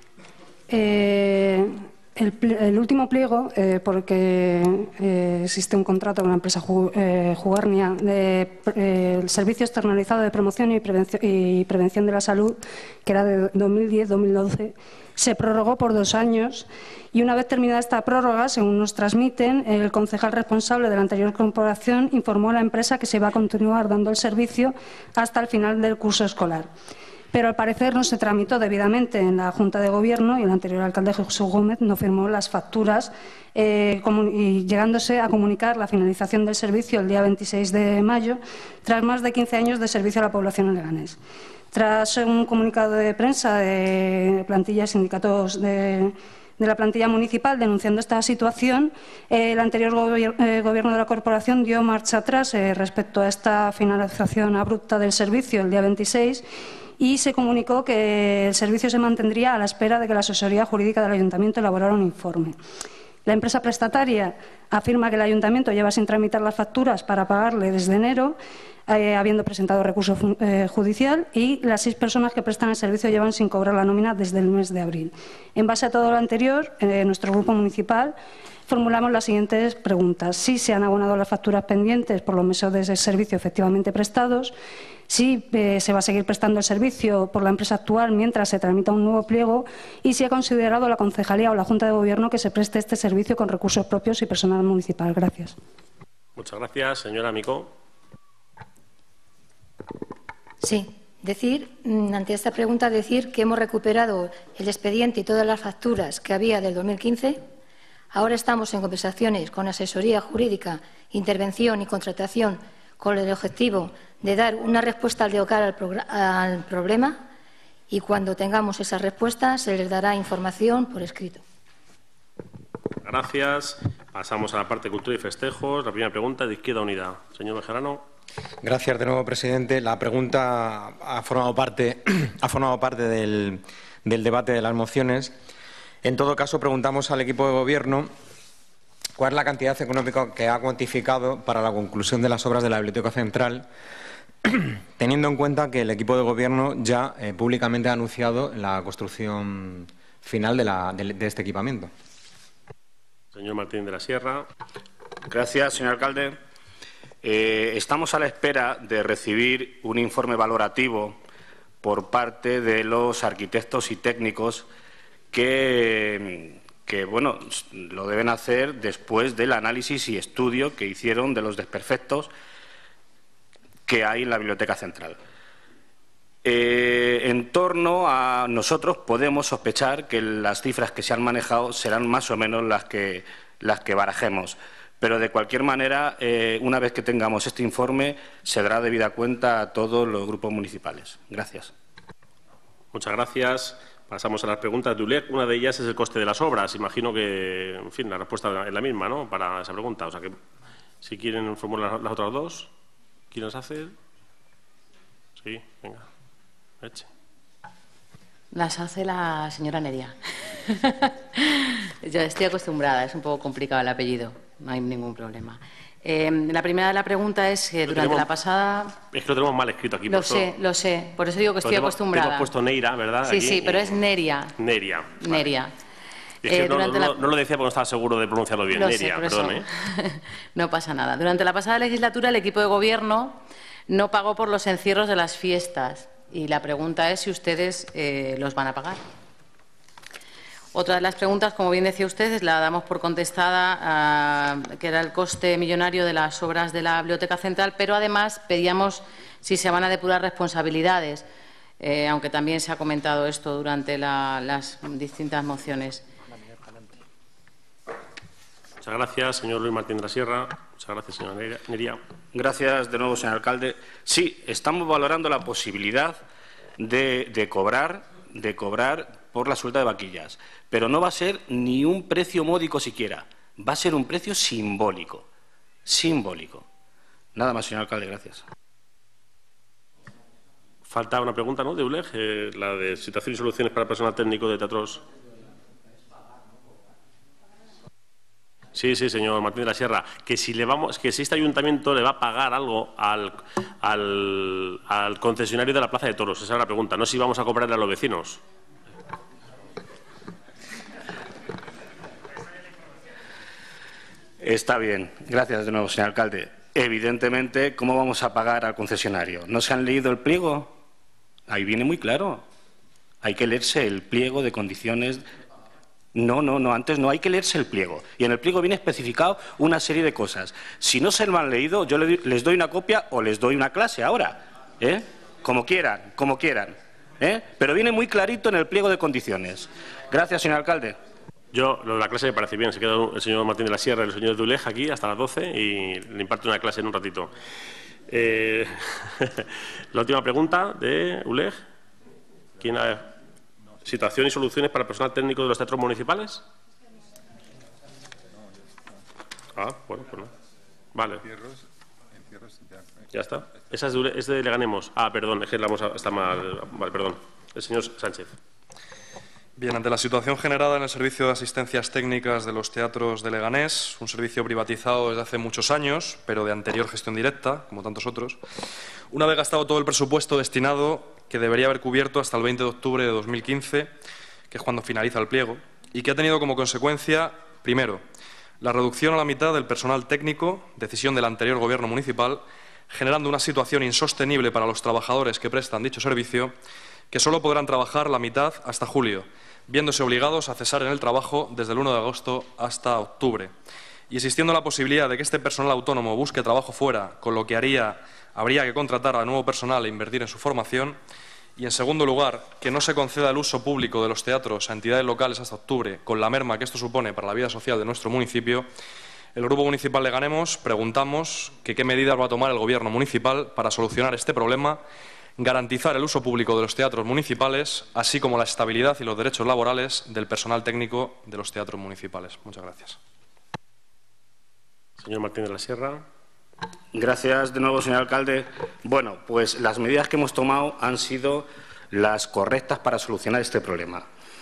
Eh, el, el último pliego, eh, porque eh, existe un contrato con la empresa Ju, eh, Jugarnia de eh, el Servicio Externalizado de Promoción y Prevención, y Prevención de la Salud, que era de dos mil diez a dos mil doce, se prorrogó por dos años y una vez terminada esta prórroga, según nos transmiten, el concejal responsable de la anterior corporación informó a la empresa que se iba a continuar dando el servicio hasta el final del curso escolar. Pero al parecer no se tramitó debidamente en la Junta de Gobierno y el anterior alcalde Jesús Gómez no firmó las facturas, eh, y llegándose a comunicar la finalización del servicio el día veintiséis de mayo, tras más de quince años de servicio a la población en Leganés. Tras un comunicado de prensa de plantillas, sindicatos de, de la plantilla municipal denunciando esta situación, eh, el anterior gobier eh, Gobierno de la Corporación dio marcha atrás eh, respecto a esta finalización abrupta del servicio el día veintiséis y se comunicó que el servicio se mantendría a la espera de que la asesoría jurídica del Ayuntamiento elaborara un informe. La empresa prestataria afirma que el Ayuntamiento lleva sin tramitar las facturas para pagarle desde enero, eh, habiendo presentado recurso eh, judicial, y las seis personas que prestan el servicio llevan sin cobrar la nómina desde el mes de abril. En base a todo lo anterior, eh, nuestro grupo municipal formulamos las siguientes preguntas. Si se han abonado las facturas pendientes por los meses de servicio efectivamente prestados, si eh, se va a seguir prestando el servicio por la empresa actual mientras se tramita un nuevo pliego y si ha considerado la Concejalía o la Junta de Gobierno que se preste este servicio con recursos propios y personal municipal. Gracias. Muchas gracias. Señora Micó. Sí, decir, ante esta pregunta, decir que hemos recuperado el expediente y todas las facturas que había del dos mil quince. Ahora estamos en conversaciones con asesoría jurídica, intervención y contratación con el objetivo de dar una respuesta al local al, al problema, y cuando tengamos esa respuesta se les dará información por escrito. Gracias. Pasamos a la parte de cultura y festejos. La primera pregunta de Izquierda Unida. Señor Bejarano. Gracias de nuevo, presidente. La pregunta ha formado parte, ha formado parte del, del debate de las mociones. En todo caso, preguntamos al equipo de Gobierno cuál es la cantidad económica que ha cuantificado para la conclusión de las obras de la Biblioteca Central, teniendo en cuenta que el equipo de Gobierno ya eh, públicamente ha anunciado la construcción final de, la, de, de este equipamiento. Señor Martín de la Sierra. Gracias, señor alcalde. Eh, estamos a la espera de recibir un informe valorativo por parte de los arquitectos y técnicos que, que bueno, lo deben hacer después del análisis y estudio que hicieron de los desperfectos que hay en la Biblioteca Central. Eh, en torno a nosotros podemos sospechar que las cifras que se han manejado serán más o menos las que, las que barajemos. Pero, de cualquier manera, eh, una vez que tengamos este informe, se dará debida cuenta a todos los grupos municipales. Gracias. Muchas gracias. Pasamos a las preguntas de U L E C. Una de ellas es el coste de las obras. Imagino que, en fin, la respuesta es la misma, ¿no?, para esa pregunta. O sea que, si quieren formular las otras dos, ¿quién las hace? Sí, venga. Eche. Las hace la señora Neria. Yo estoy acostumbrada, es un poco complicado el apellido, no hay ningún problema. Eh, la primera de la pregunta es que durante tenemos, la pasada... Es que lo tenemos mal escrito aquí. Lo por sé, todo. lo sé, por eso digo que estoy tenemos, acostumbrada. Hemos puesto Neira, ¿verdad? Sí, aquí, sí, pero es Neria. Neria. Neria. Vale. Es que Eh, no, durante no, la... no lo decía porque no estaba seguro de pronunciarlo bien. Lo Neria, sé, por perdón. eso. ¿eh? No pasa nada. Durante la pasada legislatura el equipo de Gobierno no pagó por los encierros de las fiestas y la pregunta es si ustedes eh, los van a pagar. Otra de las preguntas, como bien decía usted, la damos por contestada, uh, que era el coste millonario de las obras de la Biblioteca Central, pero además pedíamos si se van a depurar responsabilidades, eh, aunque también se ha comentado esto durante la, las distintas mociones. Muchas gracias, señor Luis Martín de la Sierra. Muchas gracias, señora Neria. Gracias de nuevo, señor alcalde. Sí, estamos valorando la posibilidad de, de cobrar, de cobrar por la suelta de vaquillas, pero no va a ser ni un precio módico siquiera, va a ser un precio simbólico, simbólico. Nada más, señor alcalde, gracias. Falta una pregunta, ¿no?, de U L E G, eh, la de situación y soluciones para el personal técnico de teatros. Sí, sí, señor Martín de la Sierra, que si le vamos, que si este ayuntamiento le va a pagar algo al, al, al concesionario de la Plaza de Toros, esa es la pregunta, no si vamos a cobrarle a los vecinos. Está bien, gracias de nuevo, señor alcalde. Evidentemente, ¿cómo vamos a pagar al concesionario? ¿No se han leído el pliego? Ahí viene muy claro. Hay que leerse el pliego de condiciones. No, no, no, antes no, hay que leerse el pliego. Y en el pliego viene especificado una serie de cosas. Si no se lo han leído, yo les doy una copia o les doy una clase ahora. ¿eh? Como quieran, como quieran. ¿eh? Pero viene muy clarito en el pliego de condiciones. Gracias, señor alcalde. Yo, lo de la clase me parece bien. Se queda el señor Martín de la Sierra y el señor de U L E G aquí hasta las doce y le imparto una clase en un ratito. Eh, la última pregunta de U L E G. ¿Quién ha...? Situación y soluciones para el personal técnico de los teatros municipales. Ah, bueno, pues no. Vale. Ya está. Esa es de, es de Leganemos. Ah, perdón, es que la hemos, está mal. Vale, perdón. El señor Sánchez. Bien, ante la situación generada en el servicio de asistencias técnicas de los teatros de Leganés, un servicio privatizado desde hace muchos años, pero de anterior gestión directa, como tantos otros, una vez gastado todo el presupuesto destinado, que debería haber cubierto hasta el veinte de octubre de dos mil quince, que es cuando finaliza el pliego, y que ha tenido como consecuencia, primero, la reducción a la mitad del personal técnico, decisión del anterior Gobierno municipal, generando una situación insostenible para los trabajadores que prestan dicho servicio, que solo podrán trabajar la mitad hasta julio, viéndose obligados a cesar en el trabajo desde el uno de agosto hasta octubre. Y existiendo la posibilidad de que este personal autónomo busque trabajo fuera, con lo que haría, habría que contratar a nuevo personal e invertir en su formación. Y, en segundo lugar, que no se conceda el uso público de los teatros a entidades locales hasta octubre, con la merma que esto supone para la vida social de nuestro municipio. El Grupo Municipal de Leganemos preguntamos que qué medidas va a tomar el Gobierno municipal para solucionar este problema, garantizar el uso público de los teatros municipales, así como la estabilidad y los derechos laborales del personal técnico de los teatros municipales. Muchas gracias. Señor Martínez de la Sierra. Gracias de nuevo, señor alcalde. Bueno, pues las medidas que hemos tomado han sido las correctas para solucionar este problema.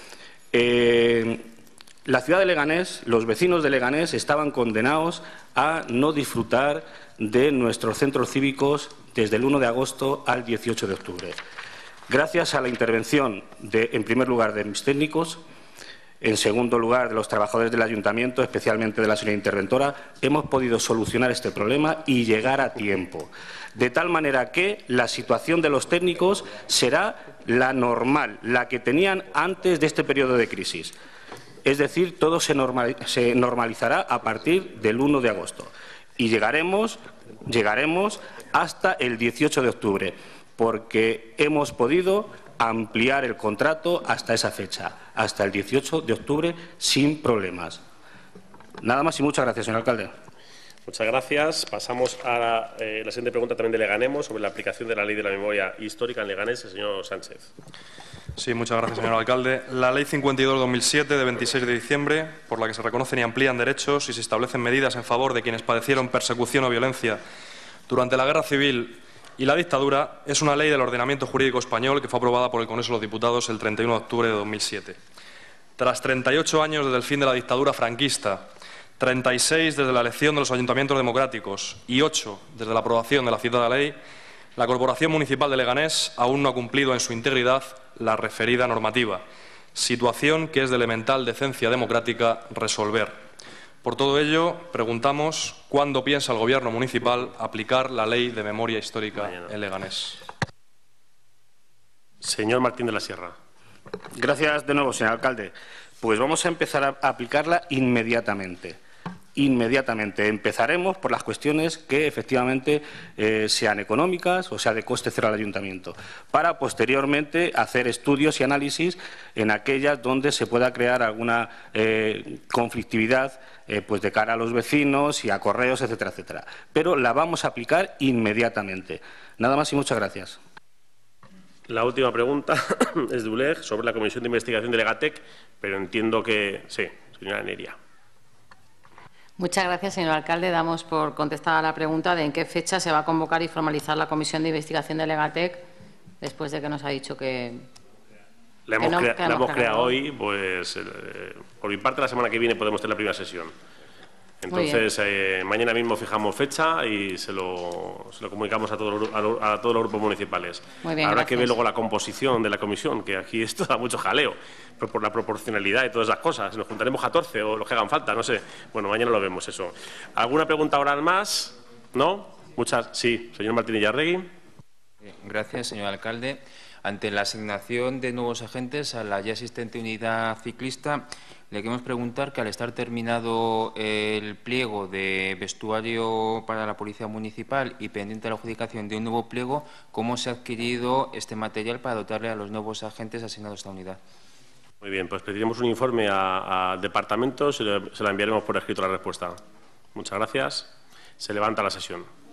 Eh, la ciudad de Leganés, los vecinos de Leganés estaban condenados a no disfrutar de nuestros centros cívicos desde el uno de agosto al dieciocho de octubre. Gracias a la intervención, de, en primer lugar, de mis técnicos, en segundo lugar, de los trabajadores del ayuntamiento, especialmente de la señora interventora, hemos podido solucionar este problema y llegar a tiempo. De tal manera que la situación de los técnicos será la normal, la que tenían antes de este periodo de crisis. Es decir, todo se, normal, se normalizará a partir del uno de agosto. Y llegaremos, llegaremos hasta el dieciocho de octubre, porque hemos podido ampliar el contrato hasta esa fecha, hasta el dieciocho de octubre, sin problemas. Nada más y muchas gracias, señor alcalde. Muchas gracias. Pasamos a la, eh, la siguiente pregunta también de Leganemos sobre la aplicación de la Ley de la Memoria Histórica en Leganés, el señor Sánchez. Sí, muchas gracias, señor alcalde. La Ley cincuenta y dos barra dos mil siete, de veintiséis de diciembre, por la que se reconocen y amplían derechos y se establecen medidas en favor de quienes padecieron persecución o violencia durante la Guerra Civil y la dictadura, es una ley del ordenamiento jurídico español que fue aprobada por el Congreso de los Diputados el treinta y uno de octubre de dos mil siete. Tras treinta y ocho años desde el fin de la dictadura franquista, treinta y seis desde la elección de los ayuntamientos democráticos y ocho desde la aprobación de la citada ley, la Corporación Municipal de Leganés aún no ha cumplido en su integridad la referida normativa, situación que es de elemental decencia democrática resolver. Por todo ello, preguntamos cuándo piensa el Gobierno municipal aplicar la Ley de Memoria Histórica Mañana. en Leganés. Señor Martín de la Sierra. Gracias de nuevo, señor alcalde. Pues vamos a empezar a aplicarla inmediatamente. Inmediatamente. Empezaremos por las cuestiones que efectivamente eh, sean económicas o sea de coste cero al ayuntamiento, para posteriormente hacer estudios y análisis en aquellas donde se pueda crear alguna eh, conflictividad eh, pues de cara a los vecinos y a correos, etcétera, etcétera. Pero la vamos a aplicar inmediatamente. Nada más y muchas gracias. La última pregunta es de U L E G sobre la Comisión de Investigación de Legatec, pero entiendo que sí, señora Neria. Muchas gracias, señor alcalde. Damos por contestada la pregunta de en qué fecha se va a convocar y formalizar la Comisión de Investigación de Legatec, después de que nos ha dicho que... La hemos, que no, crea, que la hemos hemos creado hoy. hoy, pues eh, por mi parte la semana que viene podemos tener la primera sesión. Entonces, eh, mañana mismo fijamos fecha y se lo, se lo comunicamos a, todo, a, a todos los grupos municipales. Muy bien, Habrá gracias. que ver luego la composición de la comisión, que aquí esto da mucho jaleo, pero por la proporcionalidad y todas esas cosas. Nos juntaremos catorce o los que hagan falta, no sé. Bueno, mañana lo vemos eso. ¿Alguna pregunta oral más? ¿No? Muchas. Sí, señor Martínez Yarregui. Gracias, señor alcalde. Ante la asignación de nuevos agentes a la ya existente unidad ciclista, le queremos preguntar que al estar terminado el pliego de vestuario para la Policía Municipal y pendiente la adjudicación de un nuevo pliego, ¿cómo se ha adquirido este material para dotarle a los nuevos agentes asignados a esta unidad? Muy bien, pues pediremos un informe al departamento, se, le, se la enviaremos por escrito la respuesta. Muchas gracias. Se levanta la sesión.